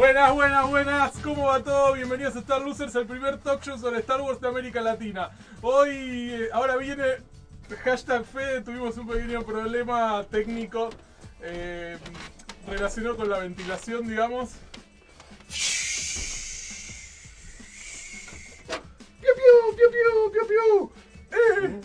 Buenas, buenas, buenas, ¿cómo va todo? Bienvenidos a Star Losers, el primer talk show sobre Star Wars de América Latina. Hoy, ahora viene hashtag Fede, tuvimos un pequeño problema técnico relacionado con la ventilación, digamos. ¡Piu, piu, piu, piu, piu, piu!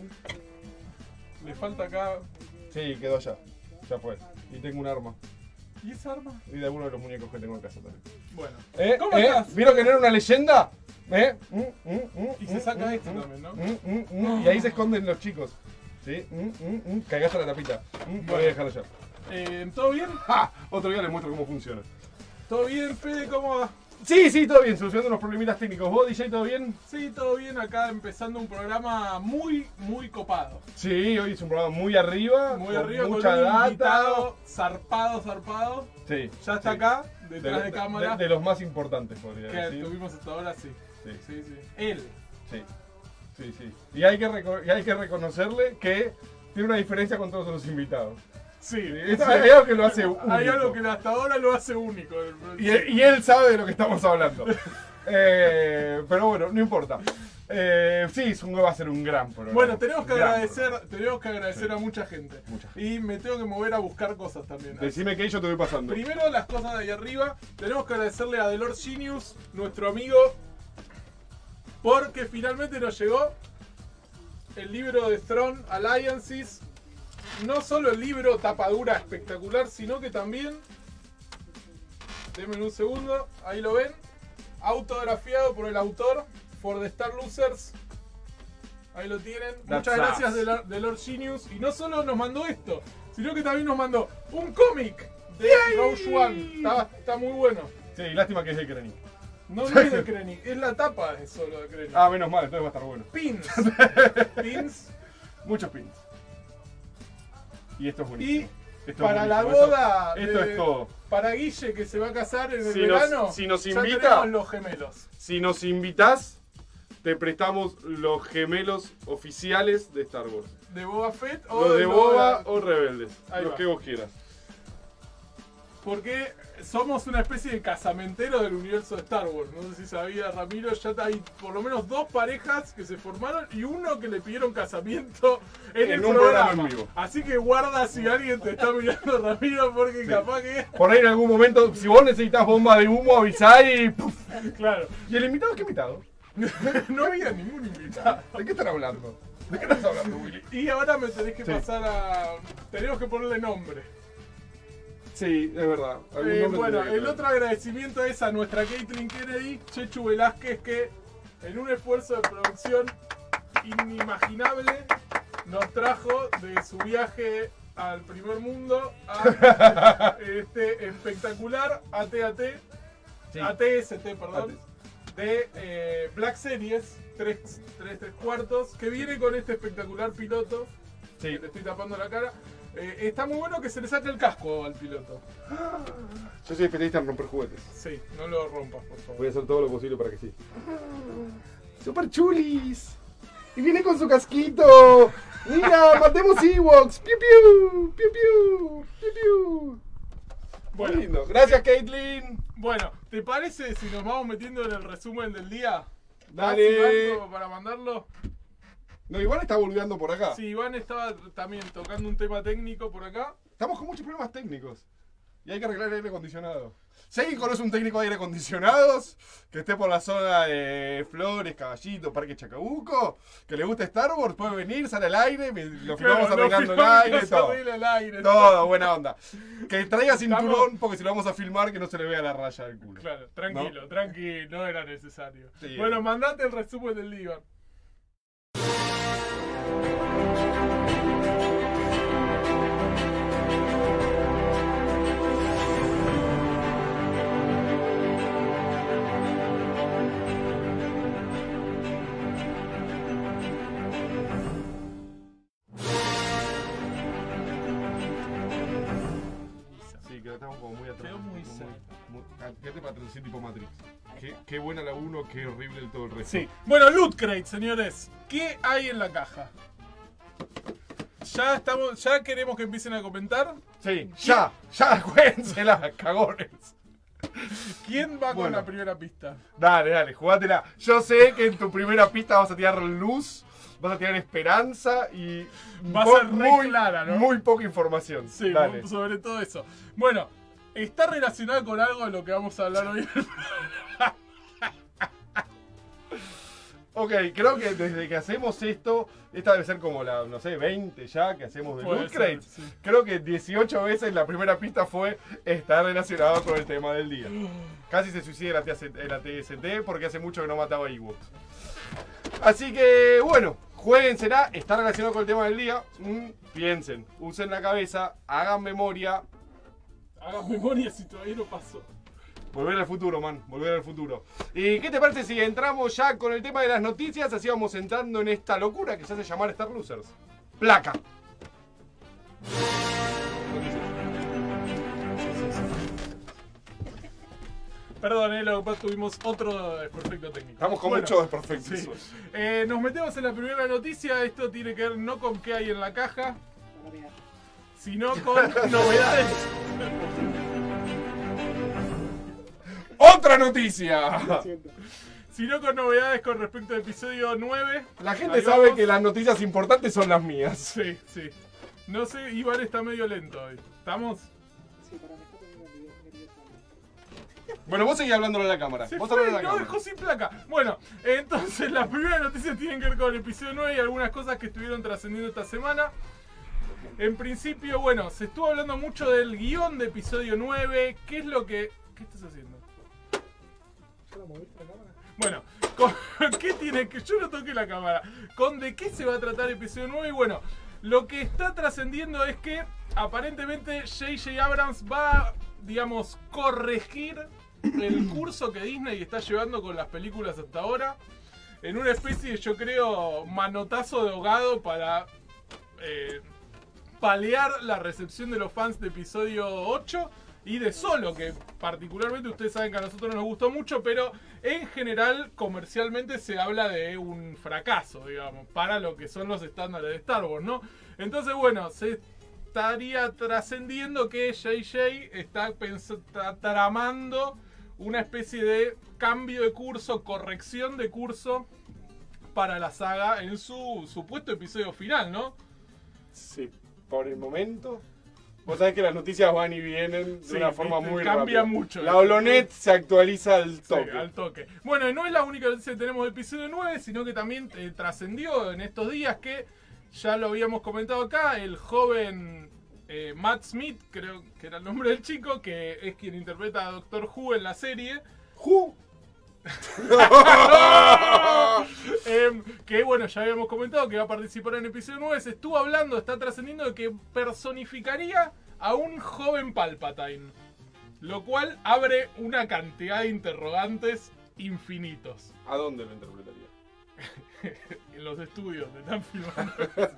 Le falta acá... Sí, quedó ya. Ya fue. Y tengo un arma. ¿Y esa arma? Y de alguno de los muñecos que tengo en casa también. Bueno. ¿Cómo estás? ¿Vieron que no era una leyenda? Y se saca esto también, ¿no? Y ahí se esconden los chicos. ¿Sí? Cagaste la tapita. Voy a dejarlo ya. ¿Todo bien? ¡Ja! Otro día les muestro cómo funciona. ¿Todo bien, Fede? ¿Cómo va? Sí, todo bien. Solucionando unos problemitas técnicos. ¿Vos, DJ, todo bien? Sí, todo bien. Acá empezando un programa muy copado. Sí, hoy es un programa muy arriba. Muy arriba, mucha con un data. invitado zarpado. Sí. Ya está acá, detrás de cámara. De los más importantes, podría que decir. tuvimos hasta ahora, sí. Sí. Él. Sí. Y hay que reconocerle que tiene una diferencia con todos los invitados. Sí. Hay algo que lo hace único. Hay algo que hasta ahora lo hace único. Y él sabe de lo que estamos hablando. Pero bueno, no importa. Sí, va a ser un gran programa. Bueno, tenemos que agradecer a mucha gente. Mucha. Y me tengo que mover a buscar cosas también. Decime que yo te voy pasando. Primero las cosas de ahí arriba. Tenemos que agradecerle a The Lord Genius, nuestro amigo, porque finalmente nos llegó el libro de Throne Alliances. No solo el libro, tapadura espectacular, sino que también, denme un segundo, ahí lo ven, autografiado por el autor, For the Star Losers. Ahí lo tienen. Muchas gracias de Lord Genius. Y no solo nos mandó esto, sino que también nos mandó un cómic de Rogue One. Está muy bueno. Sí, lástima que es de Krennic. No es de Krennic, es la tapa de solo de Krennic. Ah, menos mal, entonces va a estar bueno. Pins. Muchos pins. Y esto es buenísimo. Y para la boda esto es todo. Para Guille, que se va a casar en el verano, si nos ya invita, tenemos los gemelos. Si nos invitas, te prestamos los gemelos oficiales de Star Wars. ¿De Boba Fett o de Boba o Rebeldes? Los que vos quieras. Porque somos una especie de casamentero del universo de Star Wars. No sé si sabía Ramiro, ya hay por lo menos 2 parejas que se formaron y uno que le pidieron casamiento en el programa en vivo. Así que guarda si alguien te está mirando, Ramiro, porque capaz que... Por ahí en algún momento, si vos necesitas bomba de humo, avisá y... ¡puf! Claro. ¿Y el invitado qué invitado? No había ningún invitado. ¿De qué están hablando? ¿De qué estás hablando, Willy? Y ahora me tenés que pasar a... Tenemos que ponerle nombre. Sí, es verdad. Bueno, el otro agradecimiento es a nuestra Caitlin Kennedy, Chechu Velázquez, que en un esfuerzo de producción inimaginable nos trajo de su viaje al primer mundo a este espectacular ATST, perdón, de Black Series 3/4, que viene con este espectacular piloto. Sí. Le estoy tapando la cara. Está muy bueno que se le saque el casco al piloto. Yo soy especialista en romper juguetes. Sí, no lo rompas, por favor. Voy a hacer todo lo posible para que sí. ¡Super chulis! ¡Y viene con su casquito! ¡Mira! ¡Matemos Ewoks! ¡Piu, piu! ¡Piu, piu! ¡Piu, piu! Bueno, muy lindo. Gracias, Caitlin. Bueno, ¿te parece si nos vamos metiendo en el resumen del día? Dale. ¿Algo para mandarlo? No, Iván está boludeando por acá. Sí, Iván estaba también tocando un tema técnico por acá. Estamos con muchos problemas técnicos. Y hay que arreglar el aire acondicionado. Si alguien conoce un técnico de aire acondicionados, que esté por la zona de Flores, Caballito, Parque Chacabuco, que le guste Star Wars, puede venir, sale al aire, lo filmamos arreglando el aire, todo. Todo, buena onda. Que traiga cinturón, porque si lo vamos a filmar, que no se le vea la raya del culo. Claro, tranquilo, tranquilo, no era necesario. Sí, bueno, mandate el resumen del día. Estamos como muy atrás. Quedó muy cerca. Quédate para transición tipo Matrix. Qué buena la 1, qué horrible el todo el resto. Sí. Bueno, Loot Crate, señores. ¿Qué hay en la caja? Ya queremos que empiecen a comentar. Sí, ya, juéguensela, cagones. ¿Quién va con Bueno. la primera pista? Dale, jugátela. Yo sé que en tu primera pista vas a tirar luz, vas a tirar esperanza y Va a ser re clara, ¿no? muy poca información. Sí, Dale. sobre todo eso. Bueno, está relacionado con algo de lo que vamos a hablar hoy. Ok, creo que desde que hacemos esto, esta debe ser como la, no sé, 20 ya que hacemos de Puede Loot ser, Crates. sí. Creo que 18 veces la primera pista fue estar relacionado con el tema del día. Casi se suicida la TST porque hace mucho que no mataba a Ewoks. Así que, bueno, juéguensela, está relacionado con el tema del día. Piensen, usen la cabeza, hagan memoria. Hagan memoria si todavía no pasó. Volver al futuro, man, volver al futuro. ¿Y qué te parece si entramos ya con el tema de las noticias? Así vamos entrando en esta locura que se hace llamar Star Losers. Placa. Perdón, lo que pasa, tuvimos otro desperfecto técnico. Estamos con Bueno, muchos desperfectos. sí. Nos metemos en la primera noticia. Esto tiene que ver no con qué hay en la caja, sino con novedades. ¡Otra noticia! Sino con novedades con respecto al episodio 9. La gente Ahí sabe vamos. que las noticias importantes son las mías. Sí, sí. No sé, Iván está medio lento hoy. ¿Estamos? Sí, para mí está poniendo nervioso. Bueno, vos seguís hablándole a la cámara. Se Vos fue, hablale a la no cámara. dejó sin placa. Bueno, entonces las primeras noticias tienen que ver con el episodio 9 y algunas cosas que estuvieron trascendiendo esta semana. En principio, bueno, se estuvo hablando mucho del guión de episodio 9. ¿Qué es lo que... ¿Qué estás haciendo? ¿Ya la moviste la cámara? Bueno, ¿qué tiene que...? Yo no toqué la cámara. ¿Con de qué se va a tratar el episodio 9? Y bueno, lo que está trascendiendo es que aparentemente J.J. Abrams va, digamos, corregir el curso que Disney está llevando con las películas hasta ahora. En una especie, yo creo, manotazo de ahogado para paliar la recepción de los fans de episodio 8 y de Solo, que particularmente ustedes saben que a nosotros no nos gustó mucho, pero en general comercialmente se habla de un fracaso, digamos, para lo que son los estándares de Star Wars, ¿no? Entonces, bueno, se estaría trascendiendo que JJ está tramando una especie de cambio de curso, corrección de curso para la saga en su supuesto episodio final, ¿no? Sí, por el momento. Vos sabés que las noticias van y vienen de Sí, una forma viste, muy cambia rápida. mucho. La Holonet se actualiza al toque. Sí, al toque. Bueno, y no es la única noticia que tenemos del episodio 9, sino que también trascendió en estos días que, ya lo habíamos comentado acá, el joven Matt Smith, creo que era el nombre del chico, que es quien interpreta a Doctor Who en la serie. ¡Ju! Que bueno, ya habíamos comentado que va a participar en el episodio 9. Se estuvo hablando, está trascendiendo de que personificaría a un joven Palpatine. Lo cual abre una cantidad de interrogantes infinitos. ¿A dónde lo interpretaría? En los estudios donde están filmando.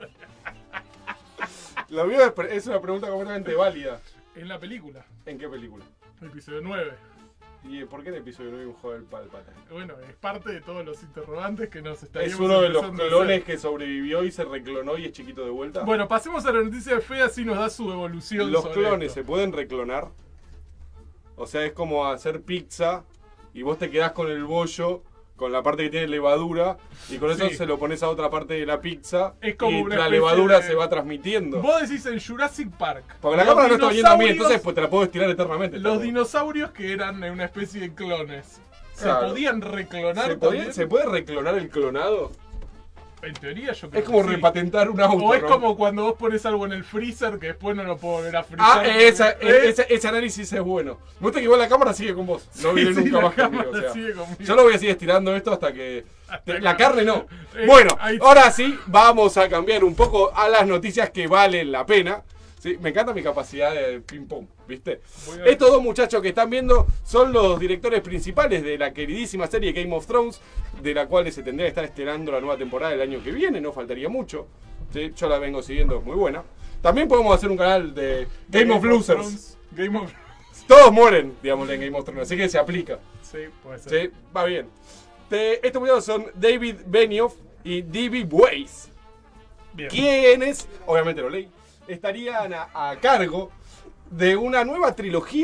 Lo mío es una pregunta completamente válida. En la película, ¿En qué película? episodio 9. ¿Y por qué en el episodio no hay un joven Palpatine? Bueno, es parte de todos los interrogantes que nos Es estaríamos uno de los empezando a clones hacer. que sobrevivió y se reclonó y es chiquito de vuelta. Bueno, pasemos a la noticia de Fe, así nos da su evolución. ¿Los sobre clones esto. se pueden reclonar? O sea, es como hacer pizza y vos te quedás con el bollo, con la parte que tiene levadura, y con eso Sí. se lo pones a otra parte de la pizza Es como y una la especie levadura de- se va transmitiendo. Vos decís en Jurassic Park. Porque la los cámara no está viendo a mí, dinosaurios- entonces pues te la puedo estirar eternamente. Los dinosaurios que eran una especie de clones. Claro. ¿Se podían reclonar ¿Se, también? ¿Se puede reclonar el clonado? En teoría yo creo Es como que sí. repatentar un auto, O es ¿no? como cuando vos pones algo en el freezer que después no lo puedo volver a freezar. Ese análisis es bueno. Me gusta que igual la cámara sigue con vos. No viene Sí, nunca la más conmigo. cámara O sea, sigue conmigo. yo lo voy a seguir estirando esto hasta que... Hasta La que- carne no. Eh, Bueno, ahí- ahora sí, vamos a cambiar un poco a las noticias que valen la pena. Sí, me encanta mi capacidad de ping pong, ¿viste? Voy a- Estos dos muchachos que están viendo son los directores principales de la queridísima serie Game of Thrones, de la cual se tendría que estar estrenando la nueva temporada el año que viene, no faltaría mucho. ¿Sí? Yo la vengo siguiendo, es muy buena. También podemos hacer un canal de Game of Losers. Thrones. Game of Todos mueren, digamos, en Game of Thrones, así que se aplica. Sí, puede ser. Sí, va bien. Estos muchachos son David Benioff y D.B. Weiss, Bien. quienes, obviamente lo leí, estarían a cargo de una nueva trilogía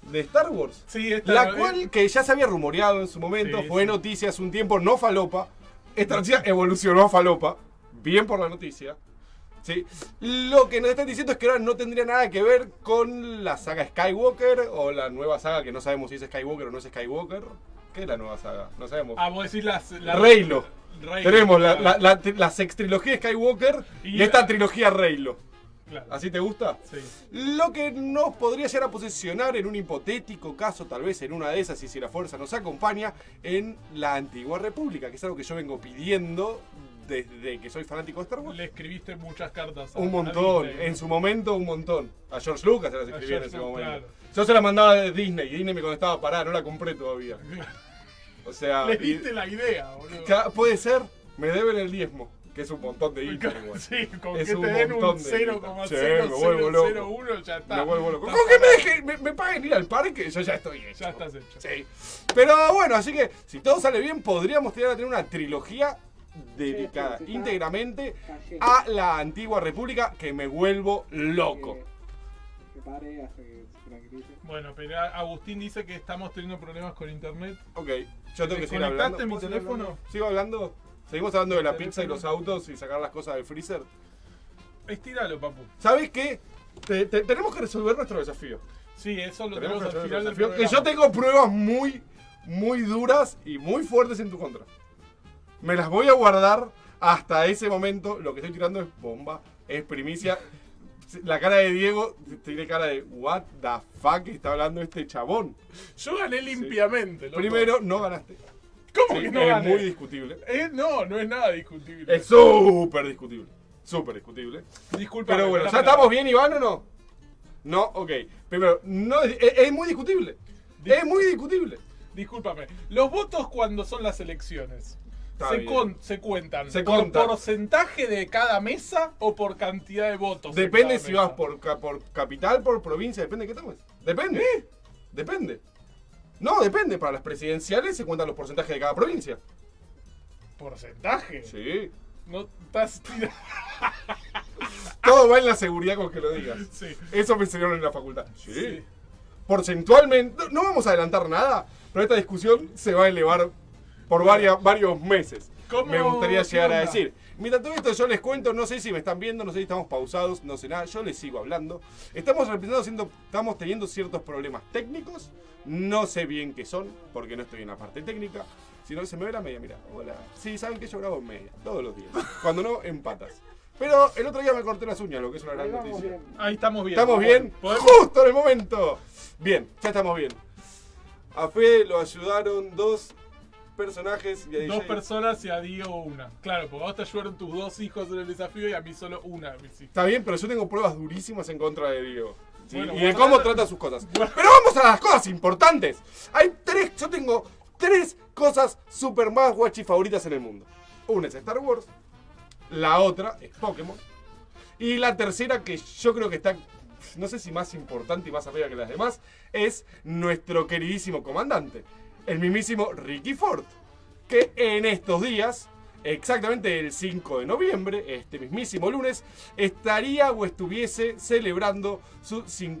de Star Wars. Sí, esta La cual, que ya se había rumoreado en su momento, Sí, fue sí. noticia hace un tiempo, no falopa. Esta noticia evolucionó a falopa. Bien por la noticia. ¿Sí? Lo que nos están diciendo es que ahora no tendría nada que ver con la saga Skywalker o la nueva saga que no sabemos si es Skywalker o no es Skywalker. ¿Qué es la nueva saga? No sabemos. Ah, vos decís Reylo. Tenemos claro. la sextrilogía de Skywalker y Y esta trilogía Reylo. Claro. ¿Así te gusta? Sí. Lo que nos podría llegar a posicionar en un hipotético caso, tal vez en una de esas, y si la fuerza nos acompaña, en la antigua república, que es algo que yo vengo pidiendo desde que soy fanático de Star Wars. Le escribiste muchas cartas a Un montón, Disney. en su momento un montón. A George Lucas se las escribí en George ese Lucas, momento. claro. Yo se las mandaba de Disney, y Disney me contestaba, pará, no la compré todavía. O sea, Le y- diste la idea, boludo. puede ser, me deben el diezmo, que es un montón de guita igual. Sí, con Es que un te den un montón de guita. Sí, me vuelvo loco. 0,0001 ya está. Me vuelvo loco. Estás Con que me pagado. dejen, me paguen ir al parque, yo ya estoy hecho. Ya estás hecho. Sí. Pero bueno, así que si todo sale bien, podríamos tener una trilogía dedicada Sí, sí, sí. íntegramente Cayendo. a la antigua república, que me vuelvo loco. Que pare hasta que se tranquilice. Bueno, pero Agustín dice que estamos teniendo problemas con internet. Ok, yo tengo que seguir ¿Desconectaste hablando. mi ¿Puedo seguir teléfono? hablando? ¿Sigo hablando? ¿Seguimos hablando de la ¿Mi pizza y teléfono? los autos y sacar las cosas del freezer? Estíralo, papu. ¿Sabes qué? Tenemos que resolver nuestro desafío. Sí, eso lo Tenemos tenemos que al resolver final nuestro del desafío. Que programa. yo tengo pruebas muy duras y muy fuertes en tu contra. Me las voy a guardar hasta ese momento. Lo que estoy tirando es bomba, es primicia. La cara de Diego tiene cara de what the fuck está hablando este chabón. Yo gané limpiamente, loco. Primero, no ganaste. ¿Cómo Sí, que no es gané? muy discutible. No, no es nada discutible. Es súper discutible. Súper discutible. Disculpa. Pero bueno, ¿ya estamos bien, Iván, o no? No, ok. Primero, no, es muy discutible. Es muy discutible. Discúlpame. Los votos cuando son las elecciones. Está Se, bien. se cuentan Se por cuentan. porcentaje de cada mesa o por cantidad de votos. en Depende cada si mesa? vas por capital, por provincia, depende de qué tomes. Depende. Depende. No, depende. Para las presidenciales se cuentan los porcentajes de cada provincia. ¿Porcentaje? Sí. No estás tirando. Todo va en la seguridad con que lo digas. Sí. Eso me enseñaron en la facultad. Sí. Sí. Porcentualmente, no vamos a adelantar nada, pero esta discusión se va a elevar por varios meses. ¿Cómo? Me gustaría ¿Qué llegar a onda? decir. Mientras todo esto yo les cuento, no sé si me están viendo, no sé si estamos pausados, no sé nada, yo les sigo hablando. Estamos teniendo ciertos problemas técnicos, no sé bien qué son, porque no estoy en la parte técnica. Si no, se me ve la media, mira, hola. Sí, saben que yo grabo en media, todos los días. Cuando no, en patas. Pero el otro día me corté las uñas, lo que es una gran Ahí vamos noticia. bien. Ahí estamos bien. ¿Estamos bien? ¿Podemos? ¡Justo en el momento! Bien, ya estamos bien. A Fede lo ayudaron dos personajes y a Dos DJ. personas y a Diego una. Claro, porque a vos te ayudaron tus dos hijos en el desafío y a mí solo una de mis hijos. Está bien, pero yo tengo pruebas durísimas en contra de Diego. ¿sí? Bueno, Y de vamos cómo a- trata sus cosas. Bueno. Pero vamos a las cosas importantes. Yo tengo tres cosas super más guachi favoritas en el mundo. Una es Star Wars, la otra es Pokémon, y la tercera, que yo creo que está, no sé si más importante y más arriba que las demás, es nuestro queridísimo comandante, el mismísimo Ricky Ford, que en estos días, exactamente el 5 de noviembre, este mismísimo lunes, estaría o estuviese celebrando su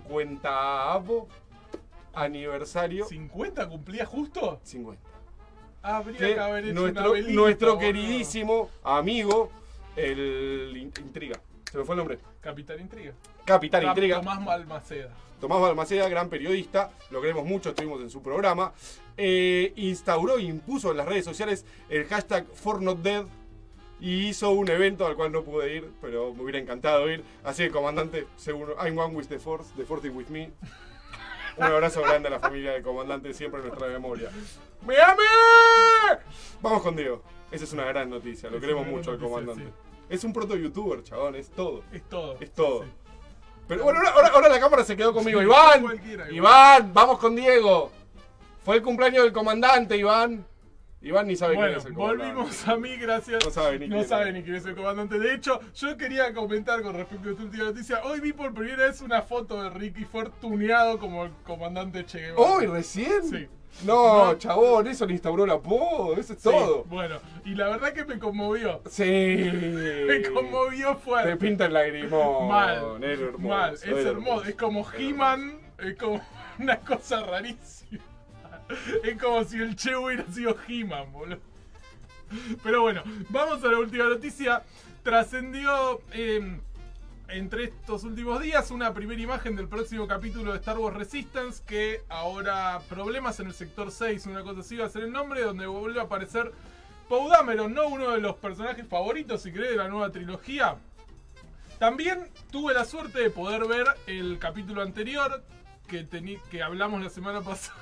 50º aniversario. ¿50 cumplía justo? 50. Habría Que que haber hecho una nuestro, velita, nuestro boludo. queridísimo amigo, el Intriga. Se me fue el nombre. Capitán Intriga. Capitán Intriga. Tomás Balmaceda. Tomás Balmaceda, gran periodista, lo queremos mucho, estuvimos en su programa. Instauró e impuso en las redes sociales el hashtag ForNotDead y hizo un evento al cual no pude ir, pero me hubiera encantado ir. Así que, comandante, seguro, I'm one with the Force is with me. Un abrazo grande a la familia del comandante, siempre en nuestra memoria. ¡Miami! Vamos con Diego. Esa es una gran noticia, lo Es queremos una mucho al gran noticia, comandante. Es un proto-youtuber, chabón, es todo. Es todo. Es todo. Sí. Pero bueno, ahora la cámara se quedó conmigo. ¡Iván! Cualquiera, ¡Iván! ¡Vamos con Diego! Fue el cumpleaños del comandante, Iván. Iván ni sabe quién Bueno, es el comandante. volvimos a mí, gracias. No sabe ni quién es. sabe ni quién es el comandante. De hecho, yo quería comentar con respecto a tu última noticia. Hoy vi por primera vez una foto de Ricky Ford tuneado como el comandante Che Guevara. ¿Hoy recién? Sí. No, No. chabón, eso le instauró el apodo, eso es Sí, todo. bueno, y la verdad que me conmovió. Sí. Me conmovió Te fuerte. pinta el lagrimón. Mal. Es hermoso. Mal, es hermoso. Es como He-Man. Es como. Una cosa rarísima. Es como si el Che hubiera sido He-Man, boludo. Pero bueno, vamos a la última noticia. Trascendió entre estos últimos días una primera imagen del próximo capítulo de Star Wars Resistance, que ahora problemas en el sector 6, una cosa así va a ser el nombre, donde vuelve a aparecer Poe Dameron, ¿no? Uno de los personajes favoritos, si querés, de la nueva trilogía. También tuve la suerte de poder ver el capítulo anterior que hablamos la semana pasada.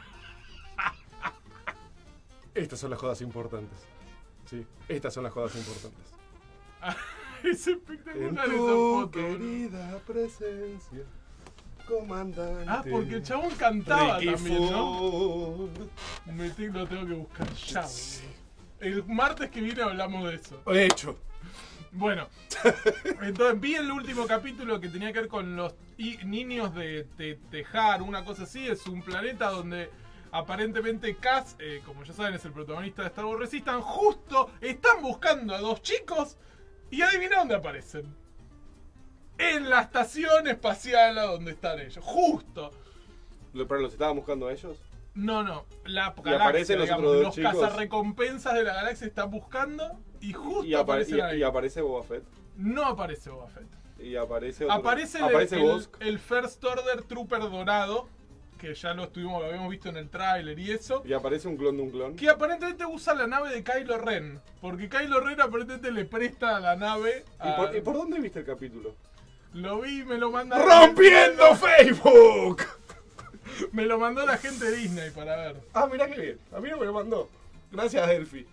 Estas son las jodas importantes. Sí, estas son las jodas importantes. Es espectacular En esa tu foto. querida presencia, comandante. Ah, porque el chabón cantaba Ricky también, ¿no? Ford. Lo tengo que buscar ya, boludo. El martes que viene hablamos de eso. Hecho. Bueno, entonces vi el último capítulo que tenía que ver con los niños de Tejar, una cosa así. Es un planeta donde aparentemente Cass, como ya saben, es el protagonista de Star Wars Resistance. Justo están buscando a dos chicos y adivina dónde aparecen. En la estación espacial a donde están ellos. Justo. ¿Pero los estaban buscando a ellos? No, la aparecen galaxia, los digamos, otros dos los chicos. cazarrecompensas de la galaxia están buscando y justo Y aparecen ahí. aparece Boba Fett. No aparece Boba Fett. Y aparece otro. Aparece Bossk. el First Order Trooper dorado, que ya lo habíamos visto en el tráiler y eso. Y aparece un clon de un clon. Que aparentemente usa la nave de Kylo Ren. Porque Kylo Ren aparentemente le presta la nave a... ¿Y por dónde viste el capítulo? Lo vi y me lo mandaron. ¡Rompiendo Facebook! Me lo mandó la gente de Disney para ver. Ah, mirá qué bien. A mí no me lo mandó. Gracias, Delphi.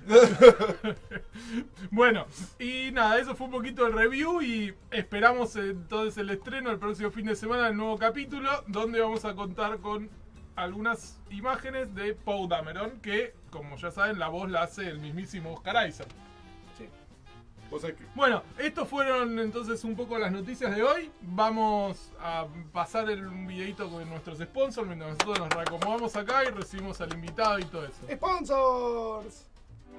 Bueno, y nada, eso fue un poquito el review y esperamos entonces el estreno el próximo fin de semana del nuevo capítulo, donde vamos a contar con algunas imágenes de Poe Dameron, que, como ya saben, la voz la hace el mismísimo Oscar Isaac. Sí. ¿Vos sabés qué? Bueno, estos fueron entonces un poco las noticias de hoy. Vamos a pasar un videito con nuestros sponsors mientras nosotros nos reacomodamos acá y recibimos al invitado y todo eso. ¡Sponsors!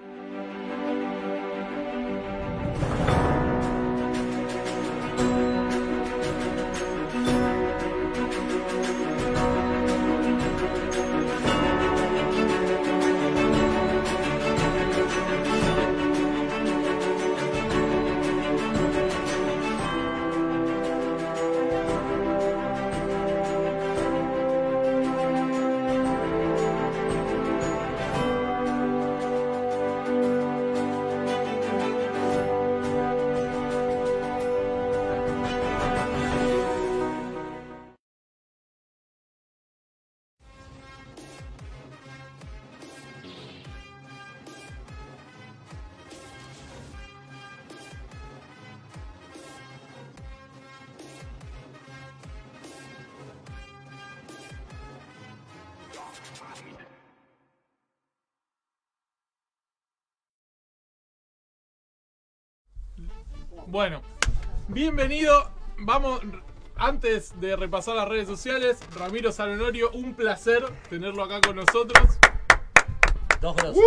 Bueno, bienvenido. Vamos, antes de repasar las redes sociales, Ramiro Salonorio, un placer tenerlo acá con nosotros. Dos grosos.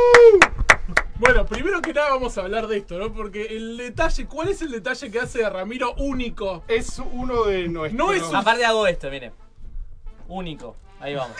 Bueno, primero que nada vamos a hablar de esto, ¿no? Porque el detalle, ¿cuál es el detalle que hace a Ramiro único? Es uno de nuestros... No es un- Aparte hago esto, miren. Único. Ahí vamos.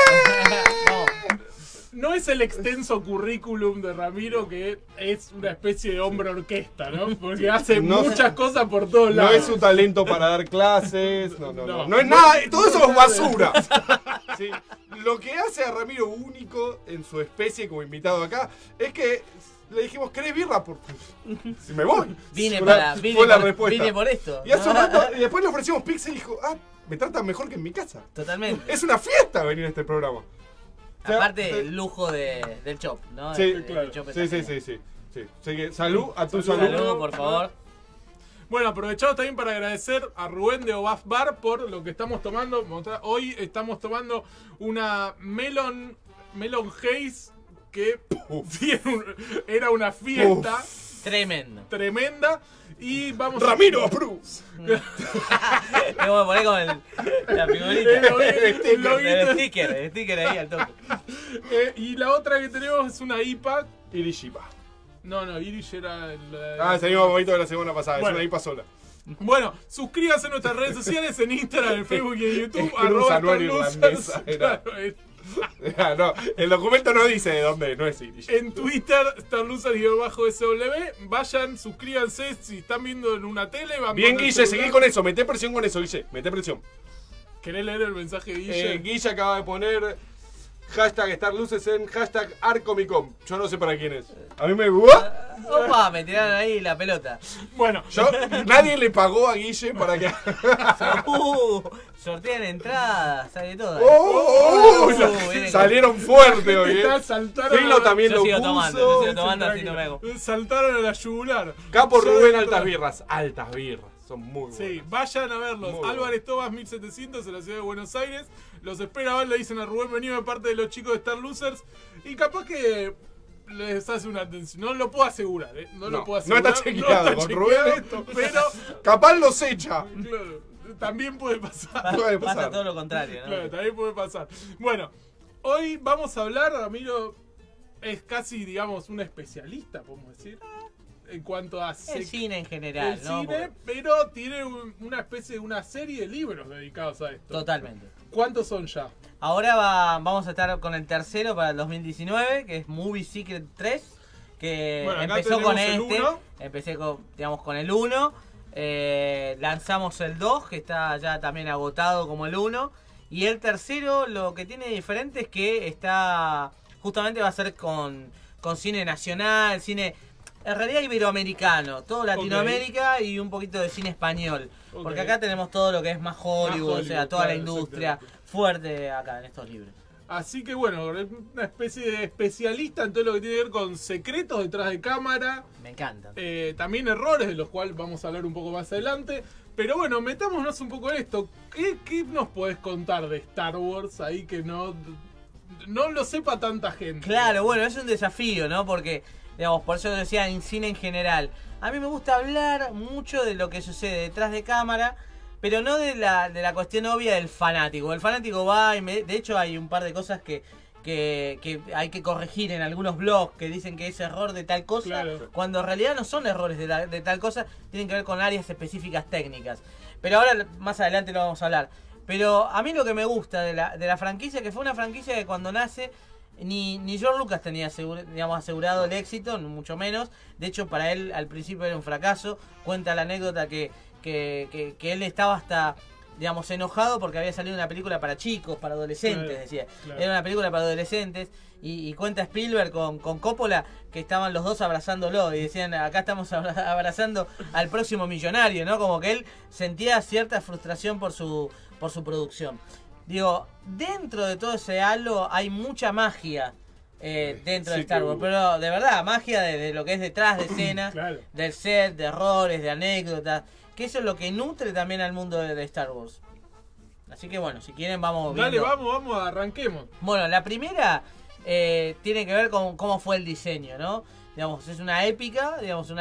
No, No es el extenso currículum de Ramiro, que es una especie de hombre orquesta, ¿no? Porque hace No- muchas cosas por todos No lados. es su talento para dar clases, no No. es nada, todo eso es basura. Sí. Lo que hace a Ramiro único en su especie como invitado acá es que le dijimos, ¿querés birra? Si me voy. vine Fue la respuesta. vine por esto. Y hace un rato, y después le ofrecimos pizza y dijo, me tratan mejor que en mi casa. Totalmente. Es una fiesta venir a este programa. O sea, Aparte, el lujo del chop, ¿no? Sí, El claro. chop Sí, está sí, genial. sí. Así que salud a tu Salud. salud. Saludos, por favor. Bueno, aprovechamos también para agradecer a Rubén de Obaf Bar por lo que estamos tomando. Hoy estamos tomando una Melon Haze que era una fiesta Tremendo. tremenda. Y vamos Ramiro Bruce. Me voy a poner con la figurita. El sticker ahí al toque. Y la otra que tenemos es una IPA. Irishiba. No, Irish era el... Es el mismo momento de la semana pasada, Bueno. es una IPA sola. Bueno, suscríbanse a nuestras redes sociales en Instagram, en Facebook y en YouTube. Cruz anual @StarLosers. irlandesa, era. Claro, No, el documento no dice de dónde, no es Irish. en Twitter, StarLosers_SW. Vayan, suscríbanse. Si están viendo en una tele, van Bien, con el Guille, celular. seguí con eso, meté presión con eso, Guille, meté presión. ¿Querés leer el mensaje de Guille? Guille acaba de poner hashtag StarLuces en hashtag Arcomicom. Yo no sé para quién es. A mí me... Opa, me tiraron ahí la pelota. Bueno, Nadie le pagó a Guille para que... Sortean entradas, sale todo. Oh, salieron fuerte hoy, está, saltaron, Filo también Yo lo sigo puso. tomando, yo sigo tomando así no me hago. saltaron a la yugular. Capo Yo Rubén, de altas todo. birras. Altas birras. Son muy buenas. Sí, vayan a verlos. Muy Álvarez Tobas 1700 en la ciudad de Buenos Aires. Los espera, van, le dicen a Rubén venido de parte de los chicos de Star Losers. Y capaz que les hace una atención. No lo puedo asegurar, ¿eh? No lo puedo no asegurar. está chequeado con Rubén. esto, pero Capaz los echa. claro, también puede pasar. Puede Pasa pasar. todo lo contrario, ¿no? Claro, también puede pasar. Bueno, hoy vamos a hablar, Ramiro es casi, digamos, un especialista, podemos decir, en cuanto a El cine en general, el ¿no? cine, pero tiene una especie de una serie de libros dedicados a esto. Totalmente. ¿Cuántos son ya? Ahora vamos a estar con el tercero para el 2019, que es Movie Secret 3, que Bueno, acá empezó con tenemos el este, 1. empecé con, digamos, con el 1, lanzamos el 2, que está ya también agotado como el 1, y el tercero lo que tiene diferente es que está, justamente va a ser con cine nacional, cine, en realidad iberoamericano, todo Latinoamérica y un poquito de cine español. Ok. Porque acá tenemos todo lo que es más Hollywood, o sea, toda la claro, industria fuerte acá en estos libros. Así que bueno, es una especie de especialista en todo lo que tiene que ver con secretos detrás de cámara. Me encanta. También errores, de los cuales vamos a hablar un poco más adelante. Pero bueno, metámonos un poco en esto. ¿Qué nos podés contar de Star Wars ahí que no lo sepa tanta gente? Claro, bueno, es un desafío, ¿no? Porque, digamos, por eso decía en cine en general. A mí me gusta hablar mucho de lo que sucede detrás de cámara, pero no de la cuestión obvia del fanático. El fanático va y de hecho hay un par de cosas que hay que corregir en algunos blogs que dicen que es error de tal cosa, Claro. cuando en realidad no son errores de tal cosa, tienen que ver con áreas específicas técnicas. Pero ahora más adelante lo vamos a hablar. Pero a mí lo que me gusta de la franquicia, que fue una franquicia que cuando nace ni George Lucas tenía asegurado el éxito, mucho menos. De hecho, para él al principio era un fracaso. Cuenta la anécdota que él estaba hasta, digamos, enojado porque había salido una película para chicos, para adolescentes, Claro, decía. claro. Era una película para adolescentes. Y cuenta Spielberg con Coppola que estaban los dos abrazándolo y decían, acá estamos abrazando al próximo millonario, ¿no? Como que él sentía cierta frustración por su producción. Digo, dentro de todo ese halo hay mucha magia dentro de Sí, Star Wars, pero de verdad, magia de lo que es detrás de escena, Claro. del set, de errores, de anécdotas, que eso es lo que nutre también al mundo de Star Wars. Así que bueno, si quieren vamos Dale, viendo. vamos, arranquemos. Bueno, la primera tiene que ver con cómo fue el diseño, ¿no? Digamos, es una épica,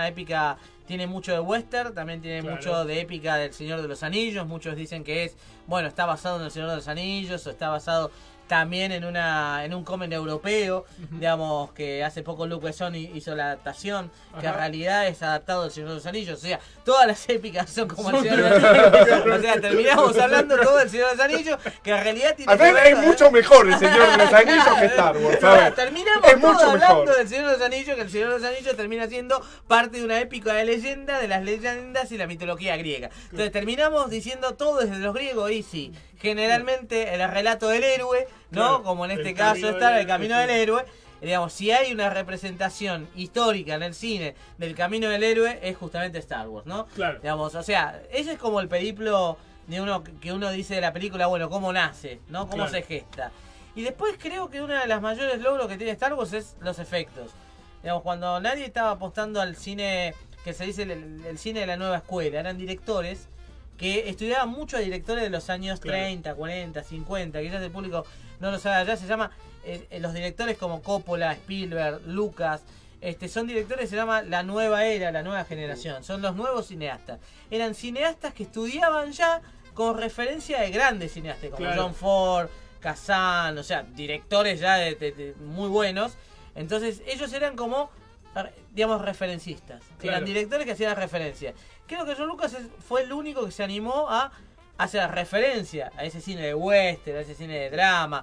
tiene mucho de western, también tiene Claro. mucho de épica del Señor de los Anillos. Muchos dicen que está basado en el Señor de los Anillos, o está basado también en un cómic europeo, digamos, que hace poco Luc Besson hizo la adaptación, que en Ajá. realidad es adaptado del Señor de los Anillos. O sea, todas las épicas son como el Señor de los Anillos. O sea, terminamos hablando todo del Señor de los Anillos, que en realidad tiene A que ver, ver es con- mucho mejor el Señor de los Anillos que Star Wars, ¿sabes? Terminamos Es todo mucho hablando mejor. del Señor de los Anillos, que el Señor de los Anillos termina siendo parte de una épica de leyenda, de las leyendas y la mitología griega. Entonces terminamos diciendo todo desde los griegos y sí, generalmente el relato del héroe, ¿no? Claro, Como en este el caso camino está del el camino héroe, del héroe. Digamos, si hay una representación histórica en el cine del camino del héroe, es justamente Star Wars, ¿no? Claro. Digamos, o sea, ese es como el periplo de que uno dice de la película, bueno, cómo nace, ¿no? Cómo Claro. se gesta. Y después creo que uno de los mayores logros que tiene Star Wars es los efectos. Digamos, cuando nadie estaba apostando al cine, que se dice el cine de la nueva escuela, eran directores que estudiaban mucho a directores de los años Claro. 30, 40, 50, quizás el público no lo sabe allá, se llama, los directores como Coppola, Spielberg, Lucas, son directores que se llama la nueva era, la nueva generación, son los nuevos cineastas. Eran cineastas que estudiaban ya con referencia de grandes cineastas, como Claro. John Ford, Kazan, o sea, directores ya de muy buenos. Entonces ellos eran como digamos, referencistas. Claro. Eran directores que hacían referencia. Creo que George Lucas fue el único que se animó a hacer referencia a ese cine de western, a ese cine de drama,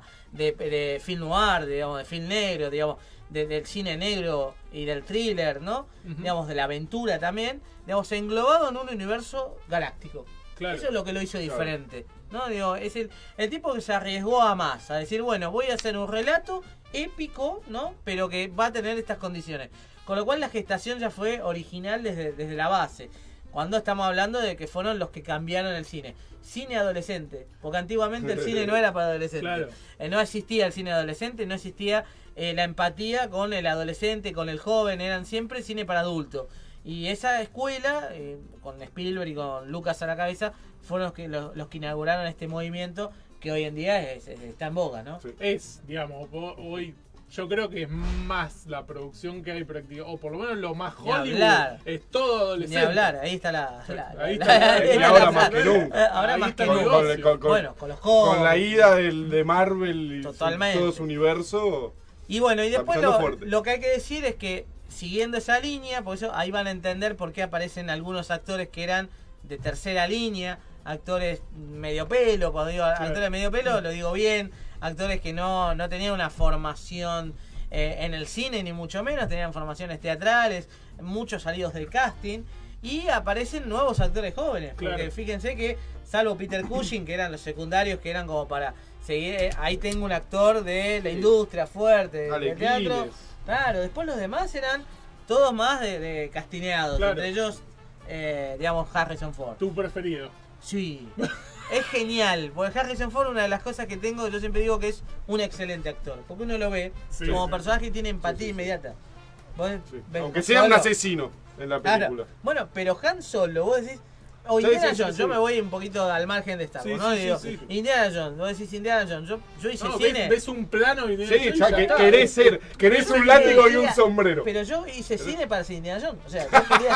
de film noir, digamos, de film negro, digamos, del cine negro y del thriller, ¿no? Digamos, de la aventura también, digamos, englobado en un universo galáctico. Claro. Eso es lo que lo hizo diferente, ¿no? Digo, es el tipo que se arriesgó a más, a decir, bueno, voy a hacer un relato épico, ¿no? Pero que va a tener estas condiciones. Con lo cual la gestación ya fue original desde la base. Cuando estamos hablando de que fueron los que cambiaron el cine. Cine adolescente, porque antiguamente el cine no era para adolescentes. Claro. No existía el cine adolescente, no existía la empatía con el adolescente, con el joven, eran siempre cine para adultos. Y esa escuela, con Spielberg y con Lucas a la cabeza, fueron los que inauguraron este movimiento que hoy en día está en boga, ¿no? Sí. Es, digamos, hoy yo creo que es más la producción que hay prácticamente, o por lo menos lo más Ni Hollywood, hablar. es todo adolescente. Ni hablar, ahí está la... Ahí está Y ahora más que nunca. Ahora Ahí más está que el nunca. negocio. Bueno, con los jóvenes. Con la ida de Marvel y Totalmente. todo su universo. Y bueno, y después Está pisando fuerte. lo que hay que decir es que siguiendo esa línea, por eso ahí van a entender por qué aparecen algunos actores que eran de tercera línea, actores medio pelo, cuando digo actores medio pelo lo digo bien, actores que no tenían una formación en el cine ni mucho menos, tenían formaciones teatrales, muchos salidos del casting, y aparecen nuevos actores jóvenes, porque Claro. fíjense que salvo Peter Cushing, que eran los secundarios, que eran como para seguir, ahí tengo un actor de la industria fuerte, del teatro. Alequines. Claro, después los demás eran todos más de castineados, Claro. entre ellos, digamos, Harrison Ford. Tu preferido. Sí, es genial, porque Harrison Ford, una de las cosas que tengo, yo siempre digo que es un excelente actor, porque uno lo ve Sí. como personaje y tiene empatía inmediata. Vos Sí. ves Aunque Han sea un Solo. asesino en la Claro. película. Bueno, pero Han Solo, vos decís, o Sí, Indiana sí, sí, Jones, sí. yo me voy un poquito al margen de Star Wars, Sí, ¿no? sí, Digo, sí, sí. Indiana Jones, vos decís Indiana Jones, yo hice No, cine. ves un plano y Sí, ya que está. querés Eso un es látigo que y un quería, sombrero. Pero yo hice cine para ser Indiana Jones. O sea,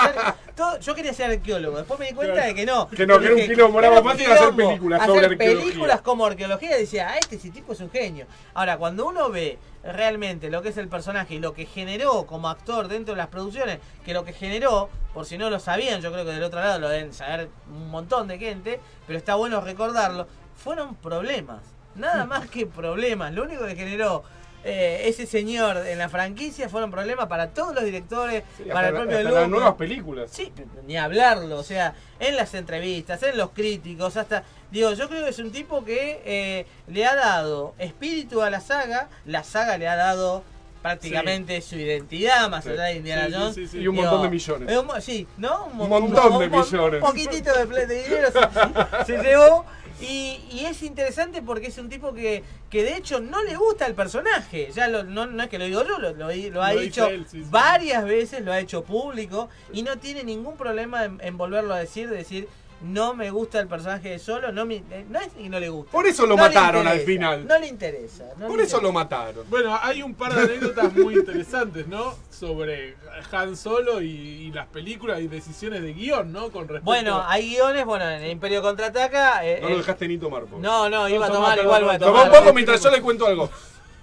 yo quería ser arqueólogo. Después me di cuenta Claro. de que no. Que no, que era un Dije, quilombo, era nada un más que iba a hacer quilombo. películas Hacer sobre arqueología. películas como arqueología, decía, ese tipo es un genio. Ahora, cuando uno ve realmente lo que es el personaje y lo que generó como actor dentro de las producciones, que lo que generó, por si no lo sabían, yo creo que del otro lado lo deben saber un montón de gente, pero está bueno recordarlo, fueron problemas. Nada más que problemas. Lo único que generó ese señor en la franquicia fueron problemas para todos los directores, Sí, para el hasta propio las Lucas. nuevas películas. Sí, ni hablarlo, o sea, en las entrevistas, en los críticos, hasta... Digo, yo creo que es un tipo que le ha dado espíritu a la saga le ha dado prácticamente su identidad, más Sí. allá de Indiana Sí, sí, Jones. sí, sí. Y un montón de millones. Sí, ¿no? Un montón de millones. Un poquitito de dinero se llevó. Y es interesante porque es un tipo que de hecho no le gusta el personaje. Ya no es que lo digo yo, lo ha Lo dicho dice él, sí, sí. varias veces, lo ha hecho público y no tiene ningún problema en volverlo a decir, no me gusta el personaje de Solo, no es que no le gusta. Por eso lo No le mataron al interesa, final. No le interesa. no Por le eso lo interesa. mataron. Bueno, hay un par de anécdotas muy interesantes, ¿no? Sobre Han Solo y las películas y decisiones de guión, ¿no? Con respecto Bueno, hay guiones, en el Imperio Contraataca... No lo dejaste ni tomar, po. No, iba a tomá, tomar, tomá, igual voy a tomá. Toma tomar. un poco mientras yo le cuento algo.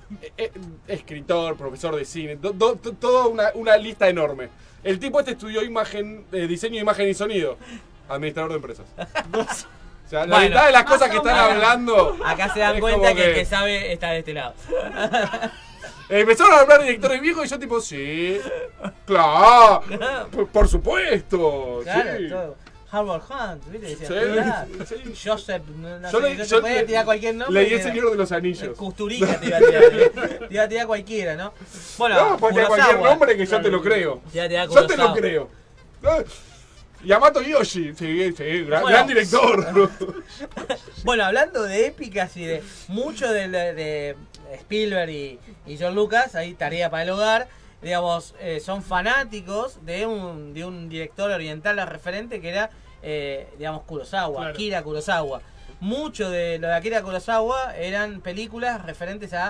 Escritor, profesor de cine, toda una lista enorme. El tipo este estudió diseño de imagen y sonido. Administrador de empresas. O sea, la Bueno, mitad de las cosas más que o están menos. hablando. Acá se dan es cuenta como que el que sabe está de este lado. Empezaron a hablar de directores viejos y yo tipo, sí, claro, por supuesto, Claro, sí. todo. Howard Hunt, ¿viste? Decía, Sí, claro. sí. Joseph, no Yo sé, le- yo yo te podía le- tirar cualquier nombre. Leí El que era- Señor de los Anillos. Custurica te iba a tirar. Te iba a tirar cualquiera, ¿no? Bueno, No, porque cualquier Kurosawa. nombre que yo te lo creo. Te iba a tirar Yo te lo Kurosawa. creo. Yamato Yoshi, sí, gran Bueno. director. Bueno, hablando de épicas y de mucho de Spielberg y George Lucas, ahí tarea para el hogar, digamos, son fanáticos de un director oriental referente que era, digamos, Kurosawa, Claro. Akira Kurosawa. Mucho de lo de Akira Kurosawa eran películas referentes a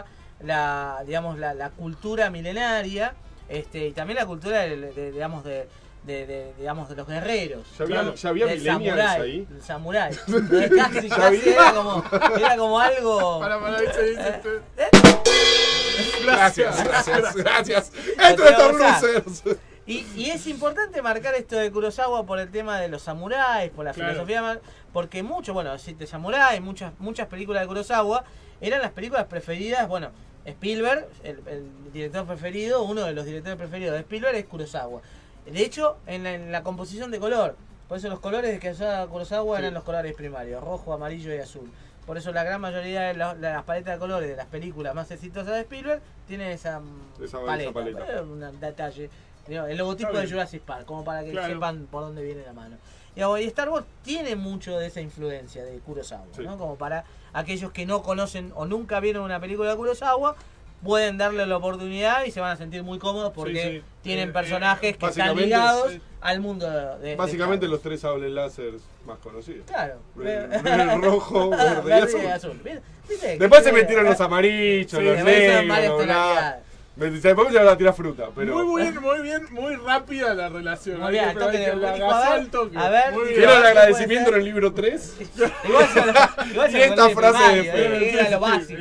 la cultura milenaria, y también la cultura digamos de los guerreros. Ya había Del millennials samurái, ahí. el samurái. Casi Ya había. era como algo. Para, dice, ¿Eh? Gracias. Esto es Star Losers. Y es importante marcar esto de Kurosawa por el tema de los samuráis, por la filosofía, porque de samuráis, muchas películas de Kurosawa eran las películas preferidas. Bueno, Spielberg, el director preferido, uno de los directores preferidos de Spielberg es Kurosawa. De hecho, en la composición de color, por eso los colores que usaba Kurosawa eran los colores primarios, rojo, amarillo y azul. Por eso la gran mayoría de las paletas de colores de las películas más exitosas de Spielberg tienen esa paleta. Es un detalle. El logotipo de Jurassic Park, como para que sepan por dónde viene la mano. Y Star Wars tiene mucho de esa influencia de Kurosawa, ¿no? Como para aquellos que no conocen o nunca vieron una película de Kurosawa, pueden darle la oportunidad y se van a sentir muy cómodos porque tienen personajes que están ligados al mundo básicamente los 3 sables láser más conocidos. Claro. El rojo, verde y azul. ¿Viste? Después se metieron los amarillos, los negros, después se van a tirar fruta, pero... Muy rápida la relación. Muy bien, A ver, quiero el agradecimiento en el libro 3. Igual y esta frase era lo básico.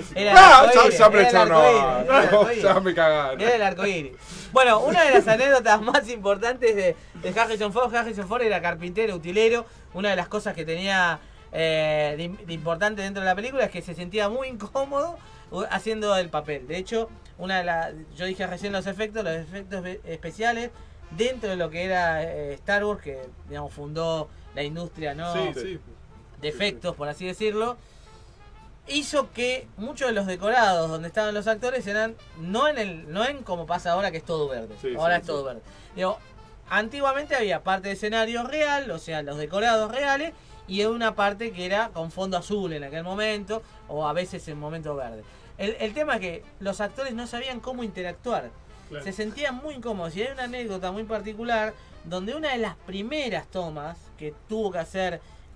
Ya me cagaron. Era el arcoíris. Bueno, una de las anécdotas más importantes de Harrison Ford era carpintero, utilero. Una de las cosas que tenía de importante dentro de la película es que se sentía muy incómodo haciendo el papel. De hecho, yo dije recién los efectos especiales dentro de lo que era Star Wars, que digamos fundó la industria, ¿no? De efectos, por así decirlo, hizo que muchos de los decorados donde estaban los actores eran no en como pasa ahora, que es todo verde. Ahora es todo verde. Digo, antiguamente había parte de escenario real, o sea, los decorados reales, y una parte que era con fondo azul en aquel momento, o a veces en momento verde. El tema es que los actores no sabían cómo interactuar. Se sentían muy incómodos. Y hay una anécdota muy particular donde una de las primeras tomas que tuvo que hacer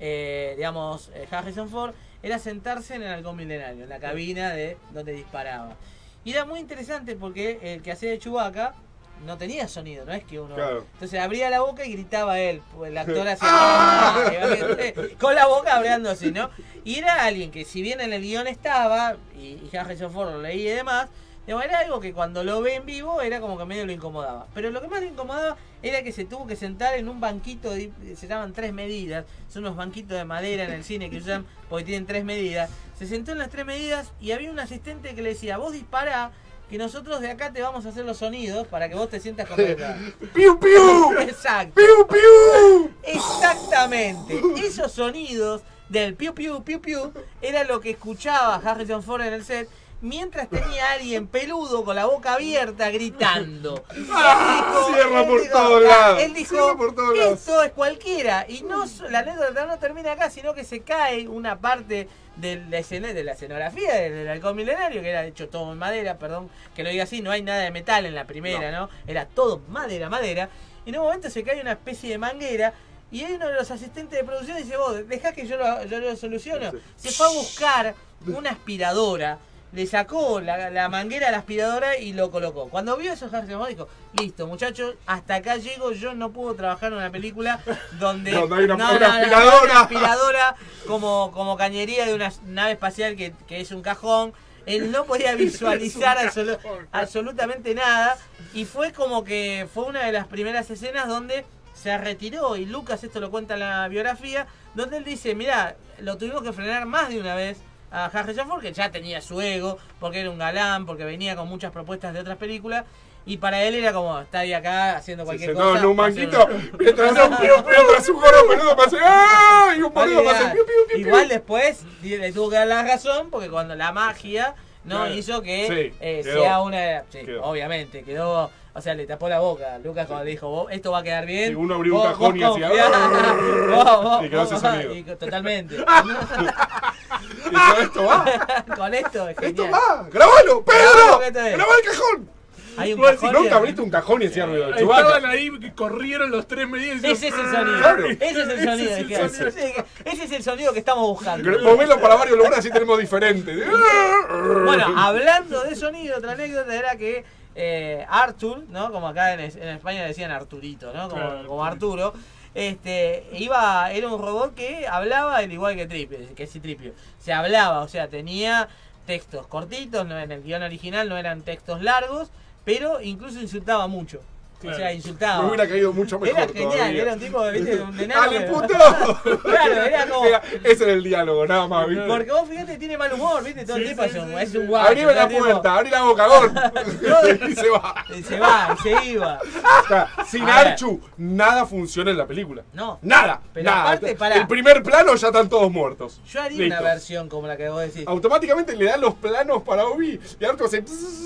Harrison Ford era sentarse en el Halcón Milenario, en la cabina de donde disparaba. Y era muy interesante porque el que hacía de Chewbacca no tenía sonido, no es que uno... Entonces abría la boca y gritaba él, el actor hacía con la boca abriendo así, ¿no? Y era alguien que, si bien en el guión estaba, y Harrison Ford lo leía y demás, era algo que cuando lo ve en vivo era como que medio lo incomodaba. Pero lo que más le incomodaba era que se tuvo que sentar en un banquito, se llaman 3 medidas, son unos banquitos de madera en el cine que usan porque tienen 3 medidas. Se sentó en las 3 medidas y había un asistente que le decía: vos dispará, que nosotros de acá te vamos a hacer los sonidos para que vos te sientas completa. ¡Piu, piu! Exacto. ¡Piu, piu! Exactamente. Esos sonidos del piu, piu, piu, piu era lo que escuchaba Harrison Ford en el set, mientras tenía a alguien peludo con la boca abierta gritando. Cierra por todos lados. Él dijo, esto es cualquiera. Y la anécdota no termina acá, sino que se cae una parte de la escenografía del Halcón Milenario, que era hecho todo en madera, perdón que lo diga así, no hay nada de metal en la primera, ¿no? Era todo madera. Y en un momento se cae una especie de manguera. Y hay uno de los asistentes de producción y dice: vos, dejá que yo lo soluciono. Se fue a buscar una aspiradora, le sacó la manguera a la aspiradora y lo colocó. Cuando vio eso, Harrison Ford dijo: listo, muchachos, hasta acá llego. Yo no puedo trabajar en una película donde hay una aspiradora como cañería de una nave espacial que es un cajón. Él no podía visualizar absolutamente nada. Y fue como que fue una de las primeras escenas donde se retiró. Y Lucas, esto lo cuenta en la biografía, donde él dice: mirá, lo tuvimos que frenar más de una vez a Harrison Ford, que ya tenía su ego, porque era un galán, porque venía con muchas propuestas de otras películas, y para él era como: está ahí acá haciendo cualquier cosa. No, en un manquito, mientras un gorro peludo pase, ¡ah! Y un boludo pase, piu, piu, piu. Igual después le tuvo que dar la razón, porque cuando la magia hizo que sea una... obviamente, quedó... O sea, le tapó la boca. Lucas cuando le dijo: esto va a quedar bien. Y uno abrió un cajón y hacía... y quedó ese sonido. Totalmente. ¿Y con esto va? Con esto es genial. ¡Esto va! ¡Grabalo, Pedro! ¡Grabá el cajón! Hay un cajón. Nunca abriste un cajón y hacía ruido. Estaban ahí, corrieron los 3 medidas. Ese es el sonido. Claro. Ese es el sonido. Ese es el sonido que estamos buscando. Movelo para varios lugares, así tenemos diferentes. Bueno, hablando de sonido, otra anécdota era que Arthur, ¿no? Como acá en España decían Arturito, ¿no? Como Arturo. Era un robot que hablaba al igual que Citripio. Se hablaba, o sea, tenía textos cortitos, no, en el guión original no eran textos largos, pero incluso insultaba mucho. Claro. O sea, insultaba. Me hubiera caído mucho mejor. Era genial, todavía. era un tipo, viste, un enano. ¡Ale, que- puto! Claro, era como. Ese era el diálogo, nada más, ¿viste? Porque vos fíjate, tiene mal humor, viste, todo el Sí, tiempo sí, es sí, un sí. guacho. Abrime la todo el tiempo- puerta, abrí la boca, Gor. Y se va. Y se va, y se iba. O sea, sin A ver. Archu, nada funciona en la película. No. Nada, Pero nada. aparte, pará. El primer plano ya están todos muertos. Yo haría Listo. una versión como la que vos decís. Automáticamente le dan los planos para Obi y Archu hace...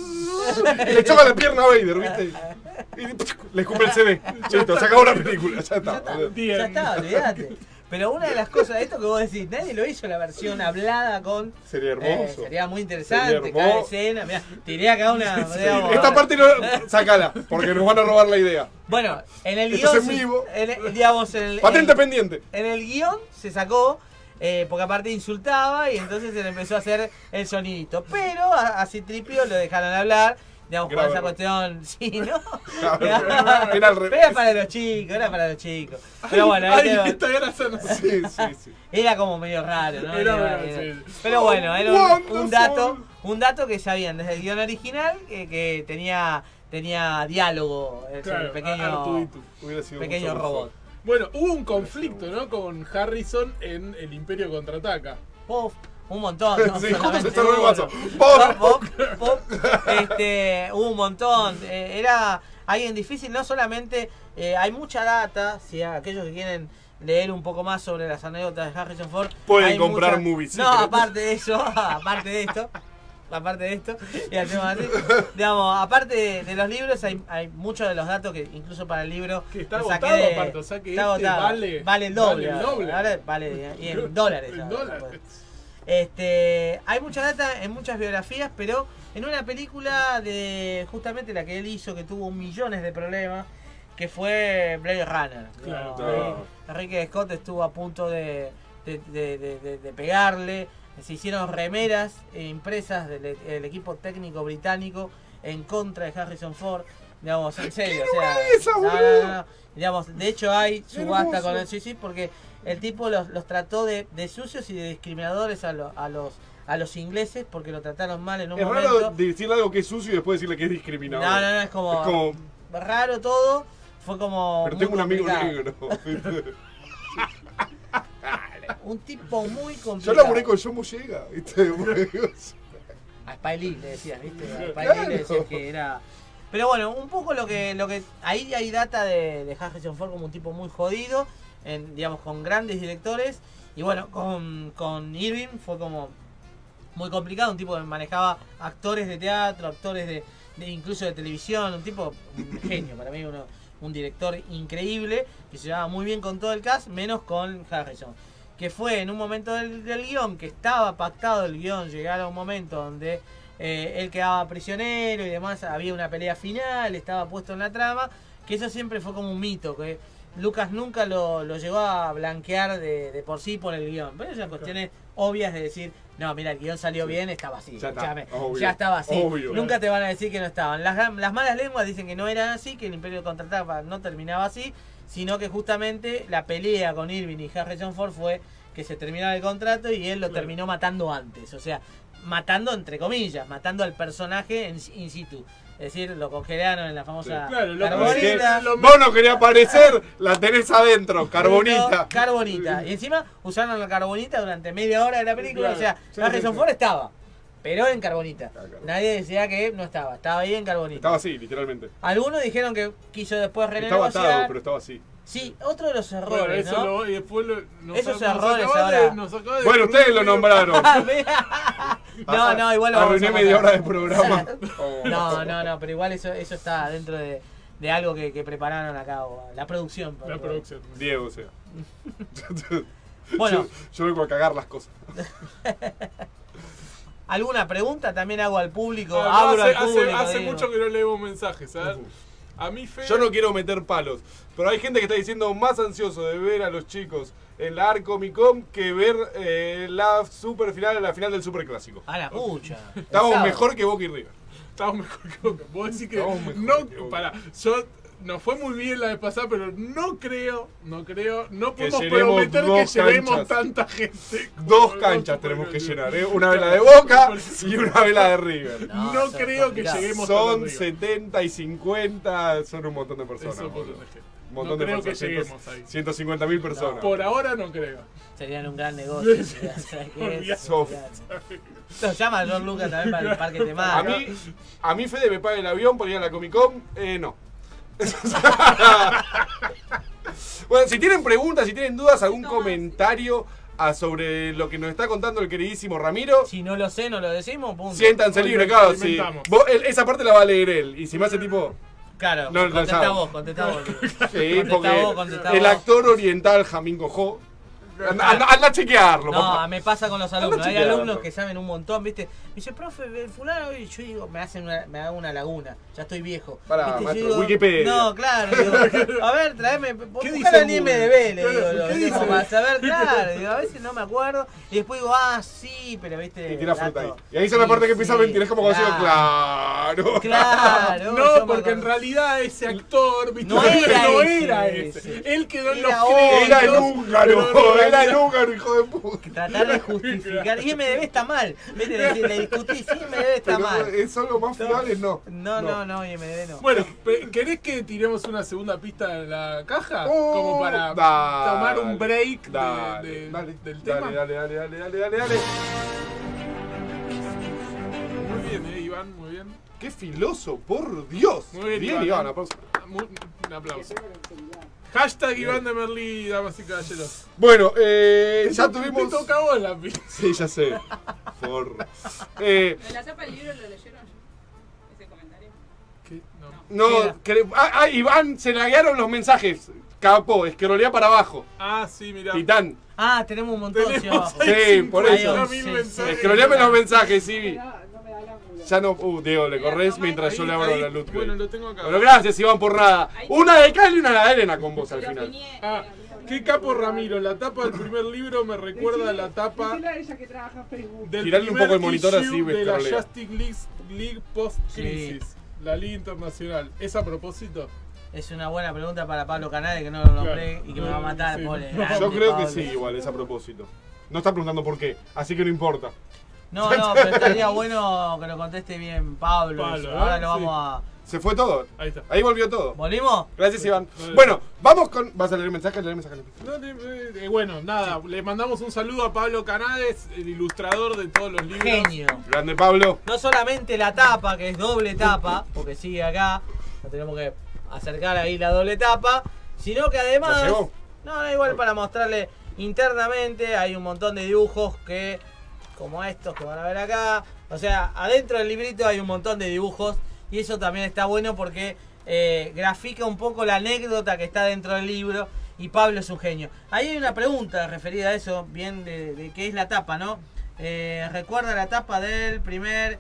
Y le choca la pierna a Vader, ¿viste? Y le escupe el CD. Listo, se acabó la película, ya está. Bien. Ya está, olvidate. Pero una de las cosas de esto que vos decís, nadie lo hizo la versión hablada con. Sería hermoso. Sería muy interesante, Sería cada hermoso. escena. Mirá, tiré acá una. digamos, Esta parte no... Sácala, porque nos van a robar la idea. Bueno, en el Esto guión. es en vivo. Digamos, en el. Patente pendiente. En el guión se sacó, porque aparte insultaba y entonces se le empezó a hacer el sonidito. Pero a Citripio lo dejaron hablar, digamos, con esa Grave. cuestión, sí, ¿no? Era al revés. Era para los chicos, era para los chicos. Pero bueno, Ay, era, esta era sana. Sí, sí, sí. era como medio raro, ¿no? Era, sí. Pero bueno, era Wonderful. un dato que sabían desde el guión original que tenía diálogo, el Claro, pequeño, Artudito. Hubiera sido pequeño mucho mejor. robot. Bueno, hubo un conflicto, ¿no? Con Harrison en El Imperio Contraataca. Puff, un montón, ¿no? Sí, justo Solamente se cerró el uno. vaso. Pop, ¡Pop! pop, pop. Hubo un montón. Era alguien difícil, no solamente. Hay mucha data, si aquellos que quieren leer un poco más sobre las anécdotas de Harrison Ford. Pueden hay comprar mucha- Movie No, Secret. aparte de eso, aparte de esto, y hacemos así. Digamos, aparte de los libros, hay muchos de los datos que incluso para el libro. Que está lo saqué agotado, de- aparte, o sea que está este agotado. vale el doble. vale el doble. Ahora vale, y en dólares. En ahora, dólares. hay mucha data en muchas biografías, pero en una película de justamente la que él hizo que tuvo millones de problemas, que fue Blade Runner. Claro, claro. Enrique Scott estuvo a punto de pegarle. Se hicieron remeras impresas del equipo técnico británico en contra de Harrison Ford. Digamos, en serio. O sea, esa, boludo? Digamos, de hecho hay subasta hermoso. con el sí, porque el tipo los trató de sucios y de discriminadores a los ingleses porque lo trataron mal en un Es momento. raro decirle algo que es sucio y después decirle que es discriminador. No, es como raro todo. Fue como. Pero muy tengo un amigo complicado. negro. Un tipo muy Yo complicado. laburé con John Boyega, ¿viste? A Spike Lee le decías, ¿viste? A Spike Claro. Lee le decías que era. Pero bueno, un poco lo que ahí hay data de Harrison Ford como un tipo muy jodido, digamos, con grandes directores. Y bueno, con Irving fue como muy complicado, un tipo que manejaba actores de teatro, actores de incluso de televisión, un tipo un genio, para mí un director increíble, que se llevaba muy bien con todo el cast, menos con Harrison. Que fue en un momento del guión, que estaba pactado el guión, llegara un momento donde él quedaba prisionero y demás, había una pelea final, estaba puesto en la trama, que eso siempre fue como un mito, que Lucas nunca lo llegó a blanquear de por sí por el guión. Pero son cuestiones obvias de decir, no, mira, el guión salió bien, estaba así. Ya está, escuchame, obvio, ya estaba así. obvio. Nunca te van a decir que no estaban. Las malas lenguas dicen que no eran así, que el Imperio Contraataca no terminaba así, sino que justamente la pelea con Irving y Harrison Ford fue que se terminaba el contrato y él lo terminó matando antes. O sea, matando entre comillas, matando al personaje in situ. Es decir, lo congelaron en la famosa Claro, lo carbonita. Vos no querías aparecer, la tenés adentro, carbonita. Carbonita. Y encima usaron la carbonita durante media hora de la película. Claro. O sea, Harrison Ford estaba, pero en carbonita. Claro. Nadie decía que no estaba. Estaba ahí en carbonita. Estaba así, literalmente. Algunos dijeron que quiso después Estaba renegociar. atado, pero estaba así. Sí, otro de los Bueno, errores, eso ¿no? y después Esos errores ahora. Bueno, ustedes lo nombraron. No, igual lo vamos Arruiné a media matar. hora de programa. No, pero igual eso está dentro de algo que prepararon acá, o la producción. La producción. Diego, o sea. Bueno. Yo vengo a cagar las cosas. ¿Alguna pregunta? También hago al público. Ah, Abro hace al público. hace digo. mucho que no leemos mensajes, ¿sabes? A mí, Fede, Yo no quiero meter palos, pero hay gente que está diciendo más ansioso de ver a los chicos en la Arc Comic Con que ver la super final, la final del super clásico. A la pucha. Estamos El sábado. mejor que Boca y River. estamos mejor que Boca. Vos decís que Estamos mejor no, que Boca. para, yo nos fue muy bien la vez pasada, pero no creo, no podemos llenemos prometer que dos llevemos canchas. tanta gente. Dos canchas tenemos que llenar, ¿eh? Una vela de Boca y una vela de River. No, eso es creo que complicado. lleguemos Son tan arriba. 70 y 50, son un montón de personas. Eso es un montón boludo. de gente. Un montón No de creo que personas. lleguemos ahí. 150.000 personas. Por ahora no creo. Serían un gran negocio. ¿Sabes qué es? Sof. Lo llama a John Lucas también para el parque A temático. mí Fede me paga el avión por ir a la Comic Con, no. Bueno, si tienen preguntas, si tienen dudas, algún comentario sobre lo que nos está contando el queridísimo Ramiro, Si no lo sé, no lo decimos, punto. siéntanse Hoy libres, lo claro. Sí. experimentamos. Esa parte la va a leer él. Y si me hace tipo. Claro, No, contestá ya. vos, contestá vos. Sí, Contestá porque el vos. actor oriental Jamín Cojó. Anda a chequearlo, No, papá. me pasa con los alumnos. Hay chequeando. alumnos que saben un montón, ¿viste? Me dice, profe, el fulano, y yo digo, me hago una laguna. Ya estoy viejo. Pará, ¿Viste? Yo maestro, digo, Wikipedia. No, claro, digo, a ver, traeme, ¿Qué buscar dice el IMDB, le digo, ¿Qué dice? como para saber, claro, digo, a veces no me acuerdo. Y después digo, sí, pero viste. Y tira dato. fruta ahí. Y ahí es la parte que empieza a mentir. Es como conocido, claro. Claro. yo No, me porque en acuerdo. realidad ese actor, ¿viste? No era no ese, era ese. ese. Él quedó en los Era créditos. Era el húngaro. pero en Era el realidad- húngaro, hijo de puta. Tratar de justificar. IMDB está mal. ¿Viste? Le discutí, sí, IMDB está Pero mal. son los más finales, no. No, IMDB no. Bueno, ¿querés que tiremos una segunda pista en la caja? Oh, Como para dale, tomar un break dale, dale, del tema. Dale. Muy bien, Iván, muy bien. Qué filoso, por Dios. Muy bien, Iván. Iván, aplauso. Un aplauso. Hashtag Iván de Merlí, damas y caballeros. Bueno, ya tuvimos. Te toca a vos la pista. Sí, ya sé. Por. ¿En la tapa del libro lo leyeron? ¿Ese comentario? ¿Qué? No. No, Iván, se laguearon los mensajes. Capo, escrolea para abajo. Ah, sí, mirá. Titán. Tenemos un montón. Tenemos sí, Sí, por eso. 50.000 Sí, sí. mensajes. Escroleame los mensajes, sí. No me da el ángulo. Ya no. Diego, le corres mientras yo le abro Ahí, la luz. Bueno, lo tengo acá. Bueno, gracias, Iván, por nada. Una de cal y una de arena con vos al Lo final. opinié. Ah, qué capo Ramiro. La tapa del primer libro me recuerda a la tapa Decile a ella que trabaja en Facebook. del Tirarle un primer poco el monitor issue así, de la escrolea. Justice League Post-Crisis. La Liga Internacional. ¿Es a propósito? Es una buena pregunta para Pablo Canales, que no lo nombré Claro. y que me va a matar, Sí. pobre. Yo grande, Yo creo que Pablo. sí, igual, es a propósito. No está preguntando por qué, así que no importa. No, pero estaría bueno que lo conteste bien Pablo. Pablo, Ahora ¿eh? lo Sí. vamos a... Se fue todo. Ahí está. Ahí volvió todo. ¿Volvimos? Gracias, Iván. Vale. Bueno, vamos con. ¿Vas a leer mensajes? Leer mensajes. No, bueno, nada, le mandamos un saludo a Pablo Canales, el ilustrador de todos los libros. Genio. Grande Pablo. No solamente la tapa, que es doble tapa, porque sigue acá, no tenemos que acercar ahí la doble tapa, sino que ¿La además... llevó? No, igual para mostrarle internamente hay un montón de dibujos que, como estos que van a ver acá, o sea, adentro del librito hay un montón de dibujos y eso también está bueno porque grafica un poco la anécdota que está dentro del libro y Pablo es un genio. Ahí hay una pregunta referida a eso, bien de qué es la tapa, ¿no? Recuerda la tapa del primer...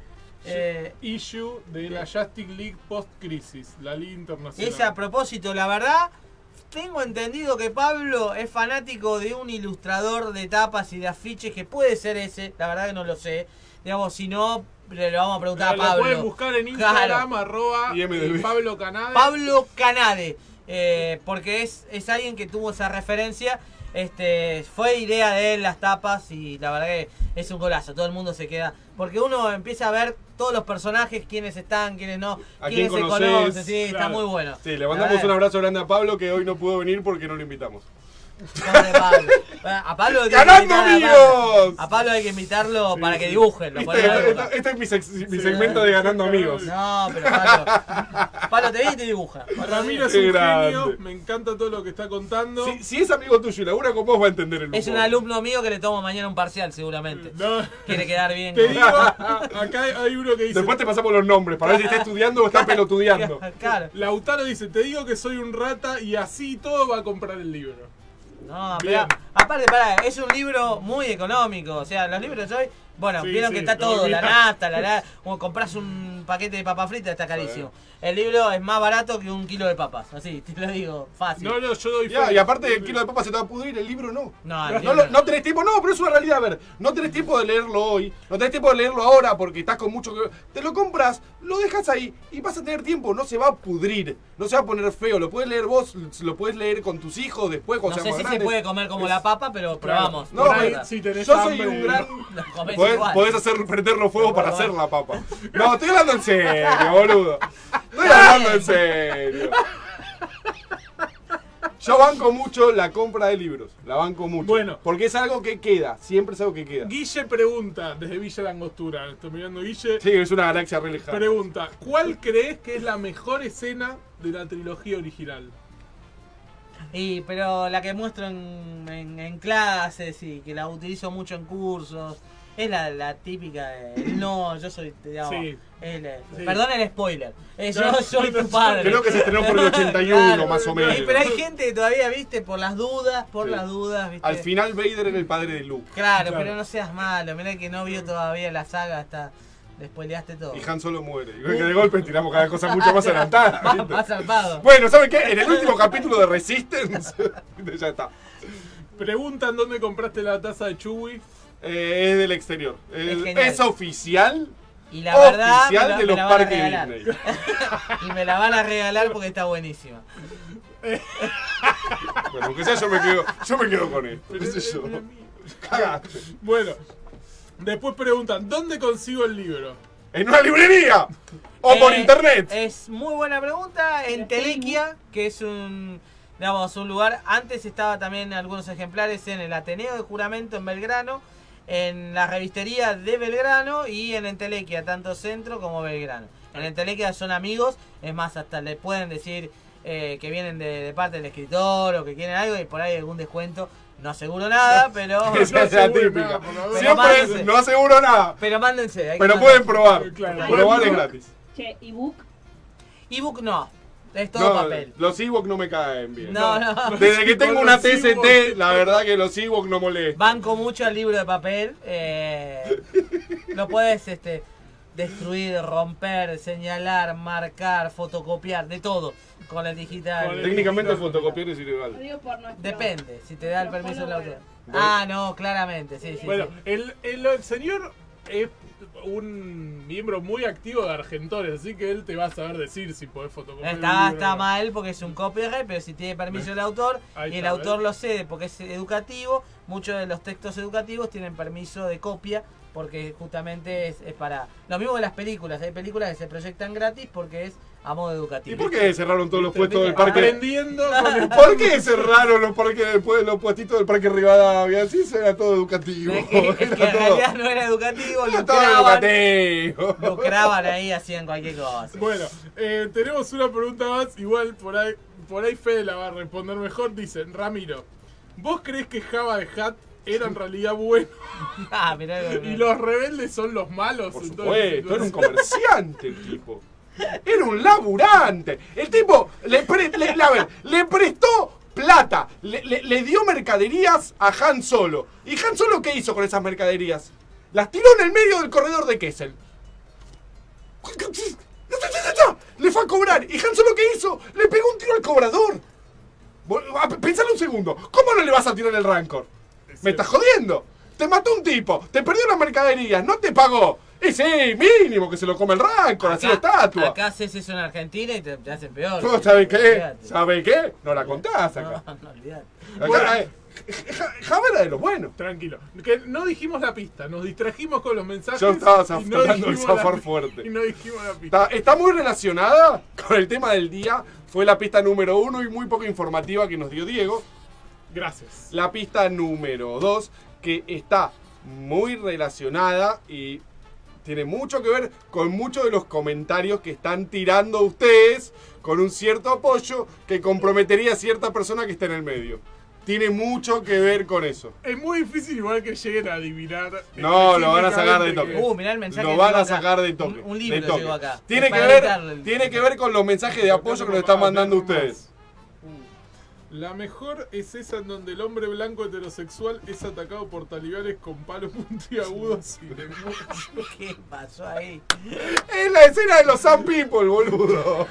Issue de la Justice League Post-Crisis, la Liga Internacional. Ese a propósito, la verdad, tengo entendido que Pablo es fanático de un ilustrador de tapas y de afiches que puede ser ese, la verdad que no lo sé. Digamos, si no, le vamos a preguntar a Lo Pablo. pueden buscar en Instagram, Claro. arroba IMDb. Pablo Canales. Pablo Canade, porque es alguien que tuvo esa referencia. Fue idea de él las tapas y la verdad que es un golazo, todo el mundo se queda, porque uno empieza a ver todos los personajes, quiénes están, quiénes no, ¿A quiénes quién se conocés? conocen, sí, está Claro. muy bueno. Sí, le La mandamos verdad, un abrazo grande a Pablo que hoy no pudo venir porque no lo invitamos. pobre Pablo. A Pablo hay que ¡Ganando, invitar a amigos! A Pablo hay que invitarlo para que dibujen. Lo ponemos a dibujar. Este es mi segmento de Ganando Amigos. No, pero Pablo te viene y te dibuja. Ramiro es Qué un grande. genio, me encanta todo lo que está contando. Si es amigo tuyo y labura con vos, va a entender el Es un humor. alumno mío que le tomo mañana un parcial seguramente. No, Quiere quedar bien. te digo, acá hay uno que dice... Después te pasamos los nombres para ver si está estudiando o está pelotudeando. Claro. Lautaro dice, te digo que soy un rata y así todo va a comprar el libro. No, Bien. pero aparte, pará, es un libro muy económico. O sea, los libros de hoy, bueno, Sí, vieron sí, que está lo todo, la olvidás. nata, como compras un paquete de papas fritas, está carísimo. El libro es más barato que un kilo de papas, así, te lo digo, fácil. No, yo doy Ya, fe. y aparte el kilo de papa se te va a pudrir, el libro no. No, el No, libro lo- no. no tenés tiempo, no, pero es una realidad, a ver, no tenés tiempo de leerlo hoy, no tenés tiempo de leerlo ahora porque estás con mucho que... Te lo compras, lo dejas ahí y vas a tener tiempo, no se va a pudrir, no se va a poner feo. Lo puedes leer vos, lo puedes leer con tus hijos después No cuando sé seamos si se grandes. puede comer como la papa, pero probamos. No, Por ahí, pero si tenés yo soy hambre, un gran... Lo comés igual. Podés hacer prender los fuegos para hacer la papa. No, estoy hablando en serio, boludo. Estoy hablando en serio. Yo banco mucho la compra de libros. La banco mucho. Bueno. Porque es algo que queda. Siempre es algo que queda. Guille pregunta, desde Villa Langostura, estoy mirando a Guille, Sí, es una galaxia re lejana. pregunta, ¿cuál crees que es la mejor escena de la trilogía original? Pero la que muestro en clases y que la utilizo mucho en cursos, es la típica de no, yo soy, digamos, Sí. sí. Perdón el spoiler, yo No, soy no, tu padre. Creo que se estrenó por el 81 Claro. más o menos. Pero hay gente que todavía, viste, por las dudas, Sí. viste. Al final Vader era el padre de Luke. Claro, Claro. pero no seas malo, mirá que no vio todavía la saga, hasta le spoileaste todo. Y Han Solo muere. Y que de golpe tiramos cada cosa mucho más adelantada. Más, ¿viste? más zarpado. Bueno, ¿saben qué? En el último capítulo de Resistance, ya está. Preguntan dónde compraste la taza de Chewie. Es del exterior. genial. Es oficial. Y la verdad, Oficial de los la van a parques regalar. Disney. Y me la van a regalar porque está buenísima. Bueno, aunque sea yo me quedo con esto. ¿Qué sé yo? Cagaste. Bueno, después preguntan, ¿dónde consigo el libro? ¿En una librería? ¿O por internet? Es muy buena pregunta. En Telequia, que es un lugar. Antes estaba también algunos ejemplares en el Ateneo de Juramento en Belgrano, en la revistería de Belgrano y en Entelequia, tanto Centro como Belgrano. En Entelequia son amigos, es más, hasta le pueden decir que vienen de parte del escritor o que quieren algo y por ahí algún descuento. No aseguro nada, pero Esa es la aseguro típica. nada, por favor. Siempre mándense. es, no aseguro nada. pero mándense. hay que Pero mandarse. pueden probar. Claro. Probar es gratis. Che, ebook. Ebook no, es todo papel. Los Ewoks no me caen bien. No, no. Desde que tengo Con una los TST, Ewoks. la verdad que los Ewoks no molestan. Banco mucho al libro de papel. Lo puedes destruir, romper, señalar, marcar, fotocopiar, de todo con el digital. Con el- Técnicamente fotocopiar es ilegal. Lo digo por nuestro... Depende, si te da el Los permiso del autor. followers. Ah, no, claramente, sí, sí. Bueno, sí. el señor es un miembro muy activo de Argentores, así que él te va a saber decir si podés fotocopiar. el libro Está o no. mal porque es un copyright, pero si tiene permiso el autor Ahí y el está, autor ¿ves? lo cede porque es educativo, muchos de los textos educativos tienen permiso de copia porque justamente es para... Lo mismo que las películas, hay películas que se proyectan gratis porque es a modo ¿Y educativo. por qué cerraron todos los puestos del parque? Aprendiendo con el ¿Por qué cerraron los puestitos del parque Rivadavia? Sí, eso era todo educativo. Es que en Era todo- realidad no era educativo, era todo lucraban, educativo. lucraban ahí, hacían cualquier cosa. Bueno, tenemos una pregunta más, igual por ahí Fede la va a responder mejor. Dicen, Ramiro, ¿vos crees que Java de Hat era en realidad bueno Ah, mirá, y los rebeldes son los malos? Por Entonces, supuesto, era un comerciante el tipo. Era un laburante. El tipo le prestó plata, le dio mercaderías a Han Solo. ¿Y Han Solo qué hizo con esas mercaderías? Las tiró en el medio del corredor de Kessel. Le fue a cobrar. ¿Y Han Solo qué hizo? Le pegó un tiro al cobrador. Pensalo un segundo. ¿Cómo no le vas a tirar el Rancor? ¿Me estás jodiendo? Te mató un tipo, te perdió las mercaderías, no te pagó. Y sí, mínimo que se lo come el Rancor, así la estatua. Acá haces eso en Argentina y te hacen peor. ¿Vos sabés qué? Olvídate. ¿Sabés qué? No la contás acá. No, no, olvidate. Acá Java era de los buenos. Tranquilo, que no dijimos la pista, nos distrajimos con los mensajes. Yo estaba y tratando de dijimos zafar la- fuerte. Y no dijimos la pista. Está muy relacionada con el tema del día. Fue la pista número 1 y muy poco informativa que nos dio Diego. Gracias. La pista número 2, que está muy relacionada y tiene mucho que ver con muchos de los comentarios que están tirando ustedes con un cierto apoyo que comprometería a cierta persona que está en el medio. Tiene mucho que ver con eso. Es muy difícil igual que lleguen a adivinar. No, lo van a sacar de toque. específicamente Mirá el mensaje. Lo que van llegó a acá. sacar de toque. Un libro de toque. llegó acá. Tiene Es que para editarlo. tiene que ver con los mensajes de apoyo que nos están mandando ustedes. La mejor es esa en donde el hombre blanco heterosexual es atacado por talibanes con palos puntiagudos y de ¿Qué pasó ahí? Es la escena de los Sun People, boludo.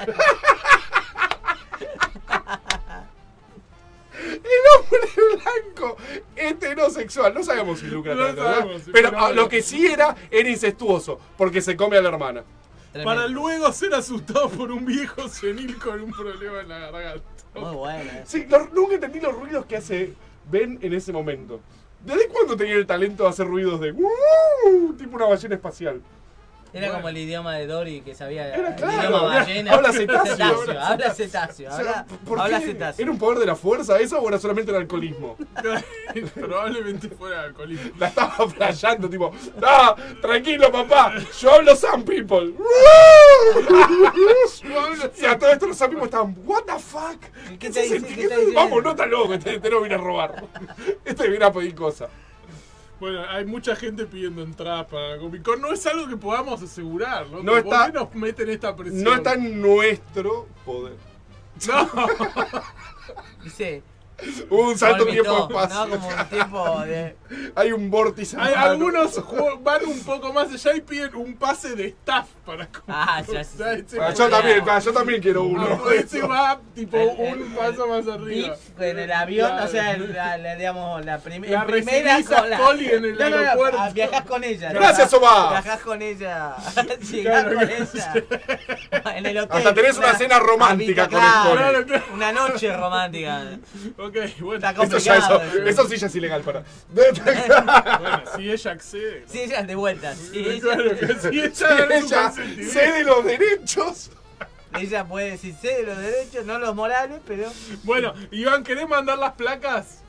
El hombre blanco heterosexual. No sabemos si lucra No tanto, ¿verdad? sabemos, Pero pero lo que sí era incestuoso, porque se come a la hermana. Tremendo. para luego ser asustado por un viejo senil con un problema en la garganta. Muy bueno. Sí, nunca entendí los ruidos que hace Ben en ese momento. ¿Desde cuándo tenía el talento de hacer ruidos de tipo una ballena espacial? Era como el idioma de Dory que sabía. Era el claro, idioma era- ballena. habla cetáceo, Habla cetáceo. O sea, ¿por Habla qué? cetáceo. ¿Era un poder de la fuerza eso o era solamente el alcoholismo? Probablemente fuera alcoholismo. La estaba flasheando, tipo, ¡ah! Tranquilo, papá, yo hablo some people. Y a todo esto los some people estaban, ¿what the fuck? ¿Qué te dice? ¿Qué ¿Qué te te- dice? Vamos, no está loco, este no viene a robar. Este viene a pedir cosas. Bueno, hay mucha gente pidiendo entradas para la Comic Con. No es algo que podamos asegurar, ¿no? No está- ¿Por qué nos meten esta presión? No está en nuestro poder. No. Dice. Un salto Olvidó, tiempo-espacio. ¿no? Como un tiempo de. Hay un vórtice. Hay humano. algunos van un poco más allá y piden un pase de staff para Comic Con. Ah, ya, sí. Ese Ah, va- yo también quiero uno. ese va tipo El- un paso más arriba. VIP en el avión, Claro. o sea, digamos, la La primera recibís a Coli en el aeropuerto. viajás con ella. Gracias, Omar. Viajás con ella. Llegás Claro, con claro. ella. En el hotel. Hasta tenés una cena romántica con claro, Coli. Claro, claro. Una noche romántica. Ok, bueno. Está Eso, ya, complicado. eso sí ya es ilegal para. Bueno, si ella accede. Sí, ella de vuelta. Sí, Claro que ella, si ella Si da su ella consentimiento. cede los derechos. ella puede decir cede los derechos, no los morales, pero. Bueno, Iván, ¿querés mandar las placas?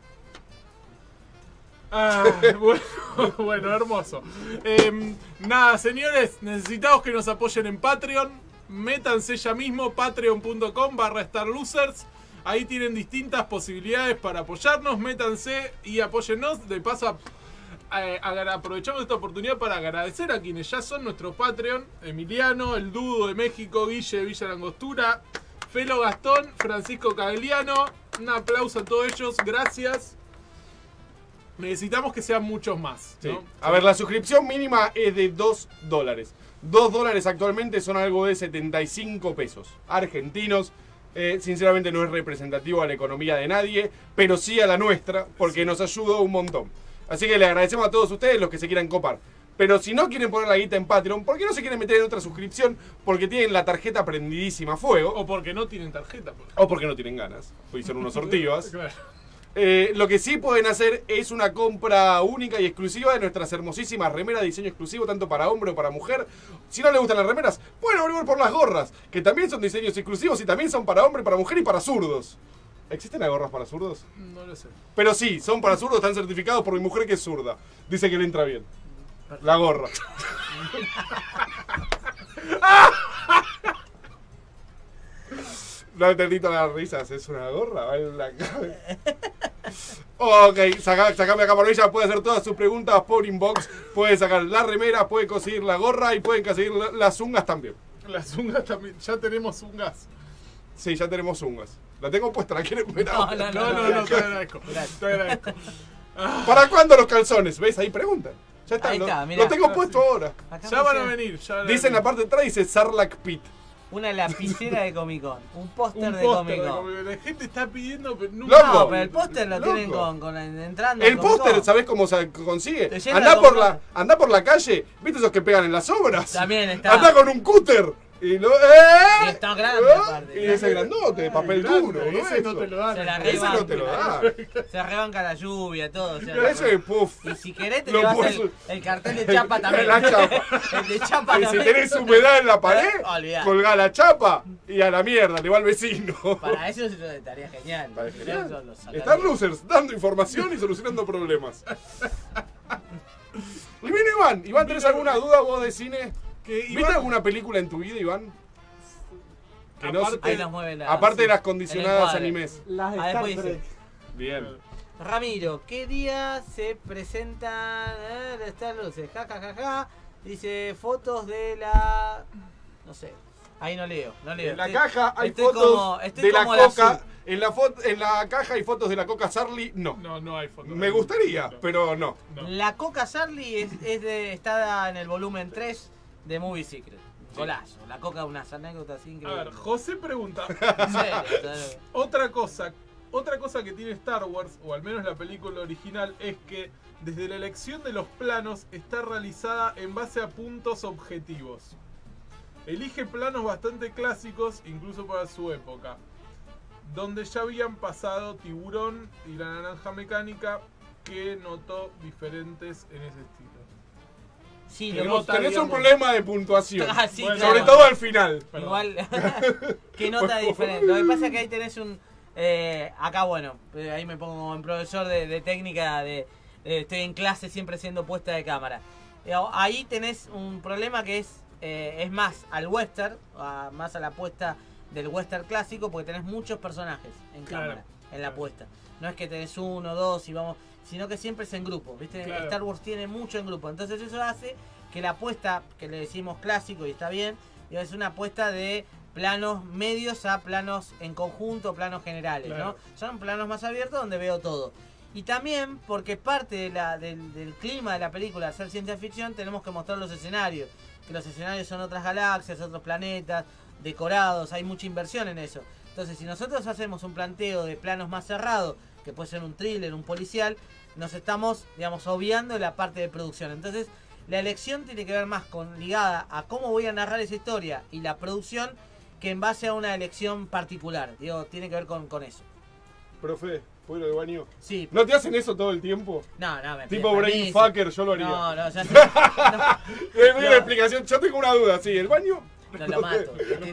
Ah, bueno, hermoso. Nada, señores, necesitamos que nos apoyen en Patreon. Métanse ya mismo, patreon.com/StarLosers. Ahí tienen distintas posibilidades para apoyarnos. Métanse y apóyennos. De paso, aprovechamos esta oportunidad para agradecer a quienes ya son nuestros Patreon. Emiliano, el Dudo de México, Guille de Villa Langostura, Felo Gastón, Francisco Cagliano. Un aplauso a todos ellos, gracias. Necesitamos que sean muchos más, Sí. ¿no? A ver, la suscripción mínima es de $2. $2 actualmente son algo de 75 pesos argentinos. Sinceramente no es representativo a la economía de nadie, pero sí a la nuestra, porque nos ayudó un montón. Así que le agradecemos a todos ustedes los que se quieran copar. Pero si no quieren poner la guita en Patreon, ¿por qué no se quieren meter en otra suscripción? Porque tienen la tarjeta prendidísima a fuego. O porque no tienen tarjeta. O porque no tienen ganas. Pues son unos sortivas. Claro. Lo que sí pueden hacer es una compra única y exclusiva de nuestras hermosísimas remeras de diseño exclusivo, tanto para hombre o para mujer. Si no les gustan las remeras, pueden averiguar por las gorras, que también son diseños exclusivos y también son para hombre, para mujer y para zurdos. ¿Existen las gorras para zurdos? No lo sé. Pero sí, son para zurdos, están certificados por mi mujer que es zurda. Dice que le entra bien. La gorra. No entendí todas las risas, ¿es una gorra? Va en la cabeza. Ok, sacame acá por ella, puede hacer todas sus preguntas por inbox, puede sacar la remera, puede conseguir la gorra y pueden conseguir las zungas también. Las ungas también. Ya tenemos ungas. Sí, ya tenemos zungas. La tengo puesta, ¿la quieren ver? No, No, te agradezco. Gracias. Te agradezco. ¿Para cuándo los calzones? ¿Ves? Ahí preguntan. Ya está, Ahí está, lo mirá. tengo puesto ahora. Acá Ya van a dice venir. Ya van a Dice en la venir. parte de atrás, dice Sarlacc Pit. una lapicera de Comic Con. Un póster Un de póster Comic de Con. Comic Con. La gente está pidiendo, pero nunca. Loco. No, pero el póster lo tienen Loco. con entrando. El en Comic póster, Con. ¿sabés cómo se consigue? Te llena Andá de por, comprar. andá por la calle, ¿viste esos que pegan en las obras? También está. Andá con un cúter. Y lo. Y está grande, aparte. Y ese grandote, de papel duro. ¿no? Ese no Eso. te lo dan. Se la Ese no te lo da. Se arrebanca la lluvia, todo. O sea, Ese, puff. y si querés te Lo llevas puedes- el cartel de chapa también. La chapa. El de chapa Y si también. tenés humedad en la pared, Olvidá. colgá la chapa y a la mierda, le va al vecino. Para eso estaría genial. Parece Pero genial. eso lo sacaría. Star Losers, dando información y solucionando problemas. Y vino Iván. Iván, ¿tenés alguna duda vos de cine? Que ¿Viste Iván- alguna película en tu vida, Iván? Que no- Aparte- Ahí nos mueve la. aparte de las sí, condicionadas el encuadre. animes. Las de Ah, Star después Trek. dice. Bien. Ramiro, ¿qué día se presentan Star Luces? Ja, ja, ja, ja. Dice fotos de la. No sé. Ahí no leo. En la caja hay estoy fotos como- estoy de la como la coca. azul. En la caja hay fotos de la coca Sarli. No. No hay foto. Me gustaría, pero no. No. La Coca Charlie está en el volumen 3 de Movie Secret. Golazo. La Coca, unas anécdotas A increíbles. ver, José pregunta. En serio, Otra cosa que tiene Star Wars, o al menos la película original, es que desde la elección de los planos está realizada en base a puntos objetivos. elige planos bastante clásicos, incluso para su época, donde ya habían pasado Tiburón y La Naranja Mecánica, que notó diferentes en ese estilo. Sí, Que lo nota, Tenés un digamos. problema de puntuación. Ah, sí, Bueno, Sobre claro. todo al final. Perdón. Igual, que nota diferente. Lo que pasa es que ahí tenés un... acá, bueno, ahí me pongo como en profesor de técnica, estoy en clase siempre siendo puesta de cámara. Ahí tenés un problema que es más al western, más a la puesta del western clásico, porque tenés muchos personajes en Claro. cámara, en la puesta. No es que tenés uno, dos y vamos... Sino que siempre es en grupo, ¿viste? Claro. Star Wars tiene mucho en grupo. Entonces eso hace que la apuesta, que le decimos clásico y está bien, es una apuesta de planos medios a planos en conjunto, planos generales, Claro. ¿no? Son planos más abiertos donde veo todo. Y también porque parte del clima de la película, al ser ciencia ficción, tenemos que mostrar los escenarios. Que los escenarios son otras galaxias, otros planetas, decorados, hay mucha inversión en eso. Entonces, si nosotros hacemos un planteo de planos más cerrados, que puede ser un thriller, un policial, nos estamos, digamos, obviando la parte de producción. Entonces, la elección tiene que ver más ligada a cómo voy a narrar esa historia y la producción que en base a una elección particular. Digo, tiene que ver con eso. Profe, ¿puedo ir al baño? Sí. ¿No te hacen eso todo el tiempo? No, me Tipo pide brain permiso. fucker, yo lo haría. No, ya sé. Le doy No. una explicación. Yo tengo una duda, sí. ¿El baño? No lo mato.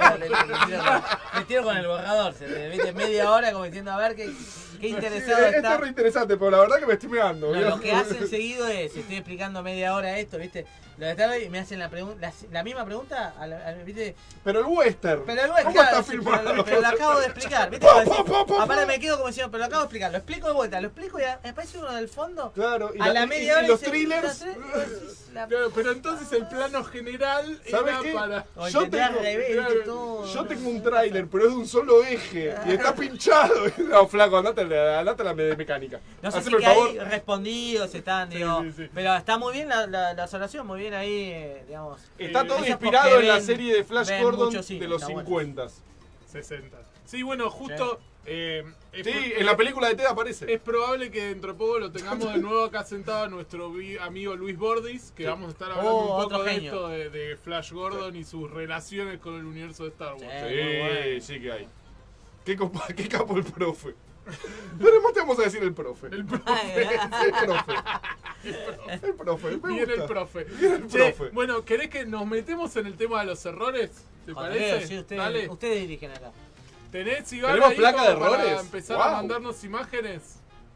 Le tiro con el borrador. ¿Viste? Media hora como diciendo, a ver qué interesado Esto está. es re interesante, pero la verdad que me estoy meando. No, ¿vio? lo que hacen seguido es, estoy explicando media hora esto, ¿viste? Lo de estar y me hacen la misma pregunta, ¿viste? Pero el western. Pero el ¿Cómo claro, está sí, filmado? pero lo acabo de explicar, ¿viste? Aparte me quedo como diciendo, pero lo acabo de explicar, lo explico de vuelta, lo explico y me aparece uno del fondo. Claro, y, A la media hora y los dice, thrillers. Claro, pero entonces el plano general ¿Sabes era qué? para... Yo tengo- Yo tengo un tráiler, pero es de un solo eje y está pinchado. No, flaco, andate a la mecánica. No sé Haceme si el que favor. hay respondidos, están, digo, sí, sí. pero está muy bien la observación, muy bien ahí, digamos. Está todo Eso es inspirado porque en la ven- serie de Flash ven Gordon mucho cine, de los está bueno. 50. 60. Sí, bueno, justo... es Sí, en la película de Ted aparece. Es probable que dentro de poco lo tengamos de nuevo acá sentado a nuestro amigo Luis Bordis, que vamos a estar hablando un otro poco de genio. esto de Flash Gordon y sus relaciones con el universo de Star Wars. Muy bueno. Sí que hay. Qué capo el profe. Pero más te vamos a decir el profe. El profe. El profe. El profe. Me Bien el gusta. profe. Bien el Che, profe. bueno, ¿querés que nos metemos en el tema de los errores? ¿Te parece? Sí, Dale. ustedes dirigen acá. ¿Tenés, Iván, ¿Tenemos ahí placa de como para errores? empezar a Wow. mandarnos imágenes?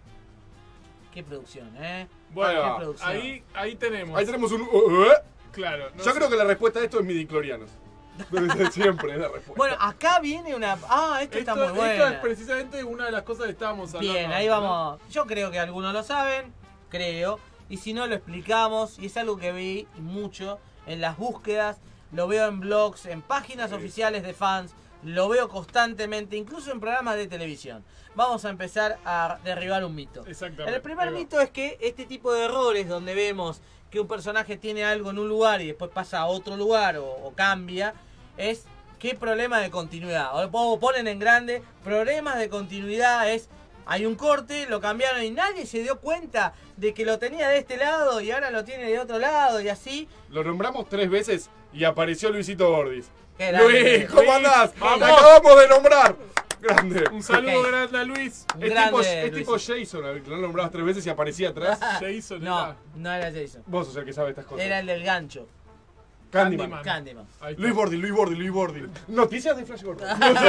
Qué producción, ¿eh? Bueno, Qué producción. ahí tenemos. Ahí tenemos un. Claro. no Yo sé. creo que la respuesta a esto es midiclorianos. Siempre es la respuesta. Bueno, acá viene una... Ah, esto está muy Esto es bueno. precisamente una de las cosas que estábamos hablando. Bien, ahí antes, ¿no? vamos. Yo creo que algunos lo saben, creo. Y si no, lo explicamos. Y es algo que vi mucho en las búsquedas. Lo veo en blogs, en páginas oficiales de fans. Lo veo constantemente, incluso en programas de televisión. Vamos a empezar a derribar un mito. Exactamente. El primer Ahí va. mito es que este tipo de errores donde vemos que un personaje tiene algo en un lugar y después pasa a otro lugar o cambia, es qué problema de continuidad. O ponen en grande, problemas de continuidad es, hay un corte, lo cambiaron y nadie se dio cuenta de que lo tenía de este lado y ahora lo tiene de otro lado y así. Lo nombramos 3 veces y apareció Luisito Bordis. Qué grande. Luis, ¿cómo andás? Vamos. Te acabamos de nombrar. Grande. Un saludo Ok. grande a Luis. Un Es grande, tipo Luisito. Jason, lo nombrabas 3 veces y aparecía atrás. Jason No, era. no era Jason. Vos sos el que sabe estas cosas. Era el del gancho. Candyman. Candyman. Ahí está. Luis Bordis. Noticias de Flash Gordon.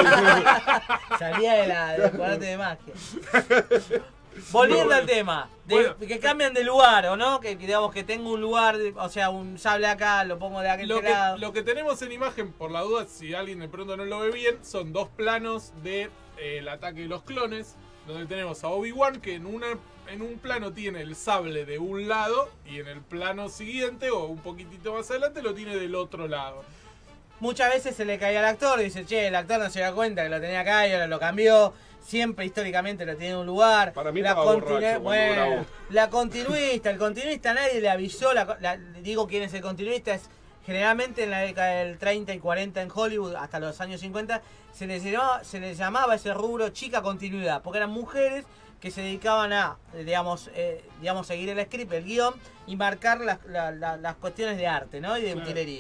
Salía del cuadrante de magia. Volviendo al tema, Bueno. que cambian de lugar, ¿o no? Que digamos que tengo un lugar, o sea, un sable acá, lo pongo de aquel Lo lado. que tenemos en imagen, por la duda, si alguien de pronto no lo ve bien, son dos planos de el ataque de los clones, donde tenemos a Obi-Wan que en un plano tiene el sable de un lado y en el plano siguiente o un poquitito más adelante lo tiene del otro lado. Muchas veces se le caía al actor y dice, che, el actor no se da cuenta que lo tenía acá y ahora lo cambió. Siempre históricamente lo tiene en un lugar. Para mí estaba borracho cuando bueno, grabó. la continuista, el continuista nadie le avisó. Digo quién es el continuista, es generalmente en la década del 30 y 40 en Hollywood, hasta los años 50, se les llamaba ese rubro chica continuidad, porque eran mujeres que se dedicaban a, digamos, seguir el script, el guión, y marcar las cuestiones de arte, ¿no? Y de Claro. utilería.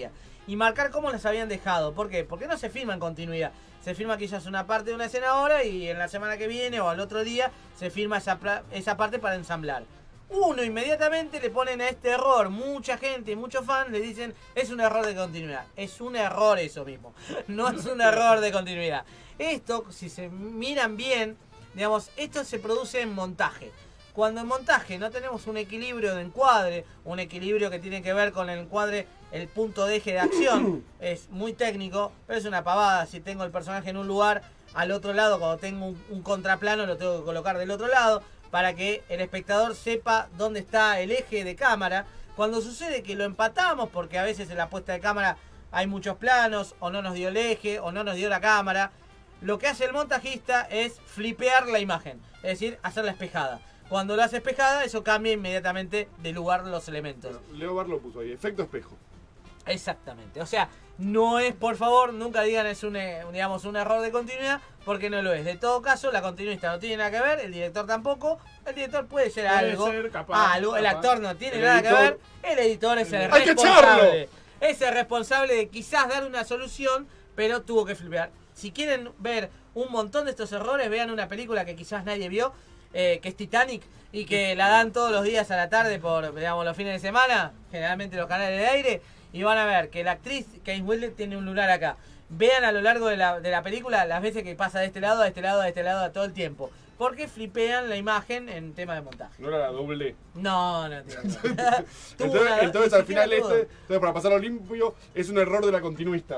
y marcar cómo las habían dejado. ¿Por qué? Porque no se filma en continuidad. Se filma quizás una parte de una escena ahora y en la semana que viene o al otro día se filma esa parte para ensamblar. Uno inmediatamente le ponen a este error, mucha gente, muchos fans le dicen es un error de continuidad. Es un error eso mismo, no es un error de continuidad. Esto, si se miran bien, digamos, esto se produce en montaje. Cuando en montaje no tenemos un equilibrio de encuadre, un equilibrio que tiene que ver con el encuadre, el punto de eje de acción, es muy técnico, pero es una pavada. Si tengo el personaje en un lugar, al otro lado, cuando tengo un contraplano, lo tengo que colocar del otro lado, para que el espectador sepa dónde está el eje de cámara. Cuando sucede que lo empatamos, porque a veces en la puesta de cámara hay muchos planos, o no nos dio el eje, o no nos dio la cámara, lo que hace el montajista es flipear la imagen, es decir, hacerla espejada. Cuando lo hace espejada, eso cambia inmediatamente de lugar los elementos. Leo Bar lo puso ahí, efecto espejo. Exactamente, o sea, no es, por favor, nunca digan es un error de continuidad, porque no lo es. De todo caso, la continuista no tiene nada que ver, el director tampoco. El director puede ser algo, el actor no tiene nada que ver, el editor es el responsable. Es el responsable de quizás dar una solución, pero tuvo que flipear. Si quieren ver un montón de estos errores, vean una película que quizás nadie vio, que es Titanic, y que la dan todos los días a la tarde por, digamos, los fines de semana, generalmente los canales de aire, y van a ver que la actriz Kate Winslet tiene un lunar acá. Vean a lo largo de la película las veces que pasa de este lado, a este lado, a este lado, a todo el tiempo. Porque flipean la imagen en tema de montaje. No era la doble. No, tío. Entonces al final entonces para pasarlo limpio, es un error de la continuista.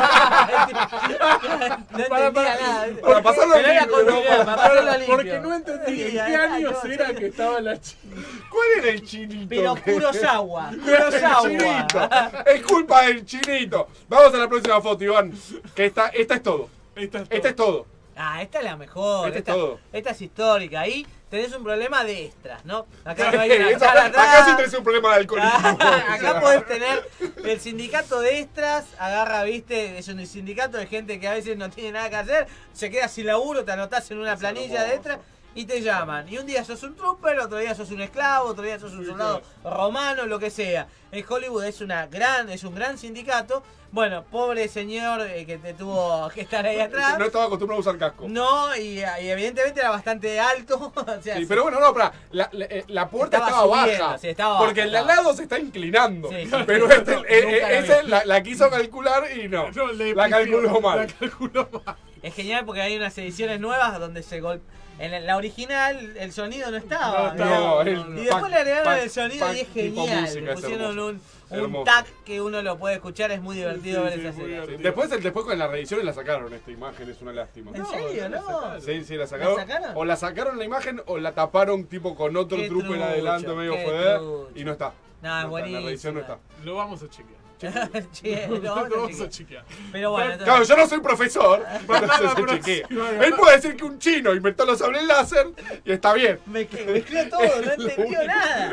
No entendía nada. Para pasarlo limpio. Porque no entendí en qué años era que estaba la chica. ¿Cuál era el chinito? Pero Kurosawa. Chinito. Es culpa del chinito. Vamos a la próxima foto, Iván. Que esta es todo. Esta es todo. Ah, esta es la mejor. Esta es histórica. Ahí tenés un problema de extras, ¿no? Acá acá sí tenés un problema de alcoholismo. Acá podés tener el sindicato de extras. Agarra, viste, es un sindicato de gente que a veces no tiene nada que hacer. Se queda sin laburo, te anotás en una planilla de extras y te llaman. Y un día sos un trooper, otro día sos un esclavo, otro día sos un soldado romano, lo que sea. En Hollywood es un gran sindicato. Bueno, pobre señor que te tuvo que estar ahí atrás. No estaba acostumbrado a usar casco. No, y evidentemente era bastante alto. O sea, sí, pero bueno, no, la puerta estaba baja. Sí, estaba porque baja, el de al lado se está inclinando. Sí, pero ese la quiso calcular y no. La calculó mal. Es genial porque hay unas ediciones nuevas donde se golpea. En la original el sonido no estaba. Y después le agregaron el sonido y es genial. Le pusieron un tag que uno lo puede escuchar, es muy divertido ver esa serie. Después con las reediciones la sacaron esta imagen, es una lástima. ¿En serio? No. Sí, la sacaron. ¿La sacaron? O la sacaron la imagen o la taparon tipo con otro truco en adelante medio joder y no está. No, es buenísimo. La reedición no está. Lo vamos a chequear. Lo vamos a chequear. Pero bueno, entonces... Claro, yo no soy profesor, entonces se chequea. Él puede decir que un chino inventó los sables láser y está bien. Mezcló todo, no entendió nada.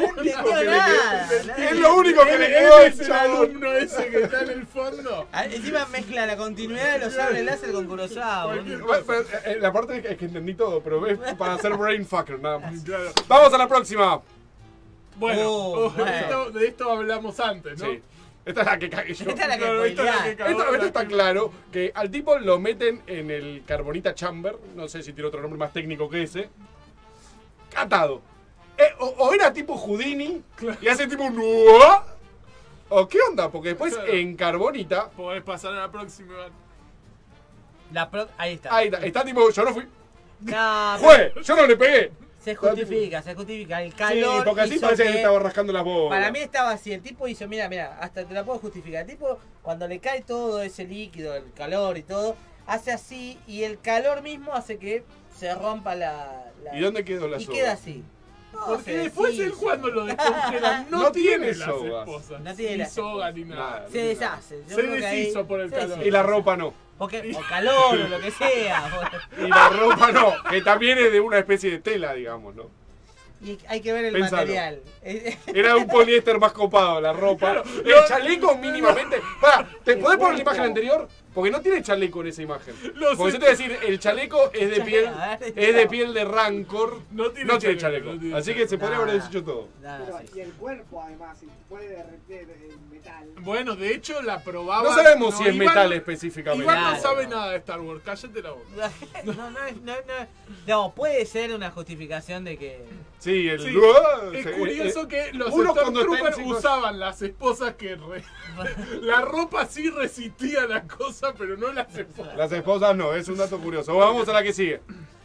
Es lo único que le quedó es el alumno ese que está en el fondo. Encima mezcla la continuidad de los sables láser con Kurosawa. La parte es que entendí todo, pero es para hacer brainfucker nada más. Vamos a la próxima. Bueno, de esto hablamos antes, ¿no? Sí. Esta es la que cagué yo. Esta es la que Esto está claro que al tipo lo meten en el Carbonita Chamber. No sé si tiene otro nombre más técnico que ese. Atado. O era tipo Houdini y hace tipo un... ¿O qué onda? Porque después en Carbonita... Podés pasar a la próxima. Ahí está. Ahí está. Está tipo, yo no fui. No, ¡Fue! Yo no le pegué. Se justifica. El calor. Sí, porque así parece que le estaba rascando las bolas. Para mí estaba así. El tipo hizo, mira, hasta te la puedo justificar. El tipo, cuando le cae todo ese líquido, el calor y todo, hace así. Y el calor mismo hace que se rompa la... ¿Y dónde quedó la soga? Y queda así. Porque después él cuando lo descongelan no tiene las sogas. esposas. No tiene ni soga ni nada. Se deshace. Se deshizo por el calor. Y la ropa no. Porque, o calor o lo que sea. Y la ropa no, que también es de una especie de tela, digamos, ¿no? Y hay que ver el Pensalo. material. Era un poliéster más copado la ropa. El chaleco mínimamente. ¿Te podés poner la imagen anterior? Porque no tiene chaleco en esa imagen. Los Porque yo te voy a decir, el chaleco es de piel de Rancor. No tiene chaleco. no tiene Así que se podría Nah. haber dicho todo. Pero, sí. y el cuerpo, además, si puede derretir el metal. Bueno, de hecho la probaba. No sabemos si es Iván- metal específicamente. Iván no Claro. sabe nada de Star Wars, cállate la boca. No, puede ser una justificación de que. Sí, el... Sí, es Sí, curioso que los uno cuando está Stormtroopers en cinco- usaban las esposas que la ropa sí resistía la cosa, pero no las esposas. Las esposas no, es un dato curioso. Vamos a la que sigue.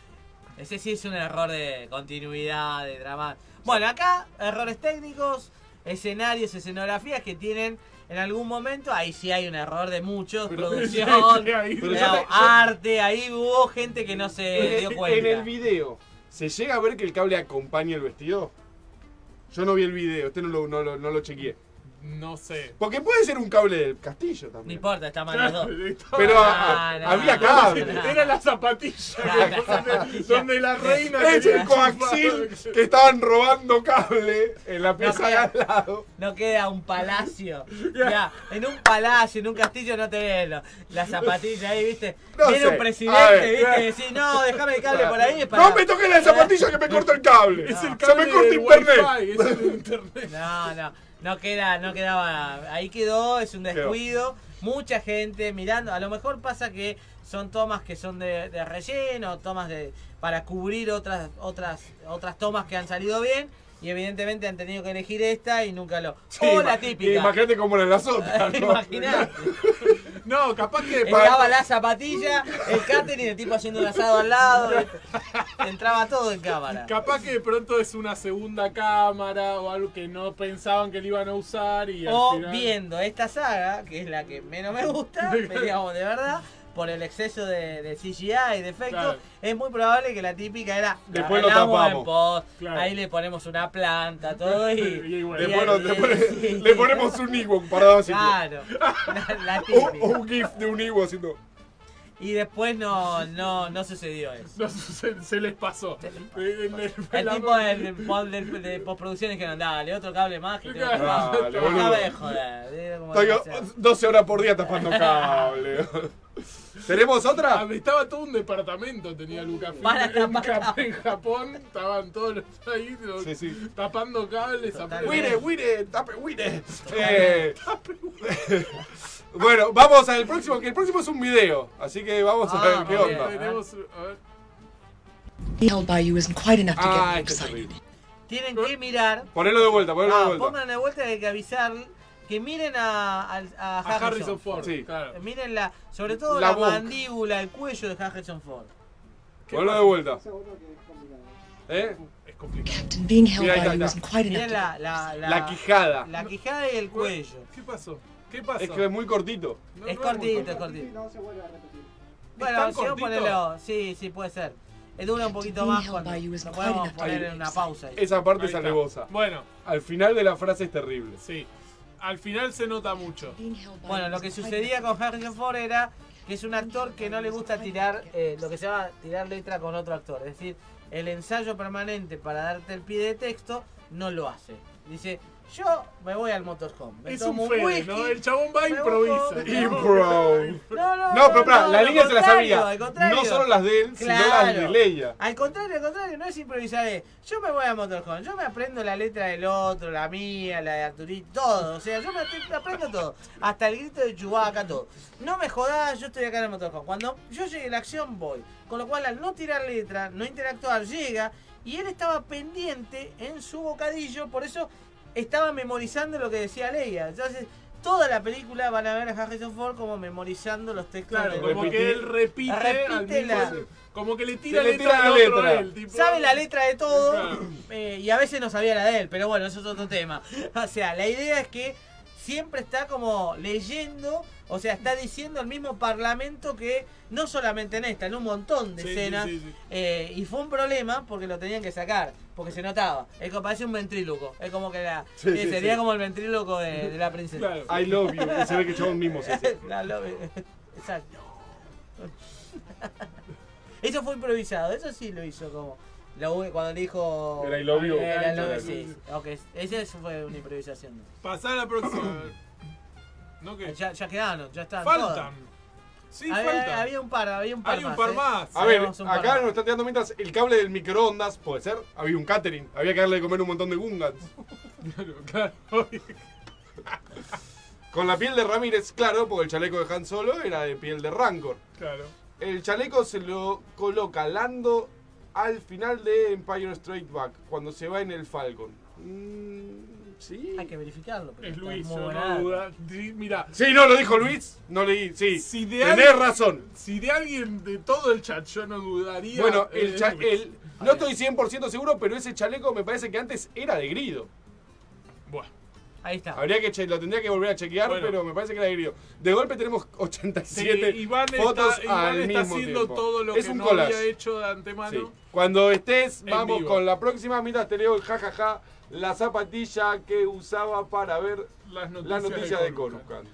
Ese sí es un error de continuidad, de drama. Bueno, acá, errores técnicos, escenarios, escenografías que tienen en algún momento. Ahí sí hay un error de muchos, Pero- producción, Sí, ahí- Pero digamos, arte. Ahí hubo gente que no se dio cuenta. En el video, ¿se llega a ver que el cable acompaña el vestido? Yo no vi el video, no lo chequeé. No sé. Porque puede ser un cable del castillo No también. importa, está mal los dos. Pero No, había no, cable. no. Era la zapatilla, La zapatilla. donde la reina Es quería el coaxil chupar. que estaban robando cable en la pieza de al lado. No queda un palacio. Ya, en un palacio, en un castillo no te ves la zapatilla ahí, ¿viste? No Viene sé. un A presidente, ver. ¿viste? Y decís, no, déjame el cable por ahí. Es para... No me toques la zapatilla que me corta el cable. Es el Se cable me corta del internet. Wi-Fi, es el internet. No quedaba. Ahí quedó, es un descuido. Mucha gente mirando. A lo mejor pasa que son tomas que son de relleno, tomas para cubrir otras tomas que han salido bien. Y evidentemente han tenido que elegir esta y nunca lo. Sí, O la típica. Imagínate cómo era la otra. ¿no? Imaginate. No, capaz que Estaba la zapatilla, el catering, el tipo haciendo un asado al lado. Entraba todo en cámara. Capaz que de pronto es una segunda cámara o algo que no pensaban que le iban a usar y al O final... viendo esta saga, que es la que menos me gusta, digamos de verdad, por el exceso de CGI y de efectos, Claro. es muy probable que la típica era Después lo arreglamos tapamos. en post, Claro. ahí le ponemos una planta, todo y... Y bueno. Después le ponemos un Ewok parado así. Claro, la O típica. un GIF de un Ewok haciendo. Y después no sucedió eso. No, se les pasó. El tipo de postproducción dijeron, dale, otro cable más que te Claro. Dale, boludo. Déjame de joder. Era como Estoy demasiado. 12 horas por día tapando cable. ¿Tenemos otra? Estaba todo un departamento, tenía Lucasfilm. Para tapar En Japón estaban todos los ahí Sí, sí. tapando cables. Totalmente. Wire, tape, Wire. Bueno, vamos al próximo, que el próximo es un video. Así que vamos a ver qué muy bien. onda. Tenemos, a ver. held by you isn't quite enough to get Ah, me este es excited. terrible. Tienen que mirar. Ponelo de vuelta, ponelo de vuelta. Pongan de vuelta que hay que avisar que miren a A Harrison Ford. Sí. Claro. Miren sobre todo La la, boca. mandíbula, el cuello de Harrison Ford. Ponelo de vuelta. Seguro que es complicado. ¿Eh? Es complicado. Captain, being held Mira, ahí by está, you ahí isn't quite enough Miren to La quijada. la quijada y el cuello. ¿Qué pasó? ¿Qué pasó? Es que es muy cortito. No, Es no cortito, es Y cortito. no se vuelve a repetir. Bueno, tan si no cortito? ponelo, sí, puede ser. Dura un poquito más cuando lo podemos poner en una pausa. ahí. Esa parte Ahí es está. alevosa. Bueno, Al final de la frase es terrible. sí. Al final se nota mucho. being held by Bueno, you lo que isn't quite sucedía enough con Harrison Ford era que es un actor que no le gusta tirar lo que se llama tirar letra con otro actor. Es decir, el ensayo permanente para darte el pie de texto no lo hace. Dice, yo me voy al motorhome. Me Es tomo un Fede, whisky, ¿no? El chabón va e me improvisa. busco- Impro. No, No, pero pará, la al línea se la contrario, sabía. al contrario. No solo las de él, sino Claro. las de Leia. Al contrario, no es improvisar. Yo me voy a motorhome, yo me aprendo la letra del otro, la mía, la de Arturito, todo. O sea, yo me aprendo todo. Hasta el grito de Chewbacca, todo. No me jodas, yo estoy acá en el motorhome. Cuando yo llegue a la acción, voy. Con lo cual, al no tirar letra, no interactuar, llega. Y él estaba pendiente en su bocadillo, por eso estaba memorizando lo que decía Leia. Entonces, toda la película van a ver a Harrison Ford como memorizando los textos. Claro, de- como Repite- que él repite al repite mismo la- como que le tira Se le letra tira al la otro letra. a él, tipo- Sabe la letra de todo Claro. y a veces no sabía la de él, pero bueno, eso es otro tema. O sea, la idea es que siempre está como leyendo, o sea, está diciendo el mismo parlamento que no solamente en esta, en un montón de Sí, escenas. sí, sí. Y fue un problema porque lo tenían que sacar, porque se notaba. Es como parece un ventríloco, es como que Sí, sí, sería sí. como el ventríloco de la princesa. Claro. I love you. Y se ve que el chabón mismo se hace. Exacto. Eso fue improvisado, eso sí lo hizo como. Cuando le dijo. El I love you. El I love Claro. you, sí. Ok, ese fue una improvisación. Pasá a la próxima. a ver. ¿No qué? Ya quedaron, ya están. Faltan. todas. Sí, falta. Había un par Hay un más. par más. A ver, Tenemos un par acá más. nos está tirando mientras el cable del microondas, puede ser. Había un catering, había que darle de comer un montón de Gungans. Claro. Con la piel de Ramírez, claro, porque el chaleco de Han Solo era de piel de Rancor. Claro. El chaleco se lo coloca Lando al final de Empire Strikes Back, cuando se va en el Falcon. ¿Sí? Hay que verificarlo. pero Es está Luis, muy yo buena no data. duda. Sí, mira, Sí, no, lo dijo Luis. No leí, sí. Si de Tenés alguien- razón. si de alguien de todo el chat yo no dudaría. Bueno, es Luis. no estoy 100% seguro, pero ese chaleco me parece que antes era de Grido. Bueno, Ahí está. Habría que lo tendría que volver a chequear, Bueno. pero me parece que era de Grido. De golpe tenemos sí, 87 Iván fotos está, Iván al está mismo haciendo tiempo. todo lo Es que un no collage. había hecho de antemano. Sí. Cuando estés, En vamos vivo. con la próxima. Mira, te leo el jajaja. La zapatilla que usaba para ver Las la noticias, noticia de Coruscant.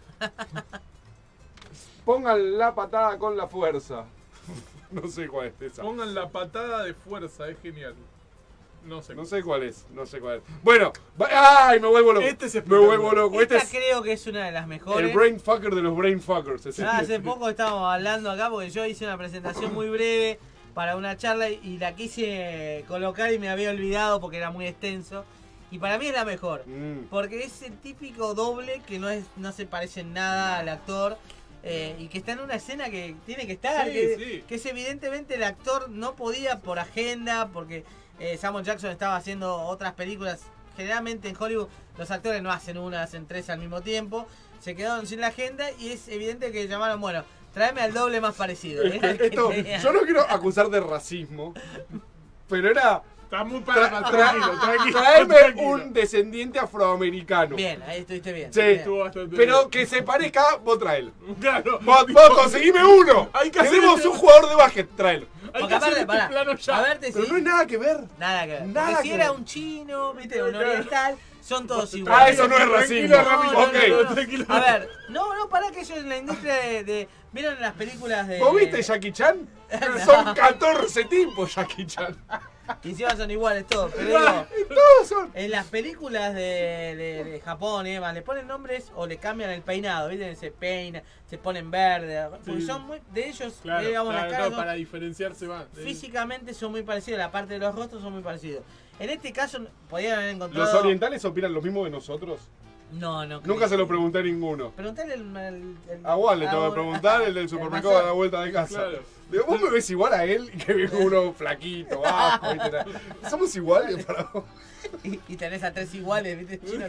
Pongan la patada con la fuerza. No sé cuál es esa. Pongan la patada de fuerza, es genial. No sé. No sé cuál es, no sé cuál es. Bueno, ¡ay! Me vuelvo loco. Este es me espectacular. vuelvo loco. Esta Este es creo que es una de las mejores. el brainfucker de los brainfuckers. ese. Hace poco estábamos hablando acá porque yo hice una presentación muy breve para una charla y la quise colocar y me había olvidado porque era muy extenso. Y para mí es la mejor. Porque es el típico doble que no se parece en nada al actor. Y que está en una escena que tiene que estar. Sí, que sí. es evidentemente el actor no podía por agenda, porque Samuel Jackson estaba haciendo otras películas. Generalmente en Hollywood los actores no hacen una, hacen tres al mismo tiempo. Se quedaron sin la agenda y es evidente que llamaron, bueno, tráeme al doble más parecido. Era el que Esto, tenía. yo no quiero acusar de racismo, pero era. Está muy tranquilo. Traeme tranquilo. un descendiente afroamericano. Bien, ahí estuviste bien. Sí. Bien. Estuvo bastante Pero bien. que se parezca, vos traelo. Claro. Vos conseguime uno. Hay que hacer Queremos este- un jugador de básquet, traelo. Hay Porque que hacer aparte, este pará, plano ya. a verte Pero si... no hay nada que ver. Nada que ver. Nada Porque que si era ver. un chino, viste, un oriental, son todos Ah, iguales. eso no es Tranquilo, racismo. Ramiro, Ok. tranquilo. A ver, no, para que ellos en la industria de ¿vieron las películas de... ¿Vos viste Jackie Chan? Son 14 tipos Jackie Chan. Y encima son iguales todos, pero digo... Todos son. En las películas de Japón, le ponen nombres o le cambian el peinado, ¿viste? Se peina, se ponen verde. Porque Sí. son muy. De ellos, Claro, digamos, las claro, caras no, son- para diferenciarse más. físicamente son muy parecidos, la parte de los rostros son muy parecidos. En este caso, podrían haber encontrado. ¿Los orientales opinan lo mismo de nosotros? No. Nunca se lo pregunté a ninguno. Preguntale A Juan le tengo que preguntar, el del supermercado a la vuelta de casa. Claro. Digo, vos me ves igual a él y que veo uno flaquito, bajo, ¿viste? Somos iguales para vos. Y tenés a tres iguales, ¿viste? Chino,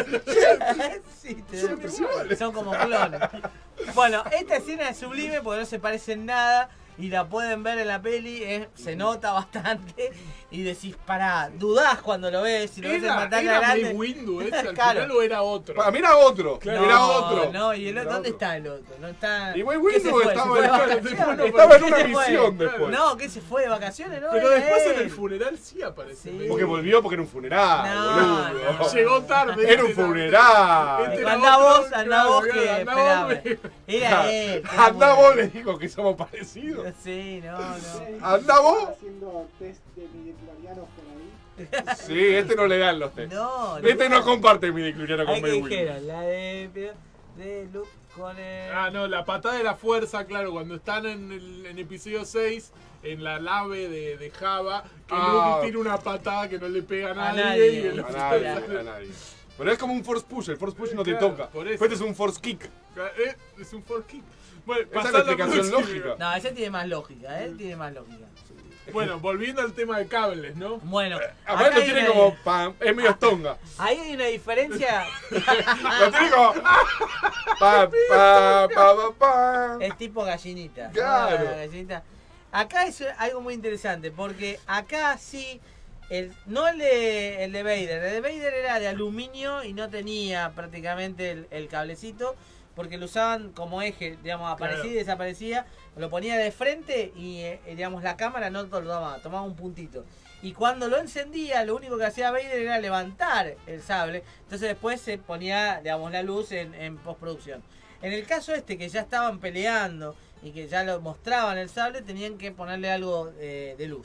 sí, Son tres iguales. son como clones. Bueno, esta escena es sublime porque no se parecen nada y la pueden ver en la peli, se nota bastante y decís, pará, dudás cuando lo ves, si lo ves en pantalla ¿Era grande. Mace Windu ese al Claro. final o era otro? Para mí era otro, Claro. era otro. No, y el Era otro, ¿dónde otro. está el otro? No está. Y Wayne ¿Qué se Windu fue? estaba ¿Se fue de en- vacaciones? Estaba en ¿Qué una se fue? misión después. No, que se fue de vacaciones, ¿no? Pero Era después en él. el funeral sí aparece. Sí. Mace Porque Windu. volvió porque era un funeral, No, boludo. no. Llegó tarde. Era un este, funeral. Este era Andá otro, vos, andá claro, vos claro, que andá vos, esperame. Era él. era Andá muy- vos, le dijo que somos parecidos. Sí, no. Anda vos. Haciendo test de midichlorianos por ahí. Sí, este no le dan los test. No, Este no comparte mi dicluriano con Hay que May Windu. dijeron, la de Luke con el... Ah, no, la patada de la fuerza, claro, cuando están en episodio 6, en la nave de Java, que Ah. Luke tira una patada que no le pega a nadie. nadie. Y el A otro- nadie, a nadie. Pero es como un force push, el force push no te Claro, toca. por eso. Este es un force kick. Es un fork kick. Bueno, Esa es pasá la a explicación próxima. lógica. No, ese tiene más lógica, tiene más lógica. Bueno, volviendo al tema de cables, ¿no? Bueno, Aparte acá lo hay tiene una- como pam, es medio estonga. ahí hay una diferencia, Lo tiene como pa pa pa pa. es tipo gallinita. ¿no? Claro. La gallinita. Acá es algo muy interesante, porque acá sí, no el de Vader, el de Vader era de aluminio y no tenía prácticamente el cablecito, porque lo usaban como eje, digamos, aparecía Claro. y desaparecía, lo ponía de frente y, digamos, la cámara no lo tomaba un puntito. Y cuando lo encendía, lo único que hacía Vader era levantar el sable, entonces después se ponía, digamos, la luz en postproducción. En el caso este, que ya estaban peleando y que ya lo mostraban el sable, tenían que ponerle algo de luz.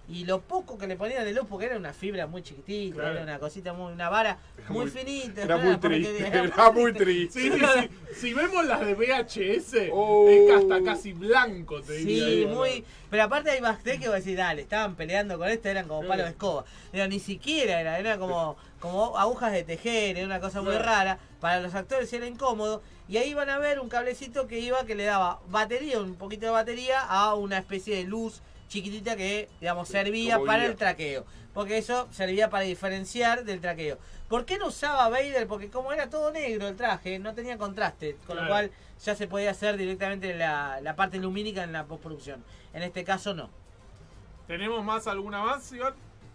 Y lo poco que le ponían de luz, porque era una fibra muy chiquitita, Claro. era una cosita una vara muy muy- finita. Era no muy porquería, triste, era muy triste. Sí, sí, sí. Si vemos las de VHS, Oh. es que hasta casi blanco, te diría. Sí, digo, muy. Pero aparte hay backstage que vos decís, dale, estaban peleando con esto, eran como palos de escoba. Pero ni siquiera era como agujas de tejer, era una cosa muy Claro. rara. Para los actores era incómodo. Y ahí van a ver un cablecito que le daba batería, un poquito de batería, a una especie de luz chiquitita que, digamos, servía como para guía. el traqueo. Porque eso servía para diferenciar del traqueo. ¿Por qué no usaba Vader? Porque como era todo negro el traje, no tenía contraste. Con lo Claro. cual ya se podía hacer directamente la parte lumínica en la postproducción. En este caso no. ¿Tenemos más alguna más, Iván?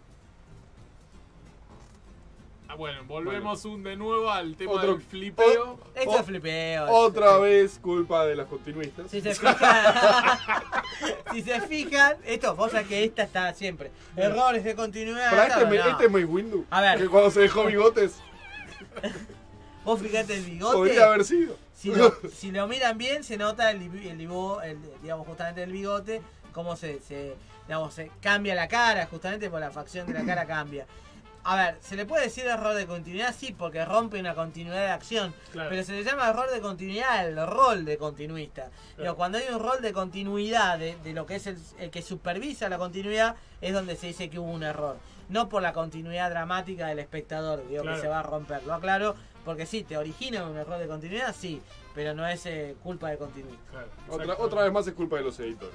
Ah, bueno, volvemos de nuevo al tema Otro- del flipeo. Esto es flipeo. Otra vez culpa de los continuistas. Si se fijan, si se fijan, esto, vos sabés que esta está siempre. Errores de continuidad. Para no. este es muy Windu. A ver. Que cuando se dejó bigotes, Vos fijate el bigote. podría haber sido. Si lo miran bien, se nota digamos, justamente el bigote, cómo se cambia la cara, justamente por la facción de la cara cambia. A ver, ¿se le puede decir error de continuidad? Sí, porque rompe una continuidad de acción. Claro. Pero se le llama error de continuidad al rol de continuista. Digo, cuando hay un rol de continuidad de lo que es el que supervisa la continuidad, es donde se dice que hubo un error. No por la continuidad dramática del espectador, digo, Claro. que se va a romper. Lo aclaro, porque sí, te origina un error de continuidad, sí, pero no es culpa de continuidad. Claro, Otra vez más es culpa de los editores.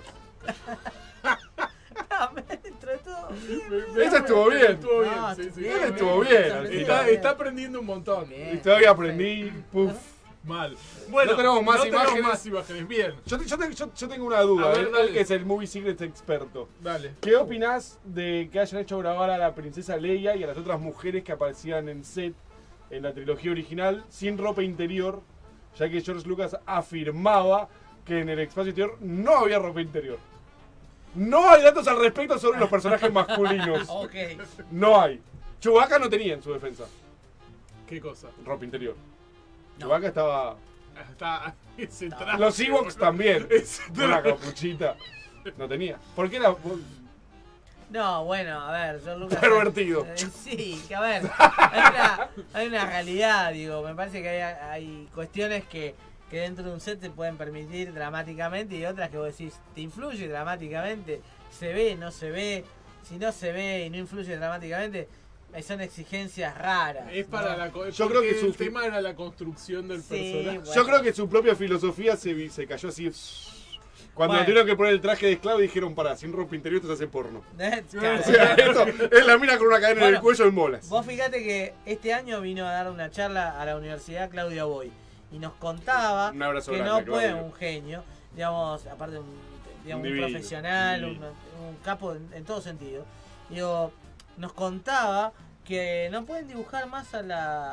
Dentro de todo, bien. Esa estuvo bien. Estuvo bien, No, sí, sí. bien, Esa estuvo bien, al Está aprendiendo un montón. Bien. Y todavía aprendí. Puf. Mal. Bueno, No tenemos más imágenes. más imágenes. Bien, Yo tengo una duda. A ver, Él dale. que es el Movie Secrets experto. dale. ¿Qué opinás de que hayan hecho grabar a la princesa Leia y a las otras mujeres que aparecían en set en la trilogía original sin ropa interior? Ya que George Lucas afirmaba que en el espacio exterior no había ropa interior. No hay datos al respecto sobre los personajes masculinos. Ok. No hay. Chewbacca no tenía en su defensa ¿Qué cosa? ropa interior. No. Chewbacca estaba... Está ese traje, Los Ewoks boludo. también. Ese Una traje. capuchita. No tenía. ¿Por qué era No, bueno, a ver, yo Lucas. pervertido? Sí, que a ver, hay una realidad, digo, me parece que hay cuestiones que dentro de un set te pueden permitir dramáticamente y otras que vos decís, te influye dramáticamente, se ve, no se ve, si no se ve y no influye dramáticamente, son exigencias raras. Es para ¿no? la Yo creo que el su tema era la construcción del Sí, personaje. bueno. Yo creo que su propia filosofía se cayó así. Cuando Bueno. le tuvieron que poner el traje de esclavo dijeron, pará, sin ropa interior te se hace porno. Claro. O sea, esto es la mina con una cadena en Bueno, el cuello en molas. Vos fíjate que este año vino a dar una charla a la Universidad Claudia Boy y nos contaba Un abrazo que grande, no puede Claudio. un genio, digamos, aparte un divino, profesional, divino. un capo en todo sentido. Digo, nos contaba que no pueden dibujar más a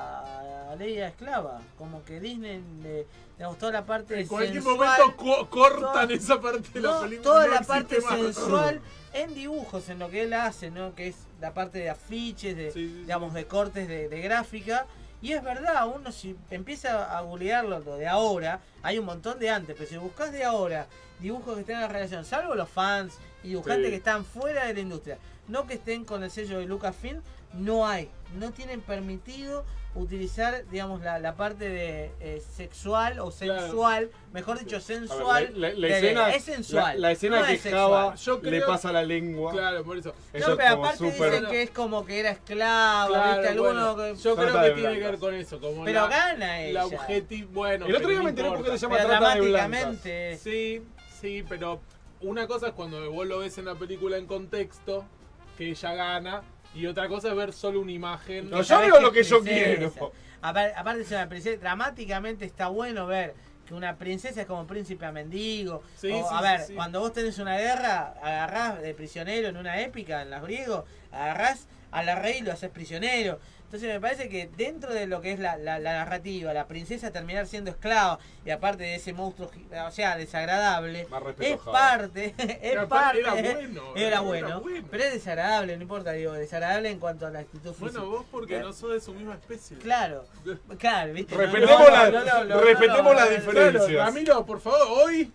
la Leia esclava, como que Disney digamos, toda la parte En cualquier sensual, momento cortan toda- esa parte de la no, película. toda no la existe parte más. sensual en dibujos, en lo que él hace, ¿no? Que es la parte de afiches, de, Sí, sí, sí. digamos, de cortes de gráfica. Y es verdad, uno si empieza a googlearlo lo de ahora, hay un montón de antes, pero si buscas de ahora dibujos que estén en la relación, salvo los fans y dibujantes Sí. que están fuera de la industria, no que estén con el sello de Lucasfilm, no hay, no tienen permitido utilizar, digamos, la parte de sexual o Claro. sensual, mejor dicho, A sensual. ver, la de- escena, es sensual. la escena no que es Java Yo le creo- pasa la lengua. Claro, por eso. Eso No, es pero como aparte súper... dicen que es como que era esclava, Claro, ¿viste? Alguno bueno, que- yo creo Trata que de tiene que ver blancas. con eso. Como Pero la, gana ella. la objetivo. Bueno, El otro pero día no me enteré porque importa. se llama Pero trata de blancas. dramáticamente. Sí, sí, pero una cosa es cuando vos lo ves en la película en contexto, que ella gana, y otra cosa es ver solo una imagen. No, yo Sabés veo que lo que yo princesa. quiero. Aparte es una princesa, dramáticamente está bueno ver que una princesa es como príncipe a mendigo. Sí, O, sí, a ver, sí, sí. cuando vos tenés una guerra, agarrás de prisionero en una épica, en los griegos, agarrás a la rey y lo haces prisionero. Entonces me parece que dentro de lo que es la narrativa, la princesa terminar siendo esclava y aparte de ese monstruo, o sea, desagradable, Más respeto, es Java. parte, es Pero parte, era bueno, era era bueno, bueno. pero es desagradable, no importa, digo, desagradable en cuanto a la actitud física. Bueno, vos porque no sos de su misma especie. Claro, claro, viste. Respetemos la diferencia. Claro, Ramiro, por favor, hoy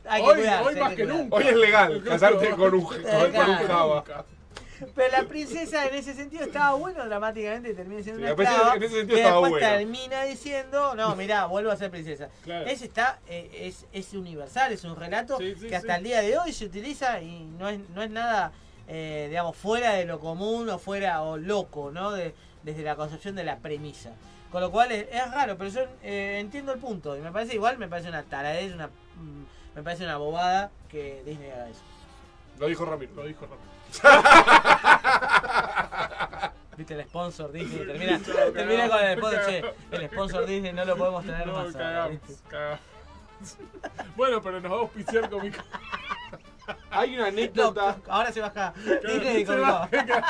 hay que Hoy cuidarse, más hay que cuidar. nunca. Hoy es legal casarte con un Java. Pero la princesa en ese sentido estaba bueno dramáticamente y termina siendo Sí, una la princesa esclava, en ese sentido que estaba después buena. termina diciendo, no, mirá, vuelvo a ser princesa. Claro. Ese está, es universal, es un relato Sí, sí, que hasta sí. el día de hoy se utiliza y no es nada, digamos, fuera de lo común o fuera o loco, ¿no? Desde la concepción de la premisa. Con lo cual es raro, pero yo entiendo el punto. Y me parece una taradez, me parece una bobada que Disney haga eso. Lo dijo Ramiro. Lo dijo Ramiro. Viste el sponsor Disney, termina con el sponsor, che, el sponsor Disney no lo podemos tener No, más. cagamos. Bueno, pero nos va a auspiciar con mi Hay una No, anécdota. ahora se baja Disney y colgó.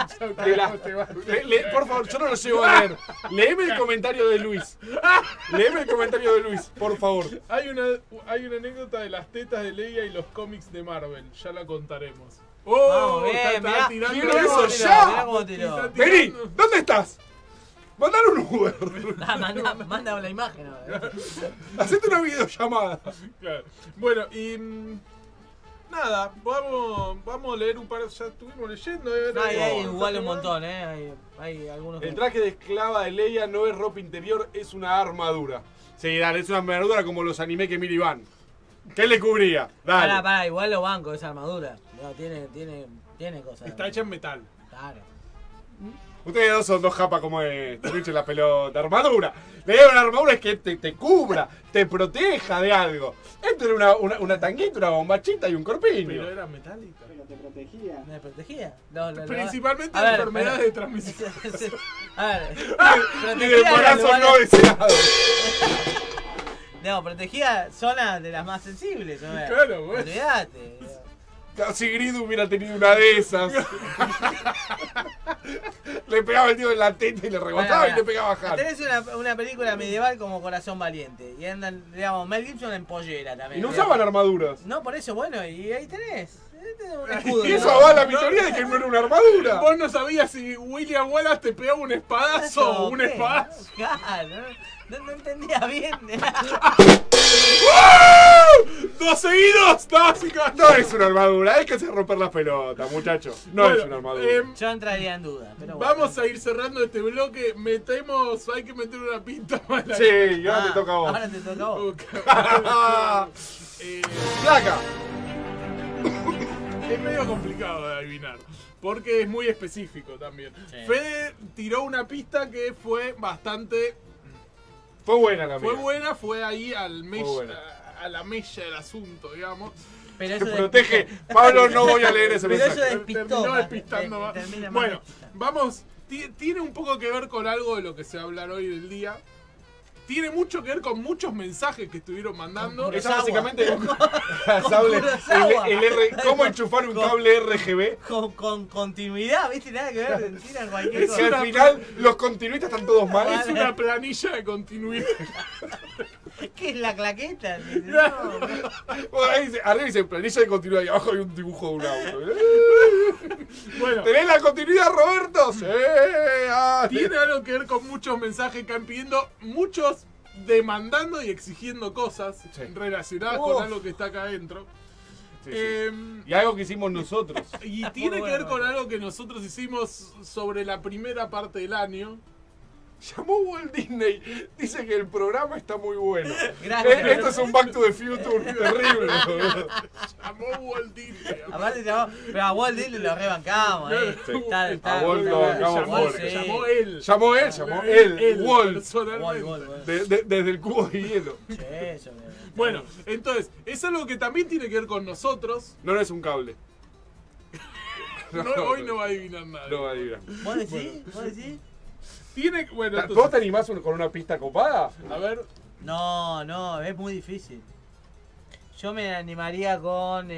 Por favor, yo no lo llevo a leer. Léeme el comentario de Luis. Léeme el comentario de Luis, por favor. Hay una anécdota de las tetas de Leia y los cómics de Marvel. Ya la contaremos. ¡Oh! Vamos, bien, está mirá, tirando quiero mirá eso cómo ya. tiró, mirá cómo tiró. Está Vení, tirando. ¿dónde estás? Mandale un Uber. Manda la imagen ahora. Hacete una videollamada. Claro. Bueno, y nada, vamos a leer un par. Ya estuvimos leyendo. Hay igual un montón, hay algunos que... El traje de esclava de Leia no es ropa interior, es una armadura. Sí, dale, es una armadura como los anime que mira Iván. ¿Qué le cubría? Dale. Pará, igual lo banco esa armadura. No, tiene cosas. Está hecha en metal. Claro. Ustedes dos son dos japas como de te la pelota. Armadura. Le digo una armadura es que te cubra, te proteja de algo. Esto era una tanguita, una bombachita y un corpiño. Pero era metálica. Pero te protegía. ¿Me protegía? Principalmente A de ver, enfermedades de transmisión. A ver. Y de protegía los embarazos lugares- no deseados. No, protegía zonas de las más sensibles. ¿No? Claro, güey. Olvídate. Si Grido hubiera tenido una de esas. Le pegaba el tío en la teta y le rebotaba Bueno, y le pegaba a Har. Tenés una película medieval como Corazón Valiente. Y andan, digamos, Mel Gibson en pollera también. Y no usaban armaduras. No, por eso, bueno, y ahí tenés. Tenés un escudo. Y eso ¿no? avala mi teoría de que no era una armadura. Vos no sabías si William Wallace te pegaba un espadazo o un ¿Qué? espadazo. Claro, no entendía bien. ¡Dos seguidos! ¡Básicas! No es una armadura, hay que hacer romper las pelotas, muchachos. No Bueno, es una armadura. Yo entraría en duda. Pero bueno. Vamos a ir cerrando este bloque. Hay que meter una pinta mala. Sí, y ahora te toca a vos. Ahora te toca a vos. ¡Placa! Es medio complicado de adivinar. Porque es muy específico también. Sí. Fede tiró una pista que fue bastante. Fue buena la mía. Fue buena, fue ahí a buena. la mella del asunto, digamos. Pero Te eso protege. Pablo, no voy a leer ese Pero eso mensaje. despistó. Terminó más, despistando más. termina más Bueno, despistado. vamos. Tiene un poco que ver con algo de lo que se va a hablar hoy del día. Tiene mucho que ver con muchos mensajes que estuvieron mandando. Con Esa básicamente Kurosawa. ¿Cómo enchufar un cable RGB? Con continuidad, ¿viste? Nada que ver. Tiran cualquier Si cosa. al final los continuistas están todos mal. Es una planilla de continuidad. ¿Qué es la claqueta? No, no. Bueno, ahí dice, arriba dice planilla de continuidad y abajo hay un dibujo de un auto. Bueno, ¿Tenés la continuidad, Roberto? Sí. tiene algo que ver con muchos mensajes que han pidiendo, muchos demandando y exigiendo cosas Sí. relacionadas Uf. con algo que está acá adentro. Sí, sí. Em, Y algo que hicimos nosotros. Y Muy tiene que bueno, ver con bueno. algo que nosotros hicimos sobre la primera parte del año. Llamó Walt Disney. Dice que el programa está muy bueno. Gracias. Esto es un Back to the Future terrible. boludo. Llamó Walt Disney. Aparte, pero a Walt Disney lo rebancamos. Sí. A Walt lo bancamos Llamó, fuerte. sí. llamó él. Llamó él, Walt. Personalmente. Walt. Desde el cubo de hielo. Sí, eso, Bueno, entonces, es algo que también tiene que ver con nosotros. No, no es un cable. Hoy no va a adivinar nada. No va a adivinar. ¿Vos decís? ¿Vos decís? Tiene, bueno, ¿Vos te entonces, animás con una pista copada? a ver, No, es muy difícil. Yo me animaría con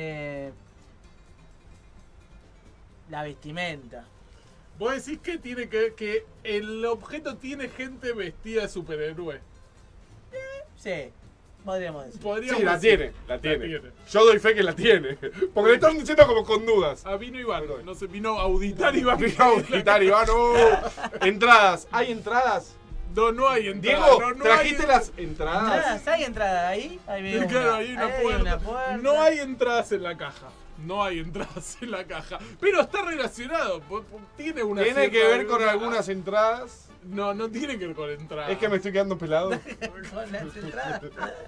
la vestimenta. vos decís que tiene que el objeto tiene gente vestida de superhéroe. Sí, podríamos decir. Podríamos Sí, la decir. tiene, la tiene. tiene. Yo doy fe que la tiene. Porque le están diciendo como con dudas. Ah, vino Iván, no se vino a auditar Iván. Vino a auditar, Iván. Entradas. ¿Hay entradas? No hay entrada. Diego, no ¿trajiste hay... las entradas? Entradas, ¿hay entrada ahí? Ahí veo Claro, una. hay una Ahí puerta. No hay entradas en la caja. No hay entradas en la caja. Pero está relacionado. Tiene una Tiene que cierta- ver con algunas entradas. No tiene que ver con entradas. Es que me estoy quedando pelado. Con las entradas.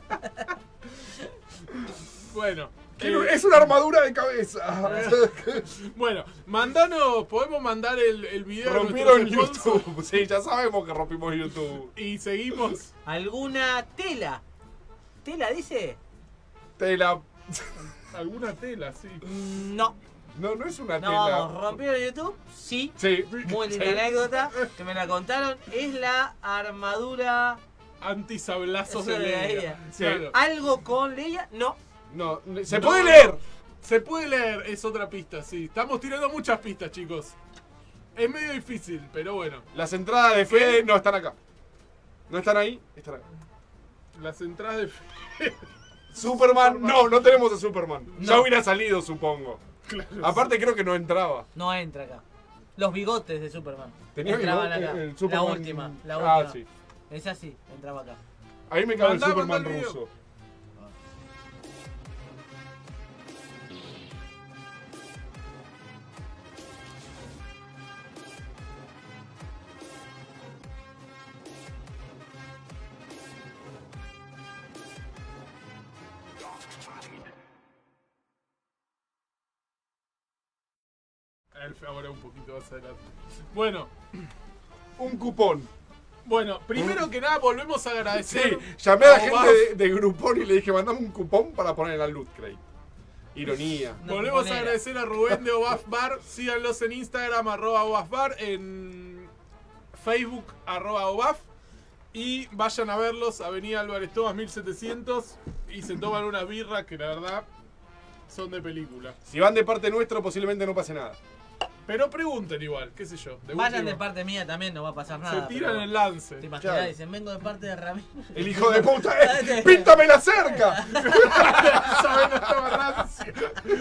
Bueno. Es una armadura de cabeza. Bueno, podemos mandar el video Rompieron de nuestros sponsors YouTube. Sí, ya sabemos que rompimos YouTube. y seguimos. ¿Alguna tela? ¿Tela dice? Tela. Alguna tela, sí. No. No es una No, tela. ¿rompieron YouTube? Sí. Sí. Muy linda anécdota que me la contaron. Es la armadura. Antisablazos Eso de de Leia. ahí. Sí. Claro. ¿Algo con Leia? No. No, se No, puede leer. Se puede leer, es otra pista, sí. Estamos tirando muchas pistas, chicos. Es medio difícil, pero bueno. Las entradas de Fede no están acá. No están ahí, están acá. Las entradas de... Superman, no tenemos a Superman. Ya No. hubiera salido, supongo. Claro, Aparte creo que no entraba. No entra acá. Los bigotes de Superman. Tenía Entraban bigote, acá. el Superman- La última. Ah, sí. Esa sí, entraba acá. Ahí me cabe Mandá el Superman el video. ruso. Ahora un poquito más adelante. Bueno, Un cupón. primero que nada volvemos a Sí, agradecer. llamé a la Obaf. gente de Groupon y le dije, mandame un cupón para poner en la Loot Crate. Ironía. No, Volvemos a cuponera. agradecer a Rubén de Obaf Bar. Síganlos en Instagram, @ObafBar, en Facebook, @Obaf. Y vayan a verlos, Avenida Álvarez Tomás 1700. Y se toman unas birras que la verdad son de película. Si van de parte nuestro, posiblemente no pase nada. Pero pregunten igual, qué sé yo. Vayan de última, parte mía también, no va a pasar se nada. tiran pero- el lance. ¿Te imaginas? Claro. Dicen, vengo de parte de Ramiro. El hijo de puta, ¡píntame la cerca! Saben, estaba rancio.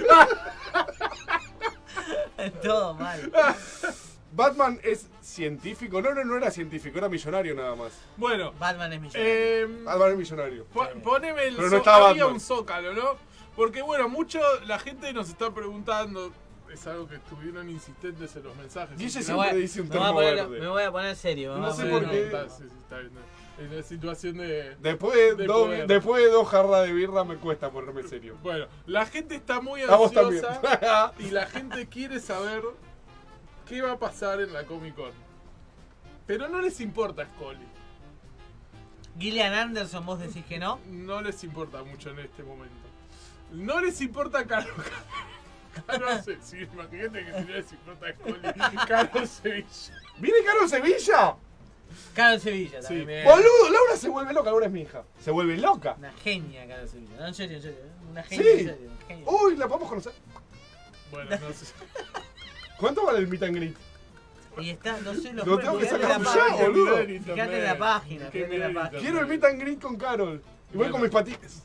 Todo mal. Batman es científico. No era científico, era millonario nada más. Bueno, Batman es millonario. Batman es millonario. Poneme el Pero no estaba había Batman. un zócalo, ¿no? Porque bueno, la gente nos está preguntando, es algo que estuvieron insistentes en los mensajes. Guille Sí, siempre dice un me voy a termo poner- verde. Me voy a poner serio. me No voy a sé poner- por qué. está, sí, está bien. En la situación de... Después de dos, poder. después de 2 jarras de birra me cuesta ponerme serio. Bueno, la gente está muy A vos también. ansiosa y la gente quiere saber qué va a pasar en la Comic Con. Pero no les importa Scully. Gillian Anderson, vos decís que no. No les importa mucho en este momento. No les importa Carlos. Carlos sí, imagínate que si no les importa Scully, Carlos Sevilla. ¿Viene Caro Sevilla? Carol Sevilla Sí. también. bien. Boludo, Laura se vuelve loca, Laura es mi hija. Se vuelve loca. Una genia, Carol Sevilla. No, en serio, en serio. Una genia, Sí. en serio. Una genia. Uy, la podemos conocer. Bueno, no sé. ¿Cuánto vale el meet and greet? Y está, no sé, los Lo tengo que fíjate sacar la ya, página. boludo. Fíjate en la página, Qué fíjate en la bien, página. Quiero el meet and greet con Carol. Y voy con mis patines.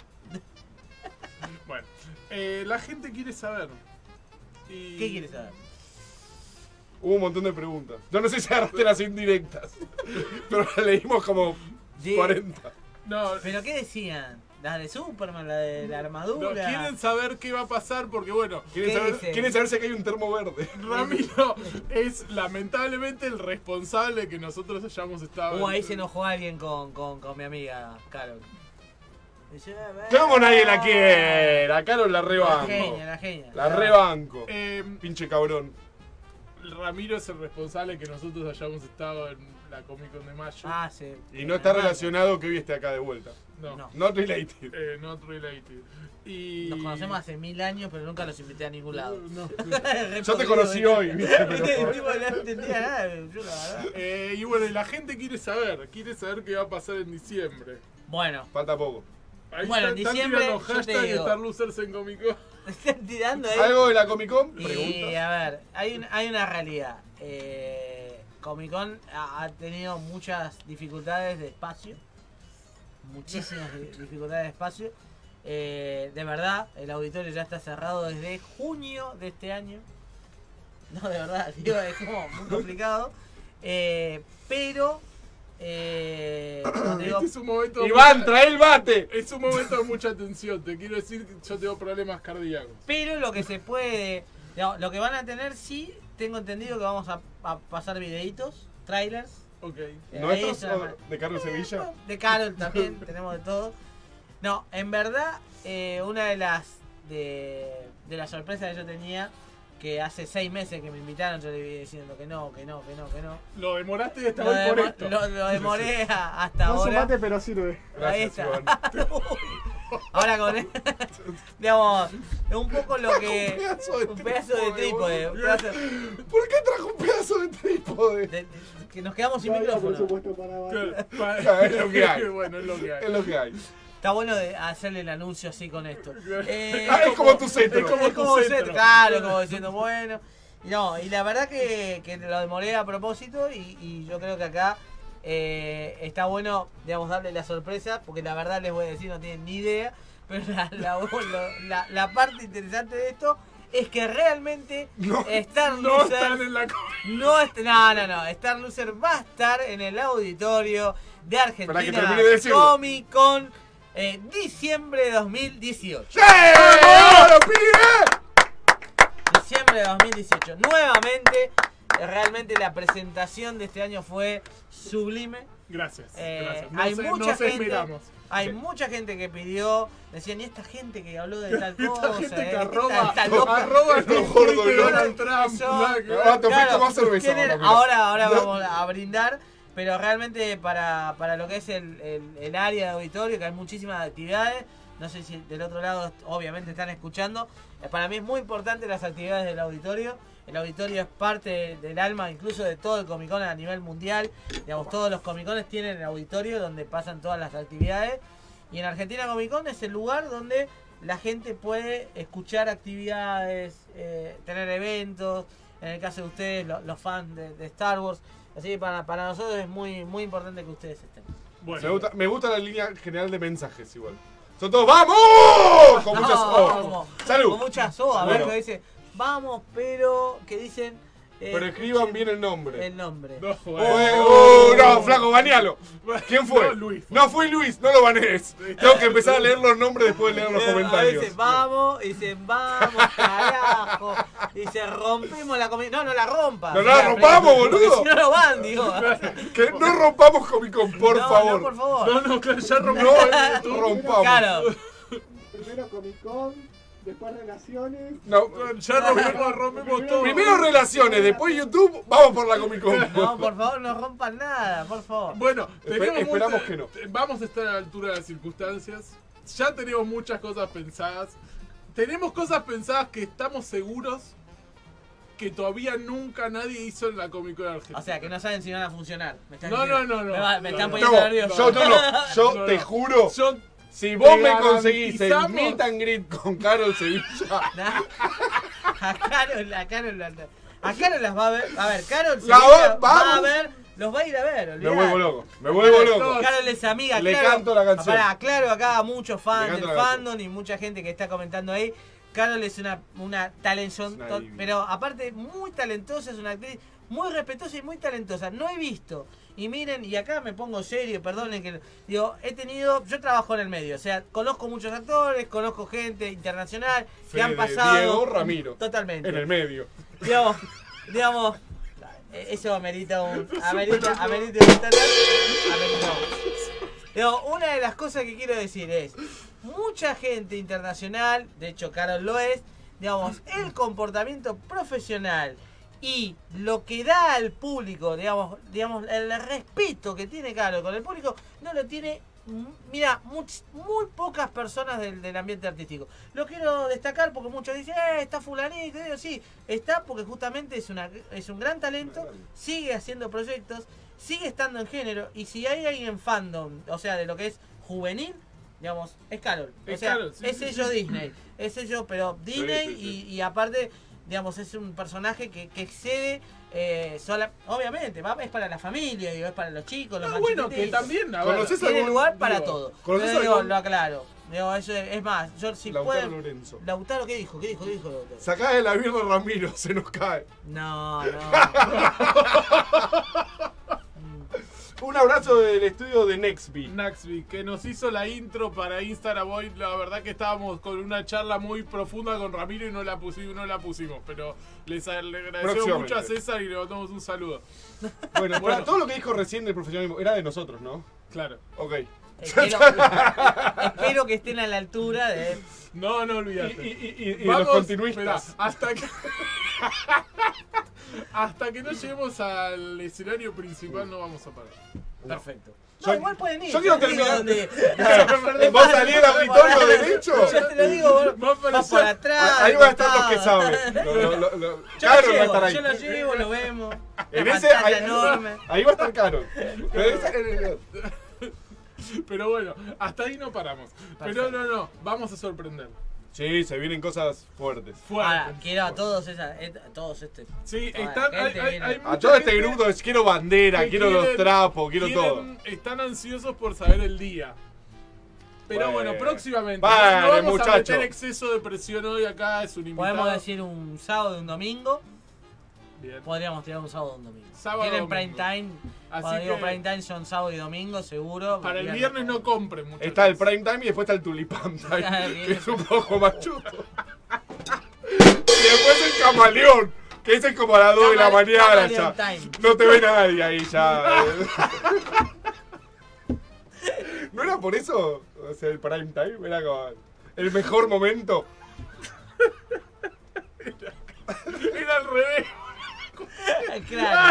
Bueno, la gente quiere saber. Y... ¿Qué quieres saber? Hubo un montón de preguntas. Yo no sé si agarraste las indirectas. Pero las leímos como Sí. 40. No, ¿Pero qué decían? ¿La de Superman? ¿La de la no, armadura? quieren saber qué va a pasar porque bueno, ¿Quieren ¿Qué saber, dice? quieren saber si acá hay un termo verde? Ramiro es lamentablemente el responsable de que nosotros hayamos estado... Ahí se enojó alguien con mi amiga Carol. Dice, ¿Cómo nadie la quiere? A Carol la La rebanco. genia, la genia. La rebanco. Eh, Pinche cabrón. Ramiro es el responsable de que nosotros hayamos estado en la Comic Con de mayo. Ah, sí. Y no está relacionado que hoy esté acá de vuelta. No, no. Not related. not related. Y... Nos conocemos hace 1000 años, pero nunca los invité a ningún lado. No. Yo te conocí hoy, ¿viste? El Pero... tipo no entendía nada, yo la verdad. Y bueno, y la gente quiere saber qué va a pasar en diciembre. Bueno, Falta poco. Ahí Bueno, en están diciembre, tirando yo te hashtag digo. Star Losers en Comic Con. están tirando ahí. ¿Algo de la Comic Con? Y Pregunta. a ver, hay una realidad. Comic Con ha tenido muchas dificultades de espacio. Muchísimas dificultades de espacio. De verdad, el auditorio ya está cerrado desde junio de este año. No, de verdad, digo, es como muy complicado. Pero cuando digo- Este es un momento. Iván, trae el bate. Es un momento de mucha tensión. Te quiero decir que yo tengo problemas cardíacos. pero lo que se puede, digamos, lo que van a tener, sí, tengo entendido que vamos a pasar videitos, trailers. Ok. ¿Nuestros Ahí o de Carlos Sevilla? De Carol también, tenemos de todo. No, en verdad, una de las sorpresas que yo tenía, que hace 6 meses que me invitaron, yo le iba diciendo que no. Lo demoraste esta Lo, vez por demo- esto. lo demoré hasta No ahora. sumate, pero sirve. Ahí Gracias, está. Iván. Ahora con digamos, un poco lo que. Un Un pedazo de trípode. Un pedazo ¿Por qué trajo un pedazo de trípode? que nos quedamos sin No había micrófono. presupuesto para Claro, Es lo que hay. Bueno, es lo que hay. Es lo que hay. Está bueno de hacerle el anuncio así con esto. Ah, es como tu cetro. Es como tu ser, centro. claro, como diciendo, bueno. Y no, y la verdad que lo demoré a propósito y yo creo que acá está bueno, digamos, darle la sorpresa, porque la verdad les voy a decir, no tienen ni idea, pero la parte interesante de esto es que realmente Star No Loser están en la no, Star Loser va a estar en el auditorio de Para que Argentina termine de decirlo. Comic Con diciembre de 2018. ¡Sí! ¡Ahora, pibe! Diciembre de 2018. Nuevamente, realmente la presentación de este año fue sublime. Gracias. Eh, gracias. hay mucha nos gente, esmeramos. hay mucha gente que pidió, decían, ¿y esta gente que habló de tal Esta cosa? gente que Esta- arroba, esta loca?" arroba Estos este gordos, tweet de ¿no? Donald Trump. Eso- nada que ver. Ah, te fuiste más cerveza. ¿quién era? ahora, Ahora mira. vamos a brindar, pero realmente para lo que es el área de auditorio, que hay muchísimas actividades, no sé si del otro lado obviamente están escuchando, para mí es muy importante las actividades del auditorio. El auditorio es parte del alma incluso de todo el Comic Con a nivel mundial. Digamos, todos los Comic Cones tienen el auditorio donde pasan todas las actividades. Y en Argentina Comic Con es el lugar donde la gente puede escuchar actividades, tener eventos. En el caso de ustedes, los fans de Star Wars. Así que para nosotros es muy, muy importante que ustedes estén. Bueno, Me gusta la línea general de mensajes igual. Son todos ¡vamos! Con muchas ¡Salud! Con muchas O, a ver Bueno. que dice, vamos, pero que dicen. Pero escriban bien el nombre. el nombre. no, No, flaco, banealo. ¿Quién fue? No, Luis. No fue Luis, no lo banees. Tengo que empezar a leer los nombres después de leer los A comentarios. veces vamos, y dicen vamos, carajo. Dice rompemos la comida. No, no la rompas. No la rompamos, porque boludo. Si no lo van, digo. Que no rompamos Comic Con, por No, favor. no, por favor. No, claro, ya rompí. No rompamos. Claro. Primero Comic Con, después Relaciones. No. Ya rompemos todo. Primero relaciones, después YouTube, vamos por la Comic Con. No, por favor, no rompan nada, por favor. Bueno, Esperamos que no. Vamos a estar a la altura de las circunstancias. Ya tenemos muchas cosas pensadas. Tenemos cosas pensadas que estamos seguros que todavía nunca nadie hizo en la Comic Con Argentina. O sea, que no saben si van a funcionar. Me están No, diciendo- no, no, no. Me están No, poniendo No, nervioso. yo No, te no. juro, Yo si vos te me conseguís el garantizamos- meet and greet con Carol Sevilla, A Carol las va a ver. A ver, Carol La Sevilla va a vamos. ver, los va a ir a ver. me olvidate. vuelvo loco. Me vuelvo loco. Carol es amiga, Le claro. canto la canción. Pará, claro, acá muchos fans Le canto del la canción. fandom y mucha gente que está comentando ahí. Carol es una talentosa, Es una divina. pero aparte muy talentosa, es una actriz muy respetuosa y muy talentosa. No he visto, y miren, y acá me pongo serio, perdonen que digo, yo trabajo en el medio, o sea, conozco muchos actores, conozco gente internacional que han Fede, pasado. Diego Ramiro. Totalmente. En el medio. Digamos, eso amerita un. Amerita un estándar. Digo, una de las cosas que quiero decir es, mucha gente internacional, de hecho Carol lo es, digamos, el comportamiento profesional y lo que da al público, digamos el respeto que tiene Carol con el público, no lo tiene, mira, muy pocas personas del ambiente artístico. Lo quiero destacar porque muchos dicen, está fulanito, y digo, sí, está porque justamente es un gran talento, sigue haciendo proyectos, sigue estando en género, y si hay alguien en fandom, o sea, de lo que es juvenil, digamos, es Carol. O Es sea, Carol, sí, es sí, sello sí. Disney. Es sello, pero Disney sí. Y aparte, digamos, es un personaje que excede obviamente, es para la familia, digo, es para los chicos, los No, más bueno, que chiquititos. también, a ver, ¿Conoces Tiene algún- lugar para digo, todo. ¿conoces Pero digo, algún- lo aclaro. Digo, eso es más, yo si Lautaro puedo. Lorenzo. Lautaro, ¿qué dijo? ¿Qué dijo Lautaro? Sacá de la birra Ramiro, se nos cae. No. Un abrazo del estudio de Nextby. Naxby, que nos hizo la intro para Instagram hoy. La verdad que estábamos con una charla muy profunda con Ramiro y no la pusimos. Pero les agradecemos mucho a César y le mandamos un saludo. Bueno, todo lo que dijo recién del profesionalismo era de nosotros, ¿no? Claro. Ok. Espero que estén a la altura de... No olvidate. Y de los continuistas. Esperá, hasta que no lleguemos al escenario principal no vamos a parar. Perfecto. Yo- Igual pueden ir. yo quiero te digo terminar. dónde- ¿Vos salís al auditorio derecho? Ya te lo digo, Vos vas por atrás. Ahí van a estar los costado. que saben. Yo Caro lo va a estar llevo, ahí. yo lo llevo, lo vemos. En La ese, pantalla ahí, enorme. ahí va a estar Caro. Pero Pero bueno, hasta ahí no paramos. Pero no, vamos a sorprender. sí, se vienen cosas fuertes. Ahora, Fuerte. quiero a todos todos Sí, toda la están, gente hay viene. A mucha todo este gente grupo quiero bandera, que quiero los quieren- trapos, quiero todo. están ansiosos por saber el día. Pero bueno, próximamente. Vale, no vamos muchacho. a meter exceso de presión hoy acá, es un invitado. Podemos decir un sábado y un domingo. Bien. Podríamos tirar un sábado y un domingo. Sábado, Tienen domingo. prime time. Así Cuando digo que- prime time son sábado y domingo, seguro. Para el viernes no compren, muchachos. Está el prime time y después está el tulipán time, que es un poco más chuto. Y después el camaleón, que ese es como a las 2 de la mañana ya. Camaleón time. No te ve nadie ahí ya. ¿No era por eso? O sea, el prime time era como el mejor momento. Era al revés. Claro.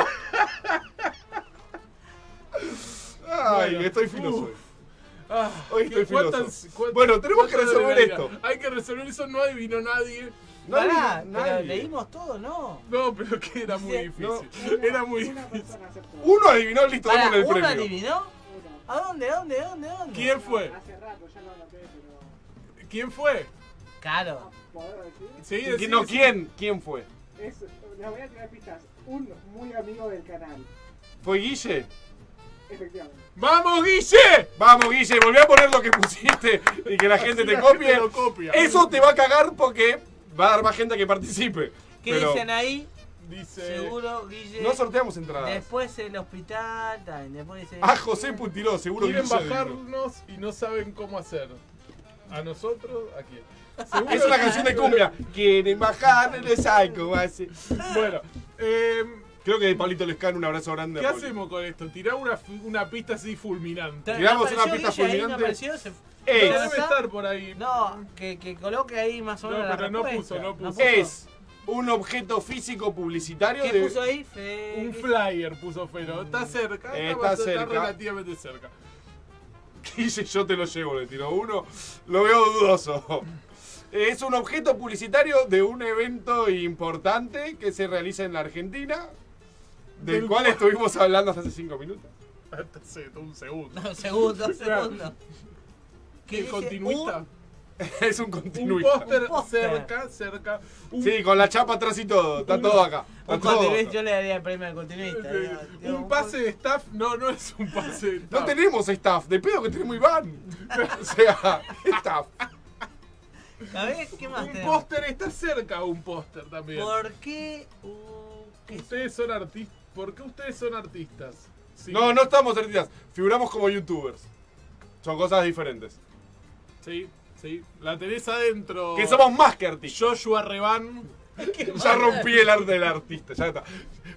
Ay, Bueno, estoy filoso. uf. Ah, Hoy estoy ¿cuántas- filoso. cuántas- Bueno, tenemos que cuántas resolver adrenalina? esto. Hay que resolver eso, no adivinó nadie. Pará, Nadie. pero leímos todo, ¿no? No, pero que era muy difícil. No. Era muy Una difícil. persona aceptó. Uno adivinó, listo, Pará, damos el ¿uno premio. adivinó? Uno. ¿A dónde? ¿Quién fue? Hace rato, ya lo anoté, pero. ¿Quién fue? Claro. ¿Poder decir? Sí, No, decí. ¿quién fue? Les voy a tirar pistas. Un muy amigo del canal. ¿Fue Guille? Efectivamente. ¡Vamos, Guille! Vamos, Guille, volví a poner lo que pusiste y que la gente te La copie. gente lo copia. Eso te va a cagar porque va a dar más gente a que participe. ¿Qué Pero dicen ahí? Dice. Seguro, Guille. no sorteamos entradas. Después el hospital, también. Después dice. Ah, José Putiró, seguro Quieren Guille adivinó. bajarnos y no saben cómo hacer. ¿A nosotros? ¿A quién? Es una canción de cumbia. Quieren bajar el psycho, así. Bueno, Creo que de Pablito Lescano, un abrazo grande. ¿qué a Pablito. hacemos con esto? Tirar una pista así fulminante. Tiramos una ¿Apareció pista Guille ahí? ¿No fulminante. apareció? Ey. Debe ¿está? estar por ahí. No, que coloque ahí más o No, menos la pero no respuesta. puso, no puso. Es un objeto físico publicitario ¿Qué de... puso ahí? Un flyer puso Fero. Está cerca. Está cerca. relativamente cerca. Guille, yo te lo llevo, le tiro uno. Lo veo dudoso. Es un objeto publicitario de un evento importante que se realiza en la Argentina, del cual estuvimos hablando hace 5 minutos. Hasta un segundo. No, segundo. ¿Qué dice? continuista? Es un Un continuista. póster Un póster. cerca. Un, Sí, con la chapa atrás y todo. Está todo acá. Está Un todo continuista, acá. yo le daría el premio al continuista. un pase de staff. No es un pase de staff. No tenemos staff, de pedo que tenemos Iván. O sea, staff. A ver, ¿qué más Un tenemos? póster está cerca, un póster también. ¿Por qué? ¿Qué es? Ustedes son artistas. ¿Por qué ustedes son artistas? Sí. No, no estamos artistas, figuramos como youtubers. Son cosas diferentes. Sí. La tenés adentro. Que somos más que artistas. Joshua Revan. Ya rompí el arte del artista, ya está.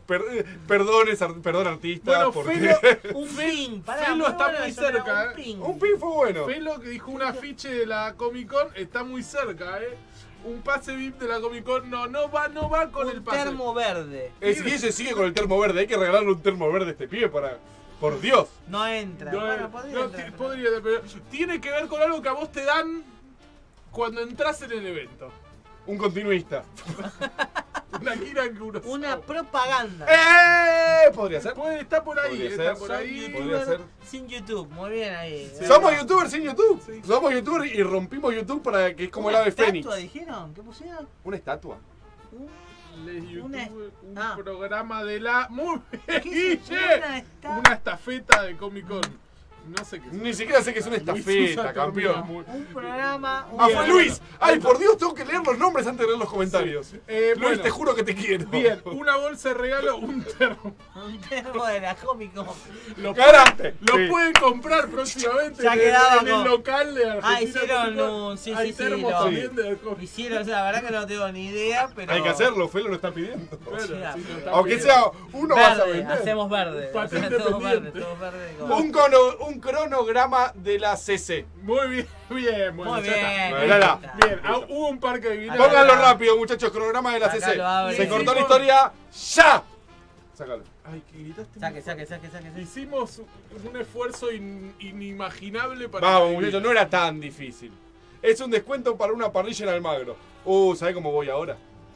Perdón artista, Bueno, porque... Un pin, pará. Felo está bueno muy eso, era cerca, Un pin. Un pin fue bueno. Felo que dijo un afiche de la Comic Con está muy cerca, Un pase VIP de la Comic Con no va con el Un pase. termo verde. Es que ese sigue con el termo verde, hay que regalarle un termo verde a este pibe para... Por Dios. No entra. No, Bueno, podría no, entrar, pero- podría, pero tiene que ver con algo que a vos te dan cuando entras en el evento. Un continuista. Una Kira Kurosawa. Una propaganda. Podría ser. Puede estar por ahí, Podría está ser. por Soy ahí. Podría youtuber ser. sin YouTube. Muy bien ahí. Sí. Somos youtubers sin YouTube. Sí. Somos youtubers y rompimos YouTube para que es como el ¿Una ave fénix. estatua dijeron? ¿Qué pusieron? ¿Una estatua? Les Una- YouTube, un ah. programa de la... ¡Muy bien, ¿Qué se Guille! llama esta? Una estafeta de Comic Con. No sé qué es. Ni siquiera sé que es una Luis estafeta, usa campeón. términos muy- Un programa. Ah, un- fue Luis. Ay, por Dios, tengo que leer los nombres antes de leer los comentarios. Luis, bueno. te juro que te quiero. Bien, una bolsa de regalo, un termo. Un termo de la cómico. Lo, Karate. lo Sí. pueden comprar próximamente Ya en quedaba el con- local de Argentina. hicieron Comic Con. un- sí, Hay sí, sí, termos lo- también de Comic Hicieron, o sea, la verdad que no tengo ni idea, pero. Hay que hacerlo, Felo lo está pidiendo. Con. Sí, Bueno, sí, lo está Aunque pidiendo. sea uno vas a Verde, vender. hacemos verde. Patente Todos verdes, pendiente. todos verdes. con- Un cronograma de la CC. Muy bien, bien, bueno, Muy ya está. bien. Bueno, dale. Bien, hubo un par que adivinaron. Acá Pónganlo está. rápido, muchachos, cronograma de la Acá CC. lo abre. Se cortó la Hicimos- historia ya. Sácalo. Ay, que gritaste. Saque, saque, saque, saque. Hicimos un esfuerzo inimaginable para. Vamos, adivinen. muchachos, no era tan difícil. Es un descuento para una parrilla en Almagro. ¿Sabés cómo voy ahora?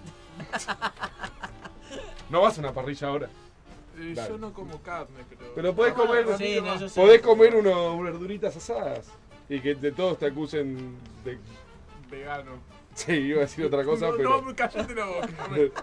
No vas a una parrilla ahora. Dale. Yo no como carne, pero. Pero podés comer, Sí, no, yo sé. podés comer unas verduritas asadas. Y que de todos te acusen de... Vegano. Sí, iba a decir otra cosa, no, pero... no, cállate la boca.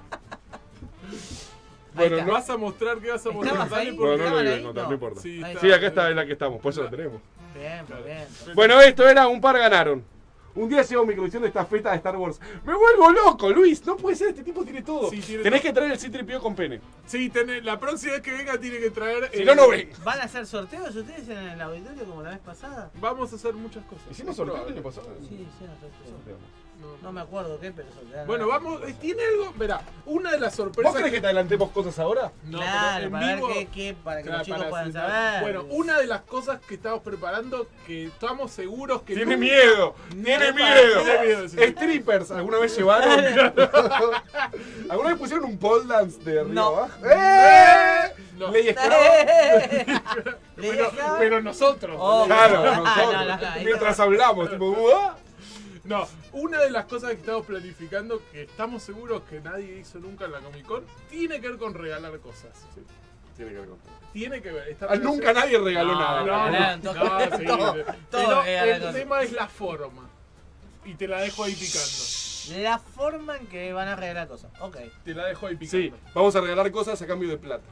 Bueno, está. no, ¿Vas a mostrar qué vas a mostrar? ¿Estabas Dale, ahí? porque- no lo ¿Estaban iba a ahí? contar, no No. importa. Sí, Ahí está. Sí, acá está en la que estamos, por eso la tenemos. Bien, pues bien. Bueno, esto era un par ganaron. Un día llegó mi colección de estafetas de Star Wars. ¡Me vuelvo loco, Luis! No puede ser, este tipo tiene todo. Sí, tiene Tenés todo. que traer el C-3PO con pene. Sí, la próxima vez que venga tiene que traer. Si no, no ven. ¿Van a hacer sorteos ustedes en el auditorio como la vez pasada? Vamos a hacer muchas cosas. ¿Hicimos Es sorteo el probable. año pasado? Sí, sí, sorteo. No. No me acuerdo qué, pero sortearon. Bueno, vamos. Tiene algo. Verá, una de las sorpresas. ¿Vos crees que te adelantemos cosas ahora? No, Claro, pero para en vivo- ver qué, para que Claro, los chicos para puedan sentar. saber. Bueno, una de las cosas que estamos preparando, que estamos seguros que. Tiene nunca- miedo, tiene Epa, miedo. tiene miedo, sí. Strippers, ¿alguna vez llevaron? ¿Alguna vez pusieron un pole dance de arriba No. abajo? ¡Eh! No. Ley esclava. ¿Le Pero, dejaba? pero nosotros. Oh, Claro, no, nosotros. no, no, ahí Mientras no. hablamos, tipo, ¿ah? No, una de las cosas que estamos planificando, que estamos seguros que nadie hizo nunca en la Comic Con, tiene que ver con regalar cosas. Tiene que ver con todo. Tiene que ver. está Nunca nadie regaló No, nada. regalaron todo. sí, Todo, pero todo regalaron el cosas. tema es la forma. Y te la dejo ahí picando. La forma en que van a regalar cosas. Ok. Te la dejo ahí picando. Sí, vamos a regalar cosas a cambio de plata.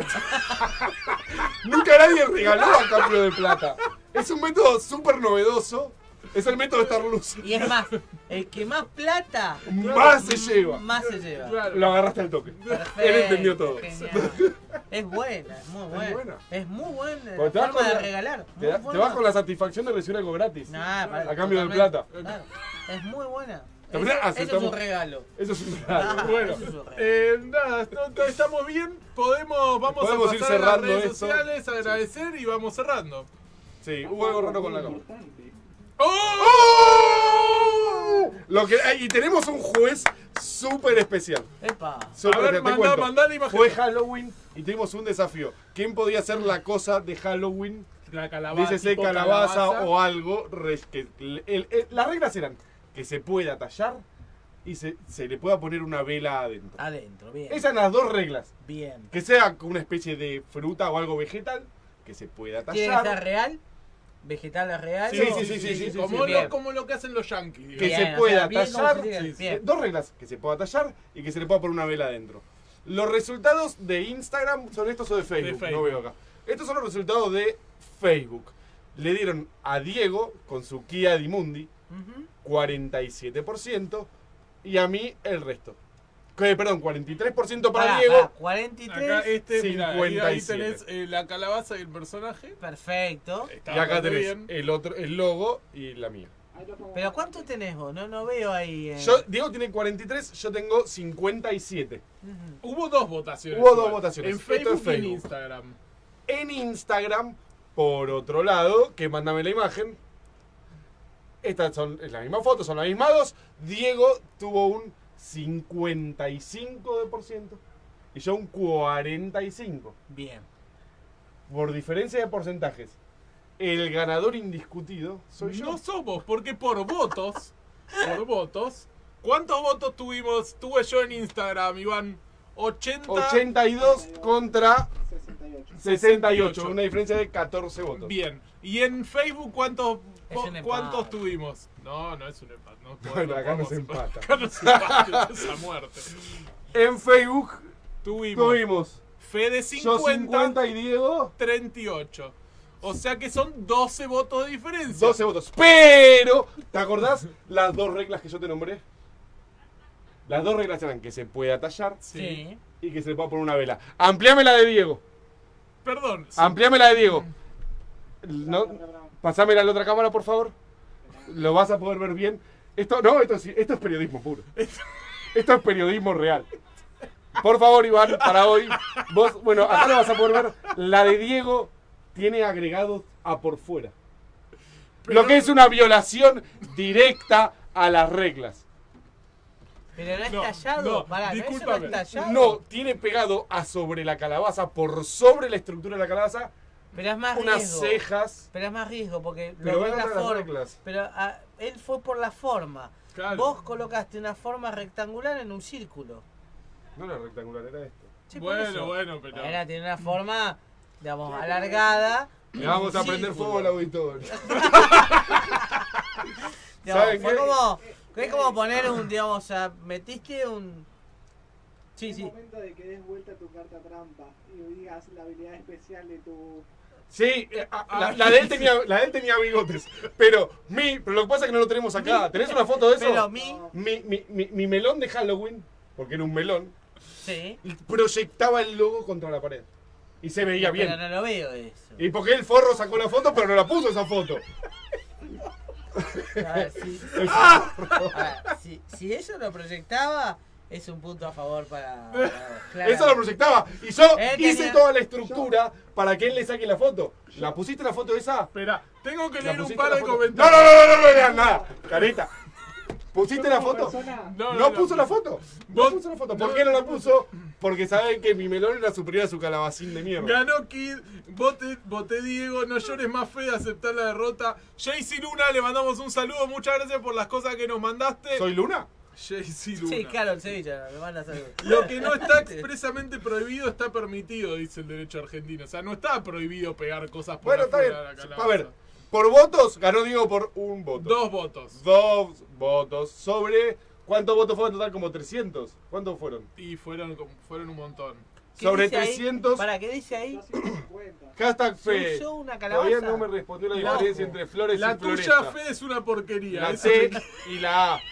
Nunca nadie regaló a cambio de plata. Es un método súper novedoso. Es el método de Star Luz. Y es más, el que más plata, Más se lleva. más se lleva. Claro. Lo agarraste al toque. Perfecto, Él entendió todo. genial. Es buena, es muy buena. buena. Es muy buena Porque la te vas forma con de la- regalar. Te, muy te buena. vas con la satisfacción de recibir algo gratis. Nah, para- A cambio de totalmente. plata. Claro. Es muy buena. También Eso es aceptamos- un regalo. Eso es un regalo. Ah, Bueno, eso es un regalo. nada, estamos bien. Vamos Podemos a ir pasar a las cerrando redes esto. sociales, agradecer y vamos cerrando. Sí, hubo algo raro con la cámara. Importante. ¡Oh! Y tenemos un juez súper especial. Epa. Súper A ver, especial, te mandá- cuento. mandá la imagen. Fue Halloween y tuvimos un desafío. ¿Quién podía hacer la cosa de Halloween? La calabaza. Dícese tipo calabaza o algo. Las reglas eran que se pueda tallar y se le pueda poner una vela adentro. Adentro, bien. Esas son las dos reglas. Bien. Que sea una especie de fruta o algo vegetal, que se pueda ¿Tiene que ser tallar. real? ¿Vegetal real? Sí, sí, Como, bien. como lo que hacen los yankees. Que digamos. Bien, se o pueda sea, bien como tallar. se diga, Sí, bien. dos reglas, que se pueda tallar y que se le pueda poner una vela adentro. Los resultados de Instagram son estos o de Facebook, Facebook. no veo acá. Estos son los resultados de Facebook. Le dieron a Diego con su Kia Dimundi Ujú. 47% y a mí el resto. Perdón, 43% para Pará, Diego. pará, 43. Acá mirá, ahí 57. tenés la calabaza y el personaje. Perfecto. Está Y acá bastante tenés bien. el logo y la mía. Ahí lo pongo. ¿Pero cuánto tenés vos? No veo ahí. Diego tiene 43, yo tengo 57. Ujú. Hubo dos votaciones. Hubo dos igual. votaciones. En Esto es Facebook y en Facebook. Instagram. En Instagram, por otro lado, que mándame la imagen. Estas son las mismas fotos, son las mismas dos. Diego tuvo un 55% y yo un 45%. Bien. Por diferencia de porcentajes, el ganador indiscutido soy yo. No somos, porque por votos. ¿Cuántos votos tuve yo en Instagram, Iván? 80. 82 contra 68. 68, una diferencia de 14 votos. Bien. ¿Y en Facebook cuántos Es un empate. cuántos tuvimos? No es un empate. No Bueno, acá no podemos se empata. Acá no se empata, es a muerte. En Facebook Tuvimos tuvimos Fede yo 50, 50 y Diego 38. O sea que son 12 votos de diferencia. 12 votos. Pero, ¿te acordás las dos reglas que yo te nombré? Las dos reglas eran que se pueda tallar Sí. y que se le pueda poner una vela. Ampliame la de Diego. Perdón. Ampliame la de Diego. No, pasámela a la otra cámara, por favor. Lo vas a poder ver bien. Esto es periodismo puro. Esto es periodismo real. Por favor, Iván, para hoy. Vos, bueno, acá lo vas a poder ver. La de Diego tiene agregados a por fuera. Lo que es una violación directa a las reglas. Pero no es No, tallado. no, Pará, ¿no? Eso no discúlpame. es tallado. No, tiene pegado a sobre la calabaza, por sobre la estructura de la calabaza, Pero es más unas riesgo. cejas. Pero es más riesgo porque Pero lo ve van la a las forma. reglas. Pero él fue por la forma. Claro. Vos colocaste una forma rectangular en un círculo. No era rectangular, era esto. Sí, por eso. Bueno, pero. Ahora tiene una forma, digamos, alargada. Le vamos a un prender círculo. fuego al auditorio. Digamos, ¿Saben fue qué? como, es como poner un, digamos, o sea, metiste un... Sí, Es sí. momento de que des vuelta tu carta trampa y digas la habilidad especial de tu... Sí, la de él tenía bigotes. Pero lo que pasa es que no lo tenemos acá. ¿Tenés una foto de eso? Pero Mi melón de Halloween, porque era un melón, sí. proyectaba el logo contra la pared. Y se veía bien. Pero no lo veo eso. Y porque el forro sacó la foto, pero no la puso esa foto. A ver, si eso lo proyectaba, es un punto a favor para vos, claro. Eso lo proyectaba. Y yo Él hice tenía- toda la estructura para que él le saque la foto. ¿La pusiste la foto esa? Espera, tengo que ¿La leer un pusiste par la de foto? comentarios. No leas nada. Carita. ¿Pusiste la foto? No puso la foto. No Vos- puso la foto. ¿Por qué no la puso? Porque saben que mi melón era superior a su calabacín de mierda. Ganó Kid, voté Diego, no llores más fe de aceptar la derrota. Jaycee Luna, le mandamos un saludo, muchas gracias por las cosas que nos mandaste. ¿Soy Luna? Jaycee Luna. Sí, claro, el Sevilla, me manda saludos. Lo que no está expresamente prohibido está permitido, dice el derecho argentino. O sea, no está prohibido pegar cosas por Bueno, está bien. afuera de la calabaza. A ver, por votos ganó Diego por un voto. 2 votos. 2 votos sobre... ¿Cuántos votos fueron en total? Como 300. ¿Cuántos fueron? Y fueron un montón. ¿Qué Sobre dice ahí? 300. ¿Para qué dice ahí? 250. Hashtag Se Fe. usó una calabaza. Todavía no me respondió la diferencia Ojo. entre flores La y tuya, floresta. Fede, es una porquería. La Eso C me- y la A.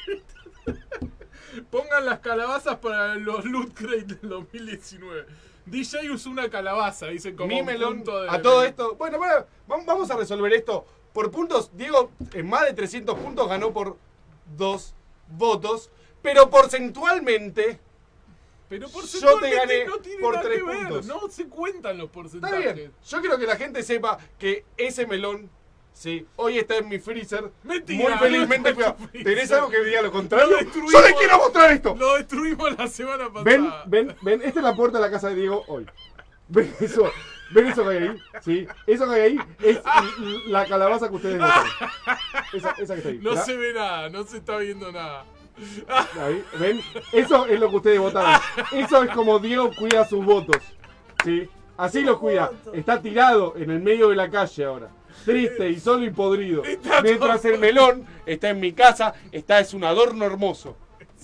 Pongan las calabazas para los Loot Crate del 2019. DJ usó una calabaza, dicen como Mi un melón. punto de... A todo esto. Bueno, vamos a resolver esto. Por puntos, Diego en más de 300 puntos ganó por 2 votos. Pero porcentualmente. Pero Yo porcentualmente te gané no tiene por nada 3 que ver, puntos. no se cuentan los Está porcentajes. bien. Yo quiero que la gente sepa que ese melón, sí, hoy está en mi freezer. Mentira, Muy felizmente. no está en cuidado. tu freezer. ¿Tenés algo que diga lo contrario? Lo destruimos. Yo les quiero mostrar esto. Lo destruimos la semana pasada. Ven, esta es la puerta de la casa de Diego hoy. ¿Ven eso que hay ahí? Sí, eso que hay ahí es la calabaza que ustedes votaron. Esa que está ahí. No ¿verdad? se ve nada, no se está viendo nada. Ahí, ¿ven? Eso es lo que ustedes votaron. Eso es como Diego cuida sus votos. ¿Sí? Así los cuida. Está tirado en el medio de la calle ahora. Triste y solo y podrido. Mientras el melón está en mi casa, es un adorno hermoso.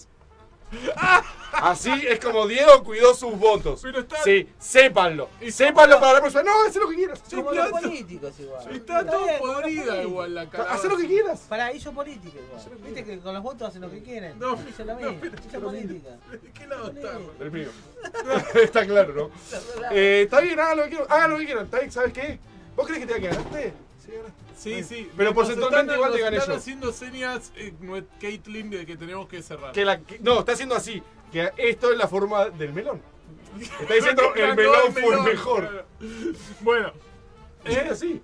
Así es como Diego cuidó sus votos. Pero está- Sí, sépanlo. Sépanlo para la próxima. No, haz lo que quieras. Como los políticos igual. Está todo bien, como los podrida políticos. igual la calabaza. Haz lo que quieras. Para ellos política igual. Viste que con los votos hacen lo que quieren. No, Eso es lo mismo. pero- Eso es política. ¿De qué lado está? El mío. Está claro, ¿no? Está bien, hagan lo que quieran. Hagan lo que quieran. Está bien, ¿sabes qué? ¿Vos crees que te ganaste? Sí, ganaste. Sí, sí. Pero Nos porcentualmente están- igual te nos gané están yo. haciendo señas, Caitlyn, de que tenemos que cerrar. No, está haciendo así. Que esto es la forma del melón. Está diciendo el Ganó melón fue el mejor. claro. Bueno, Es así.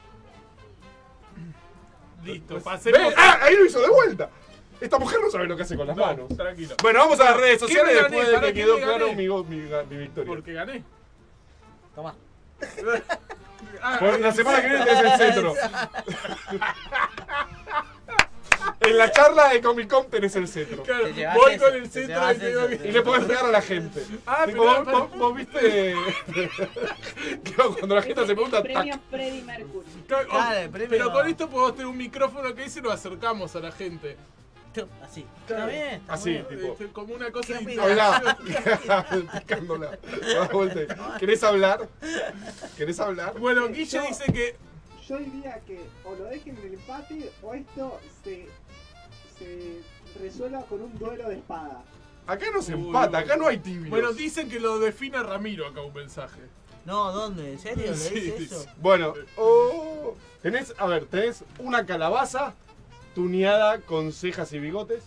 listo, ¿Ves? pasemos. Ahí lo hizo de vuelta. Esta mujer no sabe lo que hace con las No, manos. tranquilo. Bueno, vamos a las redes ¿Qué sociales me gané? después de ¿Para que qué quedó me claro gané? mi victoria. Porque gané. Tomá. Ah, Por la semana que viene tenés el cetro. En la charla de Comic Con tenés el cetro. claro, Te llevas voy eso, con el te centro llevas y te digo eso. que- Y le podés pegar a la gente. Ah, Tipo, pero- vos viste. Claro, cuando la gente se pregunta. Premio Freddie Mercury. Claro, Claro, el premio- pero con esto podemos tener un micrófono que dice y lo acercamos a la gente. Así. Está bien. Está Así, bien. tipo. Como una cosa ¿Qué de opinas? interacción. Habla. Picándola. Da vuelta. ¿Querés hablar? ¿Querés hablar? Bueno, Guille dice que Yo diría que o lo dejen en el empate o esto se resuelva con un duelo de espada. Acá no se Uy, empata, uy. acá no hay tibios. Bueno, dicen que lo define Ramiro acá un mensaje. No, ¿dónde? ¿En serio? ¿Le Sí, dice sí. eso? Bueno, tenés una calabaza tuneada con cejas y bigotes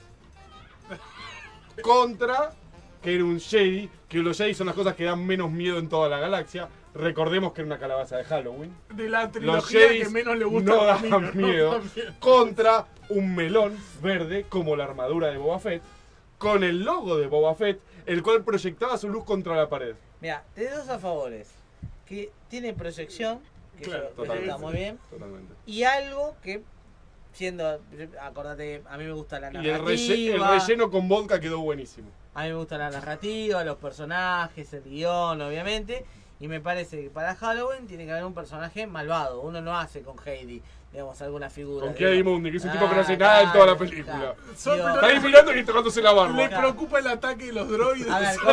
contra que era un Jedi, que los Jedi son las cosas que dan menos miedo en toda la galaxia. Recordemos que era una calabaza de Halloween. De la Los trilogía Jedi que menos le gusta no a dan Ramiro, ¿no? miedo. También. Contra un melón verde como la armadura de Boba Fett, con el logo de Boba Fett, el cual proyectaba su luz contra la pared. Mira, de dos a favores. Que tiene proyección, que Claro, eso está totalmente. muy bien. Totalmente. Y algo que, siendo, acordate, a mí me gusta la Y narrativa. el relleno con vodka quedó buenísimo. A mí me gusta la narrativa, los personajes, el guión, obviamente. Y me parece que para Halloween tiene que haber un personaje malvado. Uno no hace con Heidi, digamos, alguna figura. Con digo. Cady Mundi, que es un tipo que no hace nada en toda la película. claro. Son- Digo, Está ahí mirando y tocándose la barba. Le preocupa el ataque de los droides. A ver,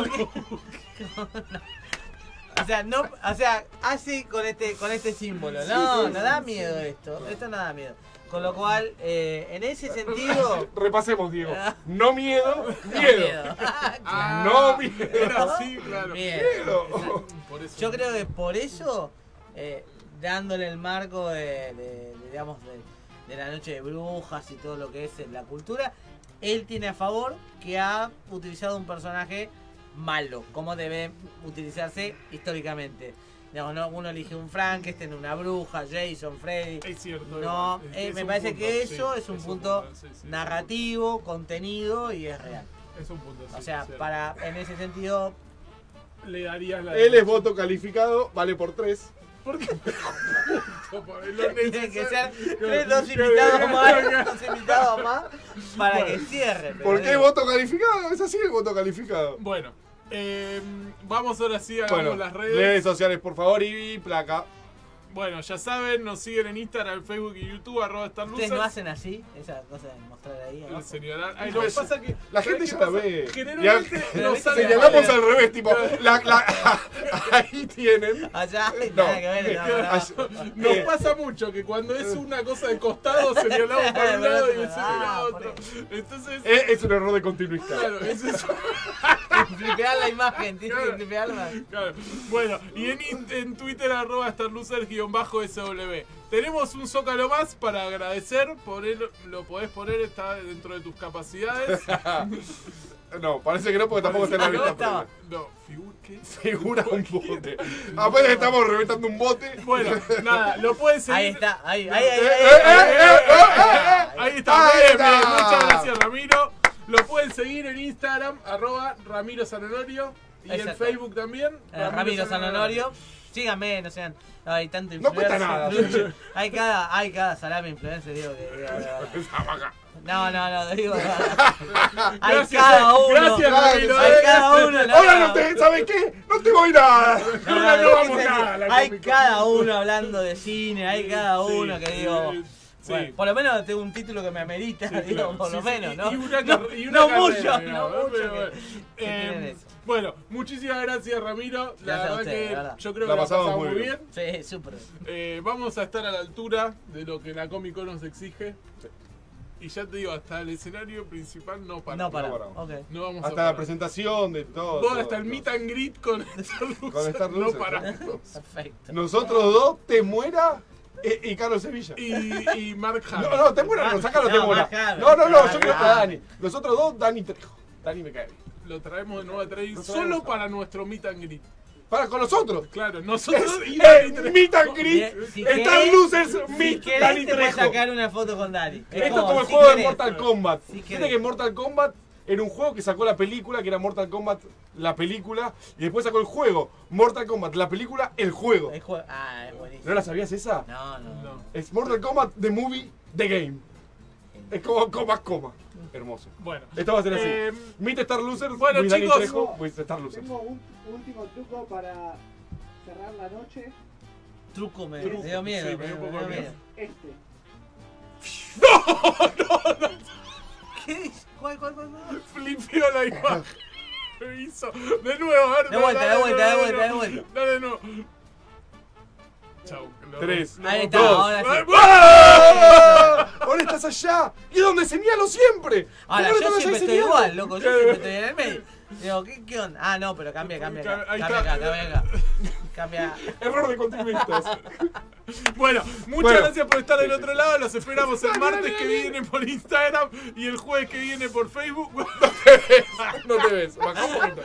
o sea, así con este símbolo. No, no da miedo esto. Esto no da miedo. Con lo cual, en ese sentido. Repasemos, Diego. No miedo, no miedo. Ah, No miedo. Era así, claro. Miedo. Por eso. Yo creo que por eso, dándole el marco digamos, de la noche de brujas y todo lo que es la cultura, él tiene a favor que ha utilizado un personaje malo, como debe utilizarse históricamente. Digamos, ¿no? Uno elige un Frankenstein, una bruja, Jason, Freddy. Es cierto. No, es me un parece punto, que sí, eso es un punto sí, sí. narrativo, contenido y es real. Es un punto, sí, O sea, cierto. en ese sentido, Le darías la. Él es voto calificado, vale por 3. ¿Por qué? tienen que ser dos invitados más para que cierre. pero ¿Por qué digo, voto calificado? Es así el voto calificado. Bueno, vamos ahora sí, hagamos Bueno, las redes redes. sociales, por favor, y placa. Bueno, ya saben, nos siguen en Instagram, Facebook y YouTube, ¿Ustedes @StarLosers. no hacen así? Esa cosa de mostrar ahí. El abajo? señalar. Ay, lo que pasa que. La ¿sabes gente qué ya la pasa? ve. Generalmente Ya- nos sale Señalamos mal. al revés, tipo, ahí tienen. Allá, No, nada que ver. no. Nos pasa mucho que cuando es una cosa de costado señalamos para un lado y el Ah, para otro. Entonces, Es un error de continuidad. claro, es eso. Flipear la imagen, tiene que Claro. flipearla. Claro. Bueno, y en Twitter @StarLosers_SW. Tenemos un zócalo más para agradecer, lo podés poner, está dentro de tus capacidades. No, parece que no, porque tampoco está en la No, lista. estaba. No, ¿qué? Figura un bote. Apenas estamos reventando un bote. Bueno, nada, lo pueden seguir. Ahí está, ahí. Ahí está, Ahí bien, está. bien, muchas gracias Ramiro. Lo pueden seguir en Instagram, @Ramiro San Honorio. Y en Exacto. Facebook también. Ramiro San Honorio. Síganme, no sean. No, hay tanto No cuesta influencer. nada. hay cada salame influencer, digo que. No, digo. Hay Gracias, cada uno. gracias, Ramiro. Hay cada uno. Ahora no te, ¿sabes qué? No te voy nada. No vamos nada a la Hay Comic-Con. cada uno hablando de cine, hay cada uno que digo. Sí. Bueno, por lo menos tengo un título que me amerita, Sí, digo, claro. por Sí, lo sí, menos, y ¿no? una No, car- y una no carrera, mucho, digamos, no mucho. pero bueno. que tienen eso. Bueno, muchísimas gracias Ramiro. La Gracias a verdad ustedes, que la verdad. yo creo La que la pasamos pasamos muy muy bien. bien. Sí, súper. Vamos a estar a la altura de lo que la Comic Con nos exige. Y ya te digo, hasta el escenario principal no para. No para. No paramos. Ok. No vamos a Hasta la parar. presentación de todo. Vos todo, hasta el todo. meet and greet con Star Star no Losers, paramos. Perfecto. Nosotros dos, te muera y Carlos Sevilla. Y Mark Hamill. No, te muera, no, sacalo, No, te muera. Mark Hamill. No, yo Mark quiero a Hamill. Dani. Nosotros dos, Dani Trejo. Dani me cae bien. Lo traemos de nuevo a traer Lo solo traemos. para nuestro meet and greet. Para con nosotros. Claro, nosotros y Meet and greet. Bien, si Star querés- Losers Si Meet querés Dani te puedes Trejo. sacar una foto con Dani. Esto es como el si juego de querés. Mortal Kombat. Si Fíjate querés. que Mortal Kombat era un juego que sacó la película, que era Mortal Kombat la película, y después sacó el juego. Mortal Kombat, la película, el juego. El juego- Ah, es buenísimo. ¿No la sabías esa? No. No. Es Mortal Kombat, the movie, the game. Es como coma. Hermoso. Bueno. Esto va a ser así. Eh, Meet Star Losers, bueno, with Dani chicos. Trejo, with Star Losers. Tengo un último truco para cerrar la noche. Truco me Truco, dio miedo. sí, me dio un poco de miedo. Este. ¿Qué dice? ¿Cuál? Flipió la imagen. Me hizo. De nuevo, a ver. De vuelta, dale, de vuelta, dale, de vuelta, dale, de vuelta. Dale, no. Chau. 3, Ahí está, 2. ahora sí. Ahora estás allá. ¿Y dónde señalo siempre? Ahora, ¿Cómo yo estás allá siempre y estoy señalo? igual, loco. Yo siempre estoy en el medio. Digo, ¿qué onda? Ah, no, pero cambia acá. Ahí Cambia está. acá. Cambia. Error de continuistas. Bueno, muchas Bueno. gracias por estar del otro lado. Los esperamos el martes que viene por Instagram y el jueves que viene por Facebook. No te ves. Bajá un poquito.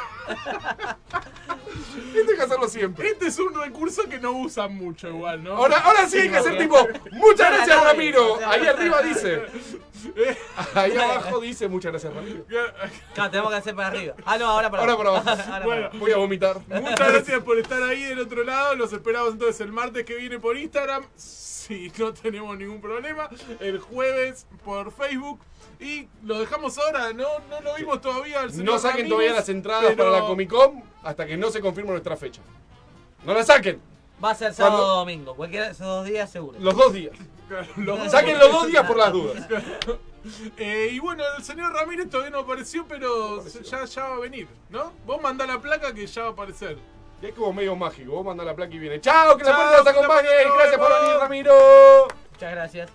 Tienes que hacerlo siempre. Este es un recurso que no usan mucho igual, ¿no? Ahora sí hay que hacer tipo, muchas gracias Ramiro. Ahí arriba dice. Ahí abajo dice muchas gracias Ramiro. Claro, tenemos que hacer para arriba. Ah, no, ahora para Ahora abajo. para abajo. Ahora Bueno. para abajo. Voy a vomitar. Muchas gracias por estar ahí del otro lado. Los esperamos entonces el martes que viene por Instagram. Si no tenemos ningún problema. El jueves por Facebook. Y lo dejamos ahora. No lo vimos todavía. Al señor No saquen Ramírez, todavía las entradas pero- para la Comic Con hasta que no se confirme nuestra fecha. No las saquen. Va a ser sábado Cuando- o domingo. Cualquiera de esos 2 días seguro. Los 2 días. Los- Saquen los 2 días por las dudas. Y bueno, el señor Ramírez todavía no apareció, pero ya va a venir, ¿no? Vos mandá la placa que ya va a aparecer. Y es como medio mágico. Vos mandás la placa y viene. ¡Chao! ¡Que la Chao, fuerza nos que la acompañe! fuerza nos ¡Gracias por acompañe. venir, Ramiro! Muchas gracias.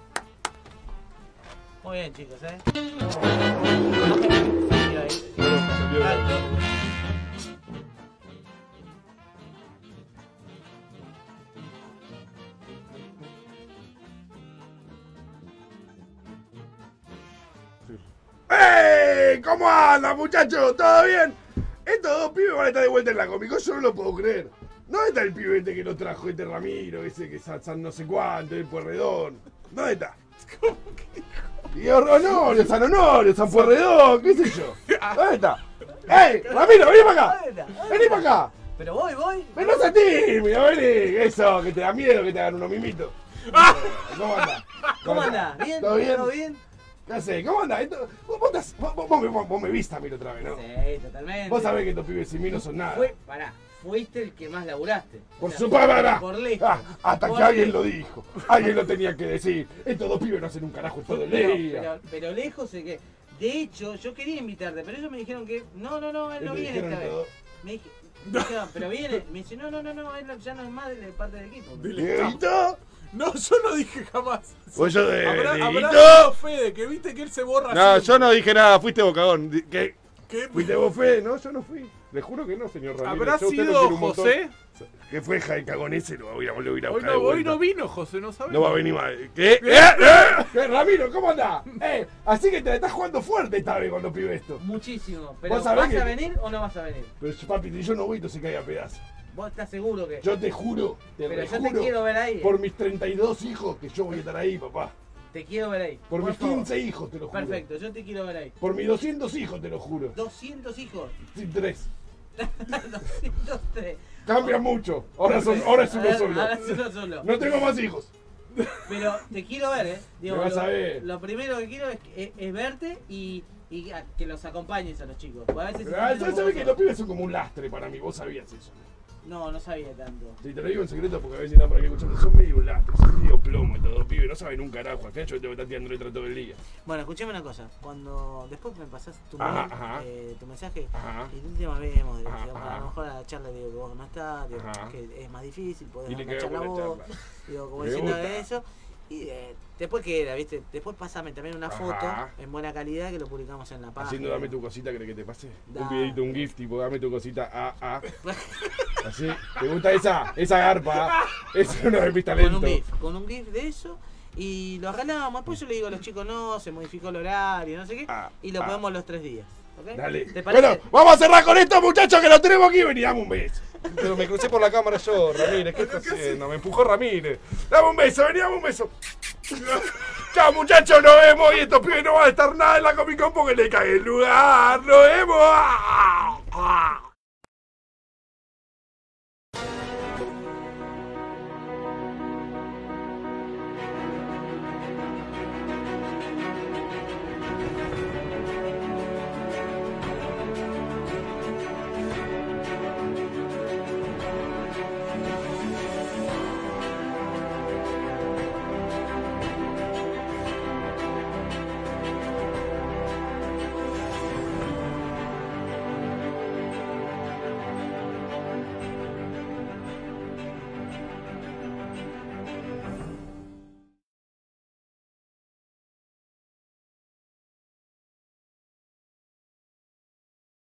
Muy bien, chicos, ¡Ey! ¿Cómo andan, muchachos? ¿Todo bien? Estos dos pibes van a estar de vuelta en la Comic Con, yo no lo puedo creer. ¿Dónde está el pibe este que lo trajo, este Ramiro, ese que es San no sé cuánto, el Puerredón? ¿Dónde está? ¿Cómo que dijo? Y Honorio, San Honorio, San Puerredón, qué sé yo. ¿Dónde está? ¡Ey! Ramiro, vení para acá. Vení para acá. Pero voy. Ven, no seas tímido, vení. Eso, que te da miedo que te hagan unos mimitos. ¿Cómo andás? ¿Cómo andás? ¿Bien? ¿Todo bien? ¿Todo bien? Ya sé, ¿cómo andás? Vos me viste a mí la otra vez, ¿no? Sí, totalmente. Vos sabés que estos pibes sin mí no son nada. Fuiste el que más laburaste. Por O sea, su palabra. Por lejos. Hasta Por que alguien lejos. lo dijo. Alguien lo tenía que decir. Estos dos pibes no hacen un carajo todo el día. Pero lejos de que. De hecho, yo quería invitarte, pero ellos me dijeron que. No, él no ¿Te viene dijeron esta vez. todo? Me dijeron, pero viene. Me dice, no, él ya no es más de parte del equipo. ¿Dieguito? No, yo no dije jamás. Pues yo Habrá Dieguito. sido Fede, que viste que él se borra No, siempre. yo no dije nada, fuiste bocagón. ¿Qué? ¿Qué? ¿Fuiste vos, Fede? No, yo no fui. Le juro que no, señor Ramírez. ¿Habrá Yo a usted lo sido quiero un montón. José? ¿Qué fue el cagón ese? Lo voy a ir a Hoy buscar de no vuelta. vino José, no sabemos. No va a venir más. ¿Qué? ¿Qué? Ramiro, ¿cómo andás? Así que te la estás jugando fuerte esta vez con los pibes estos. Muchísimo. Pero ¿Vos ¿vas sabés que- a venir o no vas a venir? Pero papi, si yo no voy, se cae a pedazos. ¿Vos estás seguro que.? Yo te juro, Pero yo te rejuro, quiero ver ahí. por mis 32 hijos, que yo voy a estar ahí, papá. Te quiero ver ahí. Por mis favor. 15 hijos, te lo juro. Perfecto, yo te quiero ver ahí. Por mis 200 hijos, te lo juro. 200 hijos. Sí, 3. 203. Cambia mucho. Ahora es uno solo. Ahora es uno solo. No tengo más hijos. Pero te quiero ver, Digo, Me vas a ver. lo primero que quiero es verte y que los acompañes a los chicos. Porque a veces se Pero, sienten un ¿sabes poco que los solos. pibes son como un lastre para mí? Vos sabías eso. No sabía tanto. Sí, te lo digo en secreto porque a veces están por aquí escuchando. Son medio un lastre, son medio plomo estos dos pibes. No saben un carajo. Al final yo tengo que estar tirando letra todo el día. Bueno, escuchame una cosa. Cuando después me pasás tu, Ajá, mail, ajá. tu mensaje Ajá. y la última vemos, digo, Ajá, digamos, ajá. a lo mejor a la charla digo que vos no estás, digo, Ajá. que es más difícil, podés Dile que enganchar la hago una voz, charla. digo, como Me diciendo gusta. eso. Y después queda, ¿viste? Después pásame también una Ajá. foto en buena calidad que lo publicamos en la página. Haciendo dame tu cosita, ¿querés que te pase? Dale. Un videito, un gift, tipo dame tu cosita, Así. ¿Te gusta esa garpa? Esa no es mi talento. Con un GIF de eso y lo regalamos. Después yo le digo a los chicos, no, se modificó el horario, no sé qué, y lo ponemos los 3 días. ¿Ok? Dale. ¿Te parece? Bueno, vamos a cerrar con esto, muchachos, que lo tenemos aquí. Vení, dame un beso. Pero me crucé por la cámara yo, Ramírez. ¿Qué estás haciendo? Me empujó Ramírez. Dame un beso, vení, dame un beso. Chao, muchachos, nos vemos. Y estos pibes no van a estar nada en la Comic Con porque le cagué el lugar. Nos vemos.